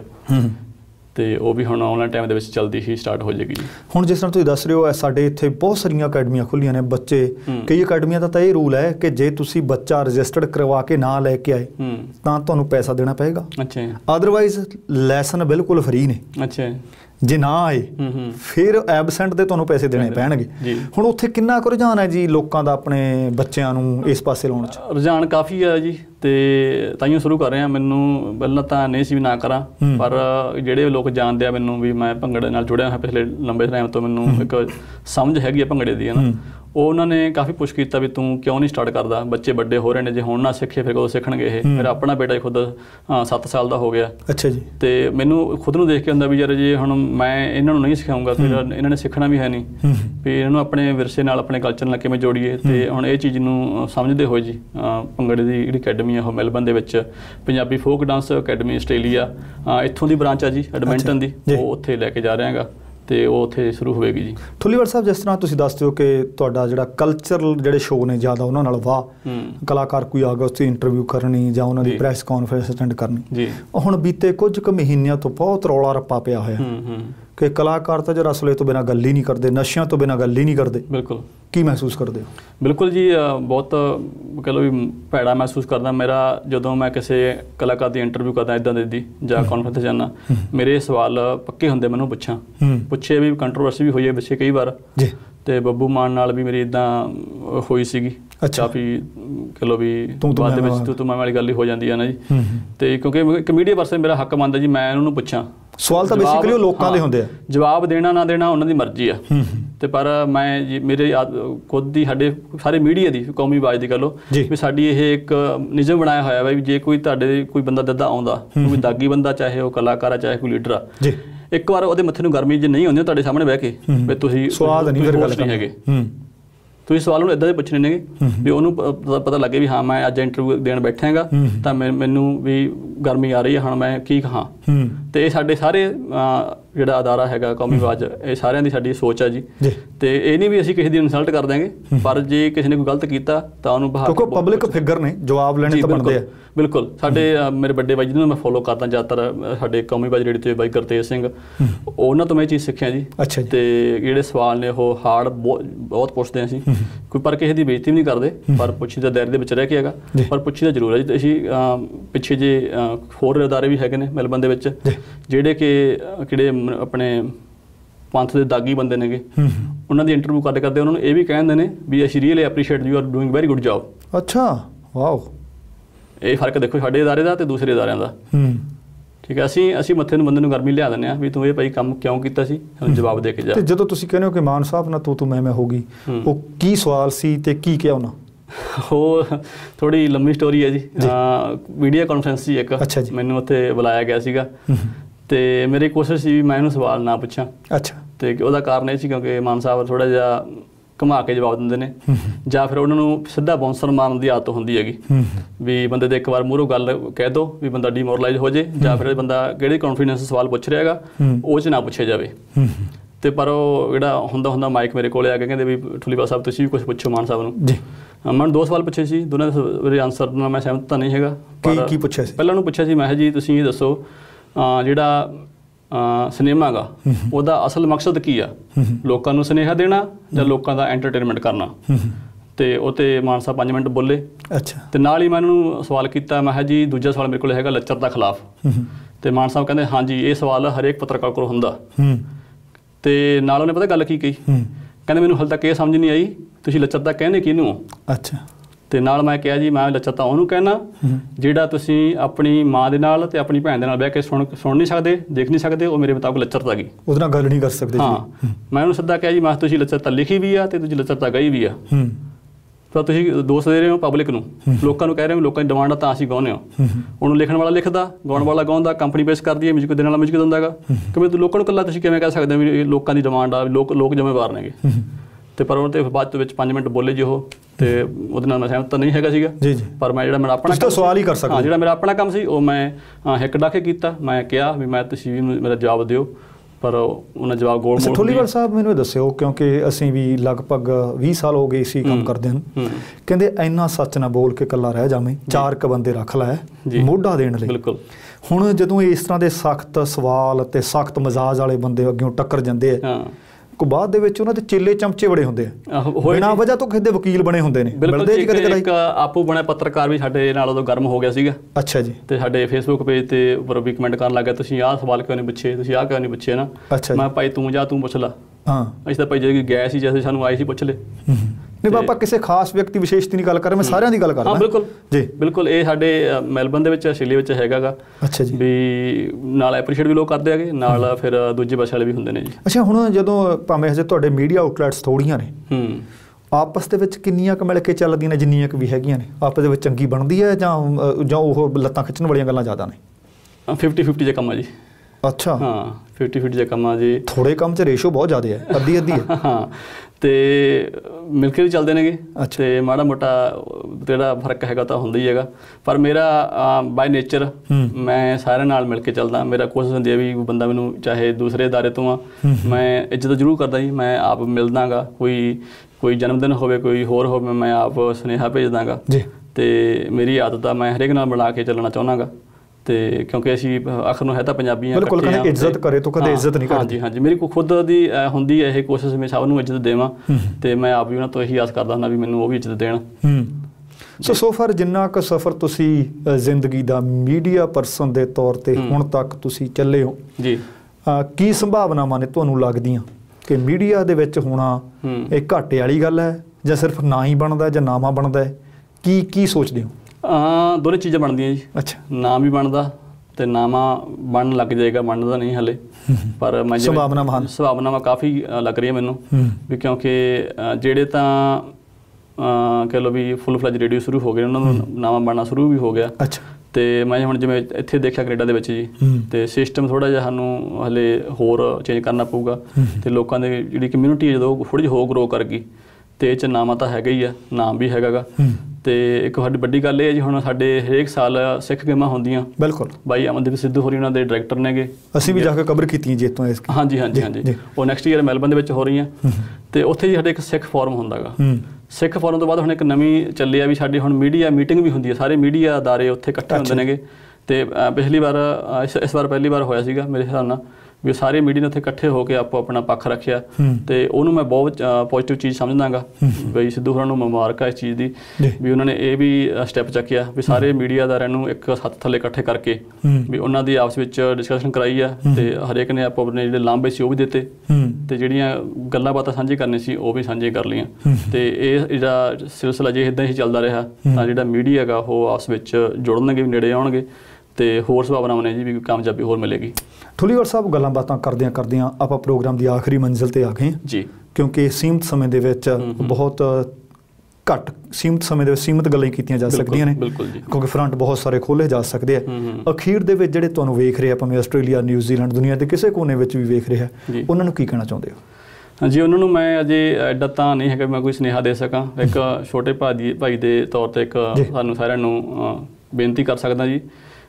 ਤੇ ਉਹ ਵੀ ਹੁਣ ਆਉਣ ਵਾਲੇ ਟਾਈਮ ਦੇ ਵਿੱਚ ਜਲਦੀ ਹੀ ਸਟਾਰਟ ਹੋ ਜਾਏਗੀ। ਹੁਣ ਜਿਸ ਤਰ੍ਹਾਂ ਤੁਸੀਂ ਦੱਸ ਰਹੇ ਹੋ, ਸਾਡੇ ਇੱਥੇ ਬਹੁਤ ਸਾਰੀਆਂ ਅਕੈਡਮੀਆਂ ਖੁੱਲ੍ਹੀਆਂ ਨੇ। ਬੱਚੇ, ਕਈ ਅਕੈਡਮੀਆਂ ਦਾ ਤਾਂ ਇਹ ਰੂਲ ਹੈ ਕਿ ਜੇ ਤੁਸੀਂ ਬੱਚਾ ਰਜਿਸਟਰਡ ਕਰਵਾ ਕੇ ਨਾ ਲੈ ਕੇ ਆਏ ਤਾਂ ਤੁਹਾਨੂੰ ਪੈਸਾ ਦੇਣਾ ਪਏਗਾ। ਅੱਛਾ। ਅਦਰਵਾਈਜ਼ ਲੈਸਨ ਬਿਲਕੁਲ ਫ੍ਰੀ ਨੇ। ਅੱਛਾ। ਜੇ ਨਾ ਆਏ ਫਿਰ ਐਬਸੈਂਟ ਦੇ ਤੁਹਾਨੂੰ ਪੈਸੇ ਦੇਣੇ ਪੈਣਗੇ। ਹੁਣ ਉੱਥੇ ਕਿੰਨਾ ਕੁ ਰੁਝਾਨ ਹੈ ਜੀ ਲੋਕਾਂ ਦਾ ਆਪਣੇ ਬੱਚਿਆਂ ਨੂੰ ਇਸ ਪਾਸੇ ਲਾਉਣ 'ਚ? ਰੁਝਾਨ ਕਾਫੀ ਹੈ ਜੀ, ਤੇ ਤਾਈਓ ਸ਼ੁਰੂ ਕਰ ਰਹੇ ਹਾਂ। ਮੈਨੂੰ ਪਹਿਲਾਂ ਤਾਂ ਨਹੀਂ ਸੀ ਵੀ ਨਾ ਕਰਾਂ, ਪਰ ਜਿਹੜੇ ਲੋਕ ਜਾਣਦੇ ਆ ਮੈਨੂੰ ਵੀ ਮੈਂ ਭੰਗੜੇ ਨਾਲ ਜੁੜਿਆ ਹੋਇਆ ਪਿਛਲੇ ਲੰਬੇ ਟਾਈਮ ਤੋਂ, ਮੈਨੂੰ ਇੱਕ ਸਮਝ ਹੈਗੀ ਆ ਭੰਗੜੇ ਦੀ, ਹੈ ਨਾ। ਉਹ ਉਹਨਾਂ ਨੇ ਕਾਫੀ ਪੁੱਛ ਕੀਤਾ ਵੀ ਤੂੰ ਕਿਉਂ ਨਹੀਂ ਸਟਾਰਟ ਕਰਦਾ, ਬੱਚੇ ਵੱਡੇ ਹੋ ਰਹੇ ਨੇ, ਜੇ ਹੁਣ ਨਾ ਸਿੱਖੇ ਫਿਰ ਕਦੋਂ ਸਿੱਖਣਗੇ ਇਹ। ਮੇਰਾ ਆਪਣਾ ਬੇਟਾ ਖੁਦ 7 ਸਾਲ ਦਾ ਹੋ ਗਿਆ। ਅੱਛਾ ਜੀ। ਤੇ ਮੈਨੂੰ ਖੁਦ ਨੂੰ ਦੇਖ ਕੇ ਹੁੰਦਾ ਵੀ ਯਾਰ ਜੇ ਹੁਣ ਮੈਂ ਇਹਨਾਂ ਨੂੰ ਨਹੀਂ ਸਿਖਾਊਂਗਾ ਫਿਰ ਇਹਨਾਂ ਨੇ ਸਿੱਖਣਾ ਵੀ ਹੈ ਨਹੀਂ। ਵੀ ਇਹਨਾਂ ਨੂੰ ਆਪਣੇ ਵਿਰਸੇ ਨਾਲ, ਆਪਣੇ ਕਲਚਰ ਨਾਲ ਕਿਵੇਂ ਜੋੜੀਏ। ਤੇ ਹੁਣ ਇਹ ਚੀਜ਼ ਨੂੰ ਸਮਝਦੇ ਹੋਏ ਜੀ ਭੰਗੜੇ ਦੀ ਜਿਹੜੀ ਅਕੈਡਮੀ ਆ ਉਹ ਮੈਲਬਨ ਦੇ ਵਿੱਚ, Punjabi folk dance academy Australia, ਇੱਥੋਂ ਦੀ ਬ੍ਰਾਂਚ ਆ ਜੀ ਐਡਮਿੰਟਨ ਦੀ, ਉਹ ਉੱਥੇ ਲੈ ਕੇ ਜਾ ਰਿਹਾ ਹੈਗਾ, ਤੇ ਉਹ ਉੱਥੇ ਸ਼ੁਰੂ ਹੋਵੇਗੀ ਜੀ। ਠੁੱਲੀਵਾਲ ਸਾਹਿਬ, ਜਿਸ ਤਰ੍ਹਾਂ ਤੁਸੀਂ ਦੱਸਦੇ ਹੋ ਕਿ ਤੁਹਾਡਾ ਜਿਹੜਾ ਕਲਚਰਲ ਜਿਹੜੇ ਸ਼ੋਅ ਨੇ ਜ਼ਿਆਦਾ ਉਹਨਾਂ ਨਾਲ ਕਲਾਕਾਰ ਕੋਈ ਆ ਗਿਆ, ਉਸ ਦੀ ਇੰਟਰਵਿਊ ਕਰਨੀ ਜਾਂ ਉਹਨਾਂ ਦੀ ਪ੍ਰੈਸ ਕਾਨਫਰੰਸ ਅਟੈਂਡ ਕਰਨੀ ਜੀ। ਹੁਣ ਬੀਤੇ ਕੁਝ ਕੁ ਮਹੀਨਿਆਂ ਤੋਂ ਬਹੁਤ ਰੌਲਾ ਰੱਪਾ ਪਿਆ ਹੋਇਆ ਕਿ ਕਲਾਕਾਰ ਤਾਂ ਜਿਹੜਾ ਅਸਲੇ ਤੋਂ ਬਿਨਾਂ ਗੱਲ ਹੀ ਨਹੀਂ ਕਰਦੇ, ਨਸ਼ਿਆਂ ਤੋਂ ਬਿਨਾਂ ਗੱਲ ਹੀ ਨਹੀਂ ਕਰਦੇ। ਬਿਲਕੁਲ। ਕੀ ਮਹਿਸੂਸ ਕਰਦੇ ਹੋ? ਬਿਲਕੁਲ ਜੀ, ਬਹੁਤ ਕਹਿ ਲਓ ਵੀ ਭੈੜਾ ਮਹਿਸੂਸ ਕਰਦਾ। ਮੇਰਾ ਜਦੋਂ ਮੈਂ ਕਿਸੇ ਕਲਾਕਾਰ ਦੀ ਇੰਟਰਵਿਊ ਕਰਦਾ ਇੱਦਾਂ ਦੀ ਜਾਂ ਕਾਨਫਰੰਸ 'ਤੇ ਜਾਂਦਾ, ਮੇਰੇ ਸਵਾਲ ਪੱਕੇ ਹੁੰਦੇ ਮੈਨੂੰ ਪੁੱਛੇ ਵੀ, ਕੰਟਰੋਵਰਸੀ ਵੀ ਹੋਈ ਹੈ ਪਿੱਛੇ ਕਈ ਵਾਰ ਜੀ। ਤੇ ਬੱਬੂ ਮਾਨ ਨਾਲ ਵੀ ਮੇਰੀ ਇੱਦਾਂ ਹੋਈ ਸੀਗੀ ਕਾਫੀ, ਕਹਿ ਲਓ ਵੀ ਬਾਅਦ ਦੇ ਵਿੱਚ ਤੂੰ ਮੈਂ ਵਾਲੀ ਗੱਲ ਹੀ ਹੋ ਜਾਂਦੀ ਹੈ ਨਾ ਜੀ। ਤੇ ਕਿਉਂਕਿ ਇੱਕ ਮੀਡੀਆ ਪਰਸਨ ਮੇਰਾ ਹੱਕ ਬਣਦਾ ਜੀ ਮੈਂ ਉਹਨਾਂ ਨੂੰ ਪੁੱਛਾਂ। ਸਵਾਲ ਤਾਂ ਬੇਸਿਕਲੀ ਉਹ ਲੋਕਾਂ ਦੇ ਹੁੰਦੇ ਆ, ਜਵਾਬ ਦੇਣਾ ਨਾ ਦੇਣਾ ਉਹਨਾਂ ਦੀ ਮਰਜ਼ੀ ਆ। ਤੇ ਪਰ ਮੈਂ ਜੀ ਮੇਰੇ ਖੁਦ ਦੀ, ਸਾਡੇ ਸਾਰੇ ਮੀਡੀਆ ਦੀ, ਕੌਮੀ ਆਵਾਜ਼ ਦੀ ਗੱਲ ਵੀ ਸਾਡੀ ਇਹ ਇੱਕ ਨਿਯਮ ਬਣਾਇਆ ਹੋਇਆ ਵਾ ਵੀ ਜੇ ਕੋਈ ਤੁਹਾਡੇ ਕੋਈ ਬੰਦਾ ਦੱਦਾ ਆਉਂਦਾ, ਕੋਈ ਦਾਗੀ ਬੰਦਾ, ਚਾਹੇ ਉਹ ਕਲਾਕਾਰ ਆ ਚਾਹੇ ਕੋਈ ਲੀਡਰ ਆ, ਇੱਕ ਵਾਰ ਉਹਦੇ ਮੱਥੇ ਨੂੰ ਗਰਮੀ ਜੇ ਨਹੀਂ ਆਉਂਦੀ ਤੁਹਾਡੇ ਸਾਹਮਣੇ ਬਹਿ ਕੇ ਵੀ ਤੁਸੀਂ ਸਵਾਲ ਨਹੀਂ ਹੈਗੇ, ਤੁਸੀਂ ਸਵਾਲ ਉਹਨੂੰ ਇੱਦਾਂ ਦੇ ਪੁੱਛਣੇ ਨੇਗੇ ਵੀ ਉਹਨੂੰ ਪਤਾ ਲੱਗੇ ਵੀ ਹਾਂ ਮੈਂ ਅੱਜ ਇੰਟਰਵਿਊ ਦੇਣ ਬੈਠਾ ਹੈਗਾ ਤਾਂ ਮੈਨੂੰ ਵੀ ਗਰਮੀ ਆ ਰਹੀ ਹੈ, ਹੁਣ ਮੈਂ ਕੀ ਕਹਾਂ। ਤੇ ਇਹ ਸਾਡੇ ਸਾਰੇ ਜਿਹੜਾ ਅਦਾਰਾ ਹੈਗਾ ਕੌਮੀ ਆਵਾਜ਼, ਇਹ ਸਾਰਿਆਂ ਦੀ ਸਾਡੀ ਸੋਚ ਹੈ ਜੀ। ਤੇ ਇਹ ਨਹੀਂ ਵੀ ਅਸੀਂ ਕਿਸੇ ਦੀ ਇਨਸਲਟ ਕਰ ਦਿਆਂਗੇ, ਪਰ ਜੇ ਕਿਸੇ ਨੇ ਕੋਈ ਗਲਤ ਕੀਤਾ ਤਾਂ ਉਹਨੂੰ ਕਿਉਂਕਿ ਪਬਲਿਕ ਫਿਗਰ ਨੇ, ਜਵਾਬ ਲੈਣੇ ਤਾਂ ਬਣਦੇ ਆ। ਬਿਲਕੁਲ। ਸਾਡੇ ਮੇਰੇ ਵੱਡੇ ਬਾਈ ਜਿਹਨੂੰ ਮੈਂ ਫੋਲੋ ਕਰਦਾ ਜ਼ਿਆਦਾਤਰ, ਸਾਡੇ ਕੌਮੀ ਆਵਾਜ਼ ਰੇਡੀਓ ਤੇ ਬਾਈ ਗੁਰਤੇਜ ਸਿੰਘ, ਉਹਨਾਂ ਤੋਂ ਮੈਂ ਇਹ ਚੀਜ਼ ਸਿੱਖਿਆ ਜੀ। ਅੱਛਾ ਜੀ। ਤੇ ਜਿਹੜੇ ਸਵਾਲ ਨੇ ਉਹ ਹਾਰਡ ਬਹੁਤ ਪੁੱਛਦੇ ਹਾਂ ਅਸੀਂ, ਕੋਈ ਪਰ ਕਿਸੇ ਦੀ ਬੇਇੱਜ਼ਤੀ ਵੀ ਨਹੀਂ ਕਰਦੇ, ਪਰ ਪੁੱਛੀ ਦਾ ਦਾਇਰੇ ਦੇ ਵਿੱਚ ਰਹਿ ਕੇ ਹੈਗਾ, ਪਰ ਪੁੱਛੀ ਦਾ ਜ਼ਰੂਰ ਹੈ ਜੀ। ਅਸੀਂ ਪਿੱਛੇ ਜੇ ਹੋਰ ਅਦਾਰੇ ਵੀ ਹੈਗੇ ਨੇ ਮੈਲਬਨ ਦੇ ਵਿੱਚ, ਜਿਹੜੇ ਕਿ ਆਪਣੇ ਪੰਥ ਦੇ ਦਾਗੀ ਬੰਦੇ ਨੇਗੇ, ਉਹਨਾਂ ਦੀ ਇੰਟਰਵਿਊ ਕਰਦੇ ਉਹਨਾਂ ਨੂੰ ਇਹ ਵੀ ਕਹਿੰਦੇ ਨੇ ਵੀ ਅਸੀਂ really appreciate you are doing very good job. ਅੱਛਾ, ਵਾਓ। ਇਹ ਫਰਕ ਦੇਖੋ ਸਾਡੇ ਅਦਾਰੇ ਦਾ ਤੇ ਦੂਸਰੇ ਅਦਾਰਿਆਂ ਦਾ। ਠੀਕ ਹੈ। ਅਸੀਂ ਮੱਥੇ ਨੂੰ ਬੰਦੇ ਨੂੰ ਗਰਮੀ ਲਿਆ ਦਿੰਦੇ ਹਾਂ ਵੀ ਤੂੰ ਇਹ ਭਾਈ ਕੰਮ ਕਿਉਂ ਕੀਤਾ ਸੀ, ਸਾਨੂੰ ਜਵਾਬ ਦੇ ਕੇ ਜਾ। ਤੇ ਜਦੋਂ ਤੁਸੀਂ ਕਹਿੰਦੇ ਹੋ ਕਿ ਮਾਨ ਸਾਹਿਬ ਨਾਲ ਤੂੰ ਮੈਂ ਹੋ ਗਈ, ਉਹ ਕੀ ਸਵਾਲ ਸੀ ਤੇ ਕੀ ਕਿਹਾ ਉਹਨਾਂ? ਉਹ ਥੋੜੀ ਲੰਮੀ ਸਟੋਰੀ ਹੈ ਜੀ। ਮੀਡੀਆ ਕਾਨਫਰੰਸ ਸੀ ਇੱਕ, ਮੈਨੂੰ ਉੱਥੇ ਬੁਲਾਇਆ ਗਿਆ ਸੀਗਾ, ਤੇ ਮੇਰੀ ਕੋਸ਼ਿਸ਼ ਸੀ ਵੀ ਮੈਂ ਇਹਨੂੰ ਸਵਾਲ ਨਾ ਪੁੱਛਾਂ। ਅੱਛਾ। ਤੇ ਉਹਦਾ ਕਾਰਨ ਇਹ ਸੀ ਕਿਉਂਕਿ ਮਾਨ ਸਾਹਿਬ ਥੋੜਾ ਜਿਹਾ ਘੁਮਾ ਕੇ ਜਵਾਬ ਦਿੰਦੇ ਨੇ, ਜਾਂ ਫਿਰ ਉਹਨਾਂ ਨੂੰ ਸਿੱਧਾ ਬਾਉਂਸਰ ਮਾਰਨ ਦੀ ਆਦਤ ਹੁੰਦੀ ਹੈਗੀ ਵੀ ਬੰਦੇ ਦੇ ਇੱਕ ਵਾਰ ਮੂਹਰੋਂ ਗੱਲ ਕਹਿ ਦੋ ਵੀ ਬੰਦਾ ਡੀਮੋਰਲਾਈਜ਼ ਹੋ ਜੇ, ਜਾਂ ਫਿਰ ਬੰਦਾ ਕਿਹੜੇ ਕੌਨਫੀਡੈਂਸ ਸਵਾਲ ਪੁੱਛ ਰਿਹਾ ਹੈਗਾ ਉਹ 'ਚ ਨਾ ਪੁੱਛਿਆ ਜਾਵੇ। ਤੇ ਪਰ ਉਹ ਜਿਹੜਾ ਹੁੰਦਾ ਮਾਈਕ ਮੇਰੇ ਕੋਲ ਆ ਕੇ ਕਹਿੰਦੇ ਵੀ ਠੁੱਲੀਵਾਲ ਸਾਹਿਬ ਤੁਸੀਂ ਵੀ ਕੁਛ ਪੁੱਛੋ ਮਾਨ ਸਾਹਿਬ ਨੂੰ ਜੀ। ਮੈਂ 2 ਸਵਾਲ ਪੁੱਛੇ ਸੀ, ਦੋਨਾਂ ਦੇ ਆਨਸਰ ਨਾਲ ਮੈਂ ਸਹਿਮਤ ਤਾਂ ਨਹੀਂ ਹੈਗਾ। ਕੀ ਪੁੱਛਿਆ ਸੀ? ਪਹਿਲਾਂ ਉਹਨੂੰ ਪੁੱਛਿਆ ਸੀ, ਮੈਂ ਕਿਹਾ ਜੀ ਤੁਸੀਂ ਇਹ ਦੱਸੋ ਜਿਹੜਾ ਸਿਨੇਮਾ ਗਾ ਉਹਦਾ ਅਸਲ ਮਕਸਦ ਕੀ ਆ, ਲੋਕਾਂ ਨੂੰ ਸੁਨੇਹਾ ਦੇਣਾ ਜਾਂ ਲੋਕਾਂ ਦਾ ਐਂਟਰਟੇਨਮੈਂਟ ਕਰਨਾ? ਤੇ ਉਹ ਤੇ ਮਾਨ ਸਾਹਿਬ 5 ਮਿੰਟ ਬੋਲੇ। ਅੱਛਾ। ਤੇ ਨਾਲ ਹੀ ਮੈਂ ਉਹਨੂੰ ਸਵਾਲ ਕੀਤਾ, ਮੈਂ ਕਿਹਾ ਜੀ ਦੂਜਾ ਸਵਾਲ ਮੇਰੇ ਕੋਲ ਹੈਗਾ ਲੱਚਰਤਾ ਖਿਲਾਫ। ਤੇ ਮਾਨ ਸਾਹਿਬ ਕਹਿੰਦੇ ਹਾਂਜੀ ਇਹ ਸਵਾਲ ਹਰੇਕ ਪੱਤਰਕਾਰ ਕੋਲ ਹੁੰਦਾ। ਤੇ ਨਾਲ ਉਹਨੇ ਪਤਾ ਗੱਲ ਕੀ ਕਹੀ, ਕਹਿੰਦੇ ਮੈਨੂੰ ਹਾਲੇ ਤੱਕ ਇਹ ਸਮਝ ਨਹੀਂ ਆਈ ਤੁਸੀਂ ਲੱਚਰਤਾ ਕਹਿੰਦੇ ਕਿਹਨੂੰ ਹੋ? ਅੱਛਾ। ਤੇ ਨਾਲ ਮੈਂ ਕਿਹਾ ਜੀ ਮੈਂ ਲੱਚਰਤਾ ਉਹਨੂੰ ਕਹਿਣਾ ਜਿਹੜਾ ਤੁਸੀਂ ਆਪਣੀ ਮਾਂ ਦੇ ਨਾਲ ਤੇ ਆਪਣੀ ਭੈਣ ਦੇ ਨਾਲ ਬਹਿ ਕੇ ਸੁਣ ਨਹੀਂ ਸਕਦੇ, ਦੇਖ ਨਹੀਂ ਸਕਦੇ, ਉਹ ਮੇਰੇ ਮੁਤਾਬਕ ਲੱਚਰਤਾ ਗਈ, ਉਹਦੇ ਨਾਲ ਗੱਲ ਨਹੀਂ ਕਰ ਸਕਦੇ। ਹਾਂ, ਮੈਂ ਉਹਨੂੰ ਸਿੱਧਾ ਕਿਹਾ ਜੀ ਮੈਂ ਤੁਸੀਂ ਲੱਚਰਤਾ ਲਿਖੀ ਵੀ ਆ ਤੇ ਤੁਸੀਂ ਲੱਚਰਤਾ ਗਈ ਵੀ ਆ, ਪਰ ਤੁਸੀਂ ਦੋਸ਼ ਦੇ ਰਹੇ ਹੋ ਪਬਲਿਕ ਨੂੰ, ਲੋਕਾਂ ਨੂੰ ਕਹਿ ਰਹੇ ਹੋ ਲੋਕਾਂ ਦੀ ਡਿਮਾਂਡ ਆ ਤਾਂ ਅਸੀਂ ਗਾਉਂਦੇ ਹਾਂ। ਉਹਨੂੰ ਲਿਖਣ ਵਾਲਾ ਲਿਖਦਾ, ਗਾਉਣ ਵਾਲਾ ਗਾਉਂਦਾ, ਕੰਪਨੀ ਬੇਸ ਕਰਦੀ ਹੈ, ਮਿਊਜ਼ਿਕ ਦੇਣ ਵਾਲਾ ਮਿਊਜ਼ਿਕ ਦਿੰਦਾ ਹੈਗਾ। ਕਿਉਂਕਿ ਲੋਕਾਂ ਨੂੰ ਇਕੱਲਾ ਤੁਸੀਂ ਕਿਵੇਂ ਕਹਿ ਸਕਦੇ ਹੋ ਵੀ ਲੋਕਾਂ ਦੀ ਡਿਮਾਂਡ ਆ, ਲੋਕ ਜ਼ਿੰਮੇਵਾਰ ਨੇਗੇ। ਤੇ ਪਰ ਉਹਨੇ ਬਾਅਦ ਦੇ ਵਿੱਚ 5 ਮਿੰਟ ਬੋਲੇ ਜੀ ਉਹ, ਤੇ ਉਹਦੇ ਨਾਲ ਮੈਂ ਸਹਿਮਤ ਤਾਂ ਨਹੀਂ ਹੈਗਾ ਸੀਗਾ। ਪਰ ਮੈਂ ਜਿਹੜਾ ਮੇਰਾ ਆਪਣਾ ਸਵਾਲ ਹੀ ਕਰ ਸਕਦਾ, ਜਿਹੜਾ ਮੇਰਾ ਆਪਣਾ ਕੰਮ ਸੀ ਉਹ ਮੈਂ ਹਿੱਕ ਡਾ ਕੇ ਕੀਤਾ। ਮੈਂ ਕਿਹਾ ਵੀ ਮੈਂ ਤੁਸੀਂ ਵੀ ਮੇਰਾ ਜਵਾਬ ਦਿਓ, ਪਰ ਉਹਨਾਂ ਜਵਾਬ ਗੋਲ ਮੋੜ। ਠੁੱਲੀਵਾਲ ਸਾਹਿਬ ਮੈਨੂੰ ਇਹ ਦੱਸਿਓ, ਕਿਉਂਕਿ ਅਸੀਂ ਵੀ ਲਗਭਗ 20 ਸਾਲ ਹੋ ਗਏ ਇਸੀ ਕੰਮ ਕਰਦੇ ਹਨ, ਕਹਿੰਦੇ ਇੰਨਾ ਸੱਚ ਨਾ ਬੋਲ ਕੇ ਇਕੱਲਾ ਰਹਿ ਜਾਵੇਂ, 4 ਕੁ ਬੰਦੇ ਰੱਖ ਲੈ ਮੋਢਾ ਦੇਣ ਲਈ। ਬਿਲਕੁਲ। ਹੁਣ ਜਦੋਂ ਇਸ ਤਰ੍ਹਾਂ ਦੇ ਸਖਤ ਸਵਾਲ ਤੇ ਸਖਤ ਮਜ਼ਾਜ ਵਾਲੇ ਬੰਦੇ ਅੱਗਿਓਂ ਟੱਕਰ ਜਾਂਦੇ ਆ, ਬਾਅਦ ਦੇ ਵਿੱਚ ਉਹਨਾਂ ਦੇ ਚੇਲੇ ਚਮਚੇ ਬੜੇ ਹੁੰਦੇ ਆ, ਬਿਨਾਂ ਵਜ੍ਹਾ ਤੋਂ ਕਿਸੇ ਦੇ ਵਕੀਲ ਬਣੇ ਹੁੰਦੇ ਨੇ। ਇੱਕ ਆਪੂ ਬਣਿਆ ਪੱਤਰਕਾਰ ਵੀ ਸਾਡੇ ਨਾਲ ਉਦੋਂ ਗਰਮ ਹੋ ਗਿਆ ਸੀਗਾ। ਅੱਛਾ ਜੀ। ਤੇ ਸਾਡੇ ਫੇਸਬੁੱਕ ਪੇਜ ਤੇ ਉੱਪਰ ਵੀ ਕਮੈਂਟ ਕਰਨ ਲੱਗ ਗਿਆ ਤੁਸੀਂ ਆਹ ਸਵਾਲ ਕਿਉਂ ਨਹੀਂ ਪੁੱਛੇ, ਤੁਸੀਂ ਆਹ ਕਿਉਂ ਨਹੀਂ ਪੁੱਛੇ ਨਾ। ਮੈਂ ਭਾਈ ਤੂੰ ਜਾ ਤੂੰ ਪੁੱਛ ਲਾ। ਹਾਂ, ਅਸੀਂ ਤਾਂ ਭਾਈ ਜੇ ਗਏ ਸੀ ਜੈਸੇ ਸਾਨੂੰ ਆਏ ਸੀ ਪੁੱਛ ਲੈ। ਨਹੀਂ ਬਾਬਾ ਕਿਸੇ ਖਾਸ ਵਿਅਕਤੀ ਵਿਸ਼ੇਸ਼ ਦੀ ਨਹੀਂ ਗੱਲ ਕਰ ਰਿਹਾ, ਮੈਂ ਸਾਰਿਆਂ ਦੀ ਗੱਲ ਕਰ ਰਿਹਾ। ਬਿਲਕੁਲ ਜੀ, ਬਿਲਕੁਲ। ਇਹ ਸਾਡੇ ਮੈਲਬਨ ਦੇ ਵਿੱਚ ਆਸਟ੍ਰੇਲੀਆ ਵਿੱਚ ਹੈਗਾ ਗਾ। ਅੱਛਾ ਜੀ। ਵੀ ਨਾਲ ਐਪਰੀਸ਼ੀਏਟ ਵੀ ਲੋਕ ਕਰਦੇ ਹੈਗੇ, ਨਾਲ ਫਿਰ ਦੂਜੇ ਭਾਸ਼ਾ ਵਾਲੇ ਵੀ ਹੁੰਦੇ ਨੇ ਜੀ। ਅੱਛਾ, ਹੁਣ ਜਦੋਂ ਭਾਵੇਂ ਹਜੇ ਤੁਹਾਡੇ ਮੀਡੀਆ ਆਊਟਲੈਟਸ ਥੋੜ੍ਹੀਆਂ ਨੇ, ਆਪਸ ਦੇ ਵਿੱਚ ਕਿੰਨੀਆਂ ਕੁ ਮਿਲ ਕੇ ਚੱਲਦੀਆਂ ਨੇ, ਜਿੰਨੀਆਂ ਕੁ ਵੀ ਹੈਗੀਆਂ ਨੇ, ਆਪਸ ਦੇ ਵਿੱਚ ਚੰਗੀ ਬਣਦੀ ਹੈ ਜਾਂ ਉਹ ਲੱਤਾਂ ਖਿੱਚਣ ਵਾਲੀਆਂ ਗੱਲਾਂ ਜ਼ਿਆਦਾ ਨੇ? 50-50 ਜਿਹਾ ਕੰਮ ਆ ਜੀ। ਅੱਛਾ। ਹਾਂ, 50-50 ਜਿਹਾ ਕੰਮ ਆ ਜੀ। ਥੋੜ੍ਹੇ ਕੰਮ 'ਚ ਰੇਸ਼ੋ ਬਹੁਤ ਜ਼ਿਆਦਾ ਹੈ, ਅੱਧੀ ਹੈ। ਹਾਂ, ਤੇ ਮਿਲ ਕੇ ਵੀ ਚੱਲਦੇ ਨੇਗੇ, ਤੇ ਮਾੜਾ ਮੋਟਾ ਜਿਹੜਾ ਫਰਕ ਹੈਗਾ ਤਾਂ ਹੁੰਦਾ ਹੀ ਹੈਗਾ। ਪਰ ਮੇਰਾ ਬਾਈ ਨੇਚਰ ਮੈਂ ਸਾਰਿਆਂ ਨਾਲ ਮਿਲ ਕੇ ਚੱਲਦਾ। ਮੇਰਾ ਕੋਸ਼ਿਸ਼ ਹੁੰਦੀ ਹੈ ਵੀ ਬੰਦਾ ਮੈਨੂੰ ਚਾਹੇ ਦੂਸਰੇ ਅਦਾਰੇ ਤੋਂ ਆ, ਮੈਂ ਇੱਜ਼ਤ ਜ਼ਰੂਰ ਕਰਦਾ ਜੀ। ਮੈਂ ਆਪ ਮਿਲਦਾ ਗਾ, ਕੋਈ ਜਨਮ ਦਿਨ ਹੋਵੇ, ਕੋਈ ਹੋਰ ਹੋਵੇ, ਮੈਂ ਆਪ ਸੁਨੇਹਾ ਭੇਜਦਾ ਗਾ। ਤੇ ਮੇਰੀ ਆਦਤ ਆ, ਮੈਂ ਹਰੇਕ ਨਾਲ ਮਿਲਾ ਕੇ ਚੱਲਣਾ ਚਾਹੁੰਦਾ ਗਾ। ਤੇ ਕਿਉਂਕਿ ਅਸੀਂ ਆਖਰ ਨੂੰ ਹੈ ਤਾਂ ਪੰਜਾਬੀ ਹਾਂ। ਬਿਲਕੁਲ, ਕਦੇ ਇੱਜ਼ਤ ਕਰੇ ਤਾਂ ਕਦੇ ਇੱਜ਼ਤ ਨਹੀਂ ਕਰਦੀ। ਹਾਂਜੀ, ਮੇਰੀ ਖੁਦ ਦੀ ਹੁੰਦੀ ਹੈ ਇਹ ਕੋਸ਼ਿਸ਼, ਮੈਂ ਸਭ ਨੂੰ ਇੱਜ਼ਤ ਦੇਵਾਂ, ਤੇ ਮੈਂ ਆਪ ਵੀ ਉਹਨਾਂ ਤੋਂ ਇਹੀ ਆਸ ਕਰਦਾ ਹੁੰਦਾ ਵੀ ਮੈਨੂੰ ਉਹ ਵੀ ਇੱਜ਼ਤ ਦੇਣ। ਸੋ ਫਾਰ ਜਿੰਨਾ ਕੁ ਸਫ਼ਰ ਤੁਸੀਂ ਜ਼ਿੰਦਗੀ ਦਾ ਮੀਡੀਆ ਪਰਸਨ ਦੇ ਤੌਰ 'ਤੇ ਹੁਣ ਤੱਕ ਤੁਸੀਂ ਚੱਲੇ ਹੋ ਜੀ, ਕੀ ਸੰਭਾਵਨਾਵਾਂ ਨੇ ਤੁਹਾਨੂੰ ਲੱਗਦੀਆਂ ਕਿ ਮੀਡੀਆ ਦੇ ਵਿੱਚ ਹੋਣਾ ਇਹ ਘਾਟੇ ਵਾਲੀ ਗੱਲ ਹੈ, ਜਾਂ ਸਿਰਫ ਨਾ ਹੀ ਬਣਦਾ ਜਾਂ ਨਾਮਾ ਬਣਦਾ ਹੈ? ਕੀ ਸੋਚਦੇ ਹੋ? ਦੋਨੇ ਚੀਜ਼ਾਂ ਬਣਦੀਆਂ ਜੀ। ਅੱਛਾ। ਨਾਮ ਵੀ ਬਣਦਾ ਤੇ ਨਾਮਾ ਬਣਨ ਲੱਗ ਜਾਏਗਾ, ਬਣਦਾ ਨਹੀਂ ਹਾਲੇ, ਪਰ ਮੈਂ ਸੰਭਾਵਨਾਵਾਂ ਕਾਫੀ ਲੱਗ ਰਹੀ ਹੈ ਮੈਨੂੰ ਵੀ, ਕਿਉਂਕਿ ਜਿਹੜੇ ਤਾਂ ਕਹਿ ਲਓ ਵੀ ਫੁੱਲ ਫਲੈਜ ਰੇਡੀਓ ਸ਼ੁਰੂ ਹੋ ਗਏ, ਉਹਨਾਂ ਨੂੰ ਨਾਮਾ ਬਣਨਾ ਸ਼ੁਰੂ ਵੀ ਹੋ ਗਿਆ। ਅੱਛਾ। ਤੇ ਮੈਂ ਹੁਣ ਜਿਵੇਂ ਇੱਥੇ ਦੇਖਿਆ ਕੈਨੇਡਾ ਦੇ ਵਿੱਚ ਜੀ, ਤੇ ਸਿਸਟਮ ਥੋੜ੍ਹਾ ਜਿਹਾ ਸਾਨੂੰ ਹਲੇ ਹੋਰ ਚੇਂਜ ਕਰਨਾ ਪਊਗਾ, ਤੇ ਲੋਕਾਂ ਦੀ ਜਿਹੜੀ ਕਮਿਊਨਿਟੀ ਜਦੋਂ ਥੋੜ੍ਹੀ ਜਿਹੀ ਹੋਰ ਗਰੋ ਕਰ ਗਈ, ਤੇ ਇਹ 'ਚ ਨਾਮਾ ਤਾਂ ਹੈਗਾ ਹੀ ਆ, ਨਾਮ ਵੀ ਹੈਗਾ ਗਾ, ਤੇ ਇੱਕ ਸਾਡੀ ਵੱਡੀ ਗੱਲ ਇਹ ਹੈ ਜੀ, ਹੁਣ ਸਾਡੇ ਹਰੇਕ ਸਾਲ ਸਿੱਖ ਗੇਮਾਂ ਹੁੰਦੀਆਂ। ਬਿਲਕੁਲ। ਬਾਈ ਅਮਨਦੀਪ ਸਿੱਧੂ ਹੋਰੀ ਉਹਨਾਂ ਦੇ ਡਾਇਰੈਕਟਰ ਨੇਗੇ, ਅਸੀਂ ਵੀ ਜਾ ਕੇ ਕਵਰ ਕੀਤੀਆਂ ਜੀ ਇੱਥੋਂ। ਹਾਂਜੀ ਹਾਂਜੀ ਹਾਂਜੀ, ਉਹ ਨੈਕਸਟ ਈਅਰ ਮੈਲਬਨ ਦੇ ਵਿੱਚ ਹੋ ਰਹੀਆਂ। ਤੇ ਉੱਥੇ ਜੀ ਸਾਡੇ ਇੱਕ ਸਿੱਖ ਫੋਰਮ ਹੁੰਦਾ ਗਾ। ਸਿੱਖ ਫੋਰਮ ਤੋਂ ਬਾਅਦ ਹੁਣ ਇੱਕ ਨਵੀਂ ਚੱਲੀ ਆ ਵੀ ਸਾਡੀ ਹੁਣ ਮੀਡੀਆ ਮੀਟਿੰਗ ਵੀ ਹੁੰਦੀ ਹੈ, ਸਾਰੇ ਮੀਡੀਆ ਅਦਾਰੇ ਉੱਥੇ ਇਕੱਠੇ ਹੁੰਦੇ ਨੇਗੇ। ਤੇ ਪਿਛਲੀ ਵਾਰ ਇਸ ਵਾਰ ਪਹਿਲੀ ਵਾਰ ਹੋਇਆ ਸੀਗਾ ਮੇਰੇ ਹਿਸਾਬ ਨਾਲ ਵੀ ਸਾਰੇ ਮੀਡੀਆ ਨੇ ਉੱਥੇ ਇਕੱਠੇ ਹੋ ਕੇ ਆਪੋ ਆਪਣਾ ਪੱਖ ਰੱਖਿਆ। ਤੇ ਉਹਨੂੰ ਮੈਂ ਬਹੁਤ ਪੋਜ਼ੀਟਿਵ ਚੀਜ਼ ਸਮਝਦਾ ਗਾ ਬਈ ਸਿੱਧੂ ਹੋਰਾਂ ਨੂੰ ਮੁਬਾਰਕ ਆ ਇਸ ਚੀਜ਼ ਦੀ ਵੀ ਉਹਨਾਂ ਨੇ ਇਹ ਵੀ ਸਟੈਪ ਚੱਕਿਆ ਵੀ ਸਾਰੇ ਮੀਡੀਆ ਅਦਾਰਿਆਂ ਨੂੰ ਇੱਕ ਹੱਥ ਥੱਲੇ ਇਕੱਠੇ ਕਰਕੇ ਵੀ ਉਹਨਾਂ ਦੀ ਆਪਸ ਵਿੱਚ ਡਿਸਕਸ਼ਨ ਕਰਾਈ ਆ। ਤੇ ਹਰੇਕ ਨੇ ਆਪੋ ਆਪਣੇ ਜਿਹੜੇ ਲਾਂਭੇ ਸੀ ਉਹ ਵੀ ਦਿੱਤੇ ਤੇ ਜਿਹੜੀਆਂ ਗੱਲਾਂ ਬਾਤਾਂ ਸਾਂਝੀ ਕਰਨੀ ਸੀ ਉਹ ਵੀ ਸਾਂਝੀਆਂ ਕਰ ਲਈਆਂ। ਤੇ ਇਹ ਜਿਹੜਾ ਸਿਲਸਿਲਾ ਜੇ ਇੱਦਾਂ ਹੀ ਚੱਲਦਾ ਰਿਹਾ ਤਾਂ ਜਿਹੜਾ ਮੀਡੀਆ ਹੈਗਾ ਉਹ ਆਪਸ ਵਿੱਚ ਜੁੜਨਗੇ ਵੀ, ਨੇੜੇ ਆਉਣਗੇ ਤੇ ਹੋਰ ਸੰਭਾਵਨਾਵਾਂ ਨੇ ਜੀ ਵੀ ਕਾਮਯਾਬੀ ਹੋਰ ਮਿਲੇਗੀ। ਠੁੱਲੀਵਾਲ ਸਾਹਿਬ, ਗੱਲਾਂ ਬਾਤਾਂ ਕਰਦਿਆਂ ਆਪਾਂ ਪ੍ਰੋਗਰਾਮ ਦੀ ਆਖਰੀ ਮੰਜ਼ਿਲ ਤੇ ਆ ਗਏ ਜੀ, ਕਿਉਂਕਿ ਸੀਮਤ ਸਮੇਂ ਦੇ ਵਿੱਚ ਬਹੁਤ ਘੱਟ ਸੀਮਤ ਸਮੇਂ ਦੇ ਵਿੱਚ ਸੀਮਤ ਗੱਲਾਂ ਹੀ ਕੀਤੀਆਂ ਜਾ ਸਕਦੀਆਂ ਨੇ। ਬਿਲਕੁਲ ਜੀ, ਕਿਉਂਕਿ ਫਰੰਟ ਬਹੁਤ ਸਾਰੇ ਖੋਲ੍ਹੇ ਜਾ ਸਕਦੇ ਆ। ਅਖੀਰ ਦੇ ਵਿੱਚ ਜਿਹੜੇ ਤੁਹਾਨੂੰ ਵੇਖ ਰਹੇ ਆ, ਭਾਵੇਂ ਆਸਟ੍ਰੇਲੀਆ, ਨਿਊਜ਼ੀਲੈਂਡ, ਦੁਨੀਆ ਦੇ ਕਿਸੇ ਕੋਨੇ ਵਿੱਚ ਵੀ ਵੇਖ ਰਿਹਾ, ਉਹਨਾਂ ਨੂੰ ਕੀ ਕਹਿਣਾ ਚਾਹੁੰਦੇ ਹੋ? ਹਾਂਜੀ, ਉਹਨਾਂ ਨੂੰ ਮੈਂ ਅਜੇ ਐਡਾ ਤਾਂ ਨਹੀਂ ਹੈਗਾ ਮੈਂ ਕੋਈ ਸੁਨੇਹਾ ਦੇ ਸਕਾਂ। ਇੱਕ ਛੋਟੇ ਭਾਈ ਦੇ ਤੌਰ 'ਤੇ ਇੱਕ ਸਾਨੂੰ ਸਾਰਿਆਂ ਨੂੰ ਬੇਨਤੀ ਕਰ ਸਕਦਾ ਜੀ।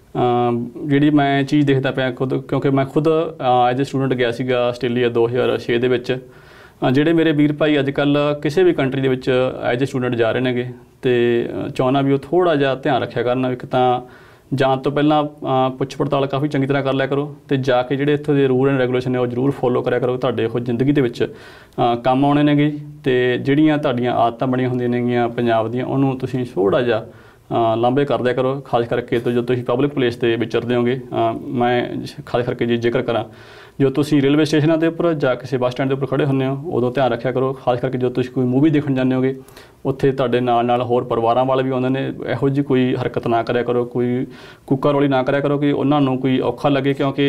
ਜਿਹੜੀ ਮੈਂ ਚੀਜ਼ ਦੇਖਦਾ ਪਿਆ ਖੁਦ, ਕਿਉਂਕਿ ਮੈਂ ਖੁਦ ਐਜ ਏ ਸਟੂਡੈਂਟ ਗਿਆ ਸੀਗਾ ਆਸਟ੍ਰੇਲੀਆ 2006 ਦੇ ਵਿੱਚ। ਜਿਹੜੇ ਮੇਰੇ ਵੀਰ ਭਾਈ ਅੱਜ ਕੱਲ੍ਹ ਕਿਸੇ ਵੀ ਕੰਟਰੀ ਦੇ ਵਿੱਚ ਐਜ ਏ ਸਟੂਡੈਂਟ ਜਾ ਰਹੇ ਨੇਗੇ ਤੇ ਚਾਹੁੰਦਾ ਵੀ ਉਹ ਥੋੜ੍ਹਾ ਜਿਹਾ ਧਿਆਨ ਰੱਖਿਆ ਕਰਨ। ਇੱਕ ਤਾਂ ਜਾਣ ਤੋਂ ਪਹਿਲਾਂ ਪੁੱਛ ਪੜਤਾਲ ਕਾਫੀ ਚੰਗੀ ਤਰ੍ਹਾਂ ਕਰ ਲਿਆ ਕਰੋ ਤੇ ਜਾ ਕੇ ਜਿਹੜੇ ਇੱਥੋਂ ਦੇ ਰੂਲ ਐਂਡ ਰੈਗੂਲੇਸ਼ਨ ਨੇ ਉਹ ਜ਼ਰੂਰ ਫੋਲੋ ਕਰਿਆ ਕਰੋ। ਤੁਹਾਡੇ ਉਹ ਜ਼ਿੰਦਗੀ ਦੇ ਵਿੱਚ ਕੰਮ ਆਉਣੇ ਨੇਗੇ ਤੇ ਜਿਹੜੀਆਂ ਤੁਹਾਡੀਆਂ ਆਦਤਾਂ ਬਣੀਆਂ ਹੁੰਦੀਆਂ ਨੇਗੀਆਂ ਪੰਜਾਬ ਦੀਆਂ, ਉਹਨੂੰ ਤੁਸੀਂ ਥੋੜ੍ਹਾ ਜਿਹਾ ਲਾਂਭੇ ਕਰ ਦਿਆ ਕਰੋ। ਖਾਸ ਕਰਕੇ ਜਦੋਂ ਤੁਸੀਂ ਪਬਲਿਕ ਪਲੇਸ 'ਤੇ ਵਿਚਰਦੇ ਹੋਗੇ, ਮੈਂ ਖਾਸ ਕਰਕੇ ਜੇ ਜ਼ਿਕਰ ਕਰਾਂ, ਜੋ ਤੁਸੀਂ ਰੇਲਵੇ ਸਟੇਸ਼ਨਾਂ ਦੇ ਉੱਪਰ ਜਾਂ ਕਿਸੇ ਬੱਸ ਸਟੈਂਡ ਦੇ ਉੱਪਰ ਖੜ੍ਹੇ ਹੁੰਦੇ ਹੋ ਉਦੋਂ ਧਿਆਨ ਰੱਖਿਆ ਕਰੋ। ਖਾਸ ਕਰਕੇ ਜਦੋਂ ਤੁਸੀਂ ਕੋਈ ਮੂਵੀ ਦੇਖਣ ਜਾਂਦੇ ਹੋਗੇ, ਉੱਥੇ ਤੁਹਾਡੇ ਨਾਲ ਹੋਰ ਪਰਿਵਾਰਾਂ ਵਾਲੇ ਵੀ ਆਉਂਦੇ ਨੇ, ਇਹੋ ਜਿਹੀ ਕੋਈ ਹਰਕਤ ਨਾ ਕਰਿਆ ਕਰੋ, ਕੋਈ ਕੂਕਾ ਰੋਲੀ ਨਾ ਕਰਿਆ ਕਰੋ ਕਿ ਉਹਨਾਂ ਨੂੰ ਕੋਈ ਔਖਾ ਲੱਗੇ, ਕਿਉਂਕਿ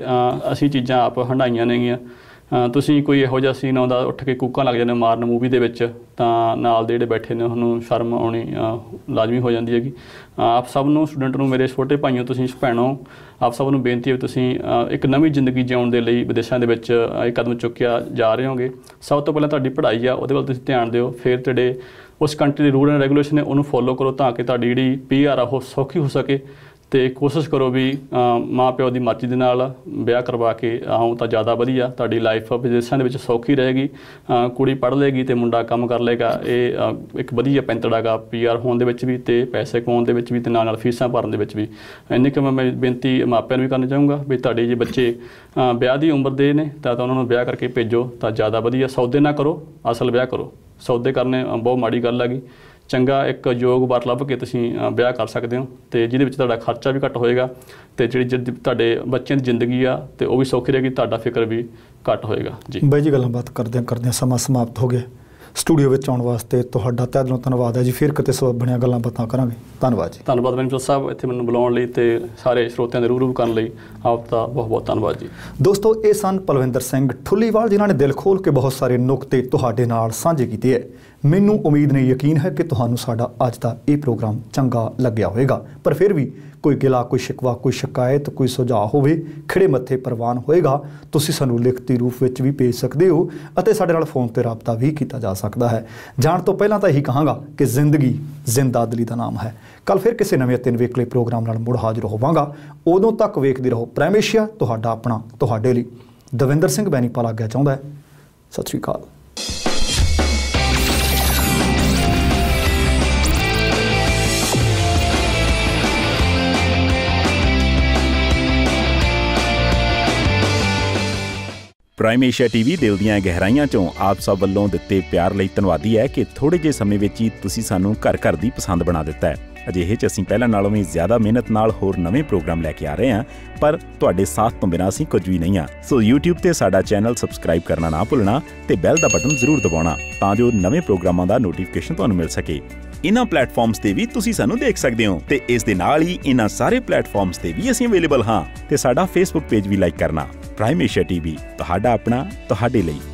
ਇਹ ਅਸੀਂ ਚੀਜ਼ਾਂ ਆਪ ਹੰਢਾਈਆਂ ਨੇਗੀਆਂ। ਤੁਸੀਂ ਕੋਈ ਇਹੋ ਜਿਹਾ ਸੀਨ ਆਉਂਦਾ ਉੱਠ ਕੇ ਕੂਕਾਂ ਲੱਗ ਜਾਂਦੇ ਮਾਰਨ ਮੂਵੀ ਦੇ ਵਿੱਚ, ਤਾਂ ਨਾਲ ਦੇ ਜਿਹੜੇ ਬੈਠੇ ਨੇ ਉਹਨੂੰ ਸ਼ਰਮ ਆਉਣੀ ਲਾਜ਼ਮੀ ਹੋ ਜਾਂਦੀ ਹੈਗੀ। ਆਪ ਸਭ ਨੂੰ, ਸਟੂਡੈਂਟ ਨੂੰ, ਮੇਰੇ ਛੋਟੇ ਭਾਈਓ, ਤੁਸੀਂ ਭੈਣੋ, ਆਪ ਸਭ ਨੂੰ ਬੇਨਤੀ ਹੈ ਵੀ ਤੁਸੀਂ ਇੱਕ ਨਵੀਂ ਜ਼ਿੰਦਗੀ ਜਿਉਣ ਦੇ ਲਈ ਵਿਦੇਸ਼ਾਂ ਦੇ ਵਿੱਚ ਇਹ ਕਦਮ ਚੁੱਕਿਆ ਜਾ ਰਹੇ ਹੋਗੇ। ਸਭ ਤੋਂ ਪਹਿਲਾਂ ਤੁਹਾਡੀ ਪੜ੍ਹਾਈ ਆ, ਉਹਦੇ ਵੱਲ ਤੁਸੀਂ ਧਿਆਨ ਦਿਓ। ਫਿਰ ਤੁਹਾਡੇ ਉਸ ਕੰਟਰੀ ਦੇ ਰੂਲ ਐਂਡ ਰੈਗੂਲੇਸ਼ਨ ਨੇ ਉਹਨੂੰ ਫੋਲੋ ਕਰੋ ਤਾਂ ਕਿ ਤੁਹਾਡੀ ਜਿਹੜੀ PR ਆ ਉਹ ਸੌਖੀ ਹੋ ਸਕੇ। ਤੇ ਕੋਸ਼ਿਸ਼ ਕਰੋ ਵੀ ਮਾਂ ਪਿਓ ਦੀ ਮਰਜ਼ੀ ਦੇ ਨਾਲ ਵਿਆਹ ਕਰਵਾ ਕੇ ਆਉਂ ਤਾਂ ਜ਼ਿਆਦਾ ਵਧੀਆ, ਤੁਹਾਡੀ ਲਾਈਫ ਵਿਦੇਸ਼ਾਂ ਦੇ ਵਿੱਚ ਸੌਖੀ ਰਹੇਗੀ। ਕੁੜੀ ਪੜ੍ਹ ਲਏਗੀ ਤੇ ਮੁੰਡਾ ਕੰਮ ਕਰ ਲਏਗਾ। ਇਹ ਇੱਕ ਵਧੀਆ ਪੈਂਤੜਾ ਗਾ PR ਹੋਣ ਦੇ ਵਿੱਚ ਵੀ ਤੇ ਪੈਸੇ ਕਮਾਉਣ ਦੇ ਵਿੱਚ ਵੀ ਤੇ ਨਾਲ ਫੀਸਾਂ ਭਰਨ ਦੇ ਵਿੱਚ ਵੀ। ਇੰਨੀ ਕੁ ਮੈਂ ਬੇਨਤੀ ਮਾਪਿਆਂ ਨੂੰ ਵੀ ਕਰਨੀ ਚਾਹੂੰਗਾ ਵੀ ਤੁਹਾਡੇ ਜੇ ਬੱਚੇ ਵਿਆਹ ਦੀ ਉਮਰ ਦੇ ਨੇ ਤਾਂ ਉਹਨਾਂ ਨੂੰ ਵਿਆਹ ਕਰਕੇ ਭੇਜੋ ਤਾਂ ਜ਼ਿਆਦਾ ਵਧੀਆ। ਸੌਦੇ ਨਾ ਕਰੋ, ਅਸਲ ਵਿਆਹ ਕਰੋ। ਸੌਦੇ ਕਰਨੇ ਬਹੁਤ ਮਾੜੀ ਗੱਲ ਹੈਗੀ। ਚੰਗਾ ਇੱਕ ਯੋਗ ਵਰ ਲੱਭ ਕੇ ਤੁਸੀਂ ਵਿਆਹ ਕਰ ਸਕਦੇ ਹੋ ਤੇ ਜਿਹਦੇ ਵਿੱਚ ਤੁਹਾਡਾ ਖਰਚਾ ਵੀ ਘੱਟ ਹੋਏਗਾ ਤੇ ਜਿਹੜੀ ਤੁਹਾਡੇ ਬੱਚਿਆਂ ਦੀ ਜ਼ਿੰਦਗੀ ਆ ਤੇ ਉਹ ਵੀ ਸੌਖੀ ਰਹੇਗੀ, ਤੁਹਾਡਾ ਫਿਕਰ ਵੀ ਘੱਟ ਹੋਏਗਾ। ਜੀ ਬਾਈ ਜੀ, ਗੱਲਾਂ ਬਾਤ ਕਰਦਿਆਂ ਸਮਾਂ ਸਮਾਪਤ ਹੋ ਗਿਆ। ਸਟੂਡੀਓ ਵਿੱਚ ਆਉਣ ਵਾਸਤੇ ਤੁਹਾਡਾ ਤਹਿ ਦਿਲੋਂ ਧੰਨਵਾਦ ਹੈ ਜੀ। ਫਿਰ ਕਿਤੇ ਸਬਬ ਬਣਿਆ ਗੱਲਾਂ ਬਾਤਾਂ ਕਰਾਂਗੇ। ਧੰਨਵਾਦ ਜੀ। ਧੰਨਵਾਦ ਬੈਂਚਲ ਸਾਹਿਬ, ਇੱਥੇ ਮੈਨੂੰ ਬੁਲਾਉਣ ਲਈ ਤੇ ਸਾਰੇ ਸਰੋਤਿਆਂ ਦੇ ਰੂਬਰੂ ਕਰਨ ਲਈ ਆਪ ਦਾ ਬਹੁਤ ਬਹੁਤ ਧੰਨਵਾਦ ਜੀ। ਦੋਸਤੋ, ਇਹ ਸਨ ਪਲਵਿੰਦਰ ਸਿੰਘ ਠੁੱਲੀਵਾਲ, ਜਿਨ੍ਹਾਂ ਨੇ ਦਿਲ ਖੋਲ੍ਹ ਕੇ ਬਹੁਤ ਸਾਰੇ ਨੁਕਤੇ ਤੁਹਾਡੇ ਨਾਲ ਸਾਂਝੇ ਕੀਤੇ ਹੈ। ਮੈਨੂੰ ਉਮੀਦ ਨਹੀਂ, ਯਕੀਨ ਹੈ ਕਿ ਤੁਹਾਨੂੰ ਸਾਡਾ ਅੱਜ ਦਾ ਇਹ ਪ੍ਰੋਗਰਾਮ ਚੰਗਾ ਲੱਗਿਆ ਹੋਵੇਗਾ। ਪਰ ਫਿਰ ਵੀ ਕੋਈ ਗਿਲਾ, ਕੋਈ ਸ਼ਿਕਵਾ, ਕੋਈ ਸ਼ਿਕਾਇਤ, ਕੋਈ ਸੁਝਾਅ ਹੋਵੇ, ਖਿੜੇ ਮੱਥੇ ਪ੍ਰਵਾਨ ਹੋਏਗਾ। ਤੁਸੀਂ ਸਾਨੂੰ ਲਿਖਤੀ ਰੂਪ ਵਿੱਚ ਵੀ ਭੇਜ ਸਕਦੇ ਹੋ ਅਤੇ ਸਾਡੇ ਨਾਲ ਫੋਨ 'ਤੇ ਰਾਬਤਾ ਵੀ ਕੀਤਾ ਜਾ ਸਕਦਾ ਹੈ। ਜਾਣ ਤੋਂ ਪਹਿਲਾਂ ਤਾਂ ਇਹੀ ਕਹਾਂਗਾ ਕਿ ਜ਼ਿੰਦਗੀ ਜ਼ਿੰਦਾ ਦਿਲੀ ਦਾ ਨਾਮ ਹੈ। ਕੱਲ੍ਹ ਫਿਰ ਕਿਸੇ ਨਵੇਂ ਅਤੇ ਨਿਵੇਕਲੇ ਪ੍ਰੋਗਰਾਮ ਨਾਲ ਮੁੜ ਹਾਜ਼ਰ ਹੋਵਾਂਗਾ। ਉਦੋਂ ਤੱਕ ਵੇਖਦੇ ਰਹੋ ਪ੍ਰਾਈਮ ਏਸ਼ੀਆ, ਤੁਹਾਡਾ ਆਪਣਾ, ਤੁਹਾਡੇ ਲਈ। ਦਵਿੰਦਰ ਸਿੰਘ ਬੈਨੀਪਾਲ ਆਗਿਆ ਚਾਹੁੰਦਾ ਹੈ। Sat Sri Akal. Prime Asia TV ਦਿਲ ਦੀਆਂ ਗਹਿਰਾਈਆਂ 'ਚੋਂ ਆਪ ਸਭ ਵੱਲੋਂ ਦਿੱਤੇ ਪਿਆਰ ਲਈ ਧੰਨਵਾਦੀ ਹੈ ਕਿ ਥੋੜ੍ਹੇ ਜਿਹੇ ਸਮੇਂ ਵਿੱਚ ਹੀ ਤੁਸੀਂ ਸਾਨੂੰ ਘਰ ਦੀ ਪਸੰਦ ਬਣਾ ਦਿੱਤਾ ਹੈ। ਅਜਿਹੇ 'ਚ ਅਸੀਂ ਪਹਿਲਾਂ ਨਾਲੋਂ ਵੀ ਜ਼ਿਆਦਾ ਮਿਹਨਤ ਨਾਲ ਹੋਰ ਨਵੇਂ ਪ੍ਰੋਗਰਾਮ ਲੈ ਕੇ ਆ ਰਹੇ ਹਾਂ, ਪਰ ਤੁਹਾਡੇ ਸਾਥ ਤੋਂ ਬਿਨਾਂ ਅਸੀਂ ਕੁਝ ਵੀ ਨਹੀਂ ਹਾਂ। ਸੋ YouTube ਤੇ ਸਾਡਾ ਚੈਨਲ ਸਬਸਕ੍ਰਾਈਬ ਕਰਨਾ ਨਾ ਭੁੱਲਣਾ ਤੇ ਬੈਲ ਦਾ ਬਟਨ ਜ਼ਰੂਰ ਦਬਾਉਣਾ ਤਾਂ ਜੋ ਨਵੇਂ ਪ੍ਰੋਗਰਾਮਾਂ ਦਾ ਨੋਟੀਫਿਕੇਸ਼ਨ ਤੁਹਾਨੂੰ ਮਿਲ ਸਕੇ। ਇਹਨਾਂ ਪਲੇਟਫਾਰਮਸ ਤੇ ਵੀ ਤੁਸੀਂ ਸਾਨੂੰ ਦੇਖ ਸਕਦੇ ਹੋ ਤੇ ਇਸ ਦੇ ਨਾਲ ਹੀ ਇਹਨਾਂ ਸਾਰੇ ਪਲੇਟਫਾਰਮਸ ਤੇ ਵੀ ਅਸੀਂ ਅਵੇਲੇਬਲ ਹਾਂ ਤੇ ਸਾਡਾ Facebook ਪੇਜ ਵੀ ਲਾਈਕ ਕਰਨਾ। ਪ੍ਰਾਈਮ ਏਸ਼ੀਆ TV, ਤੁਹਾਡਾ ਆਪਣਾ, ਤੁਹਾਡੇ ਲਈ।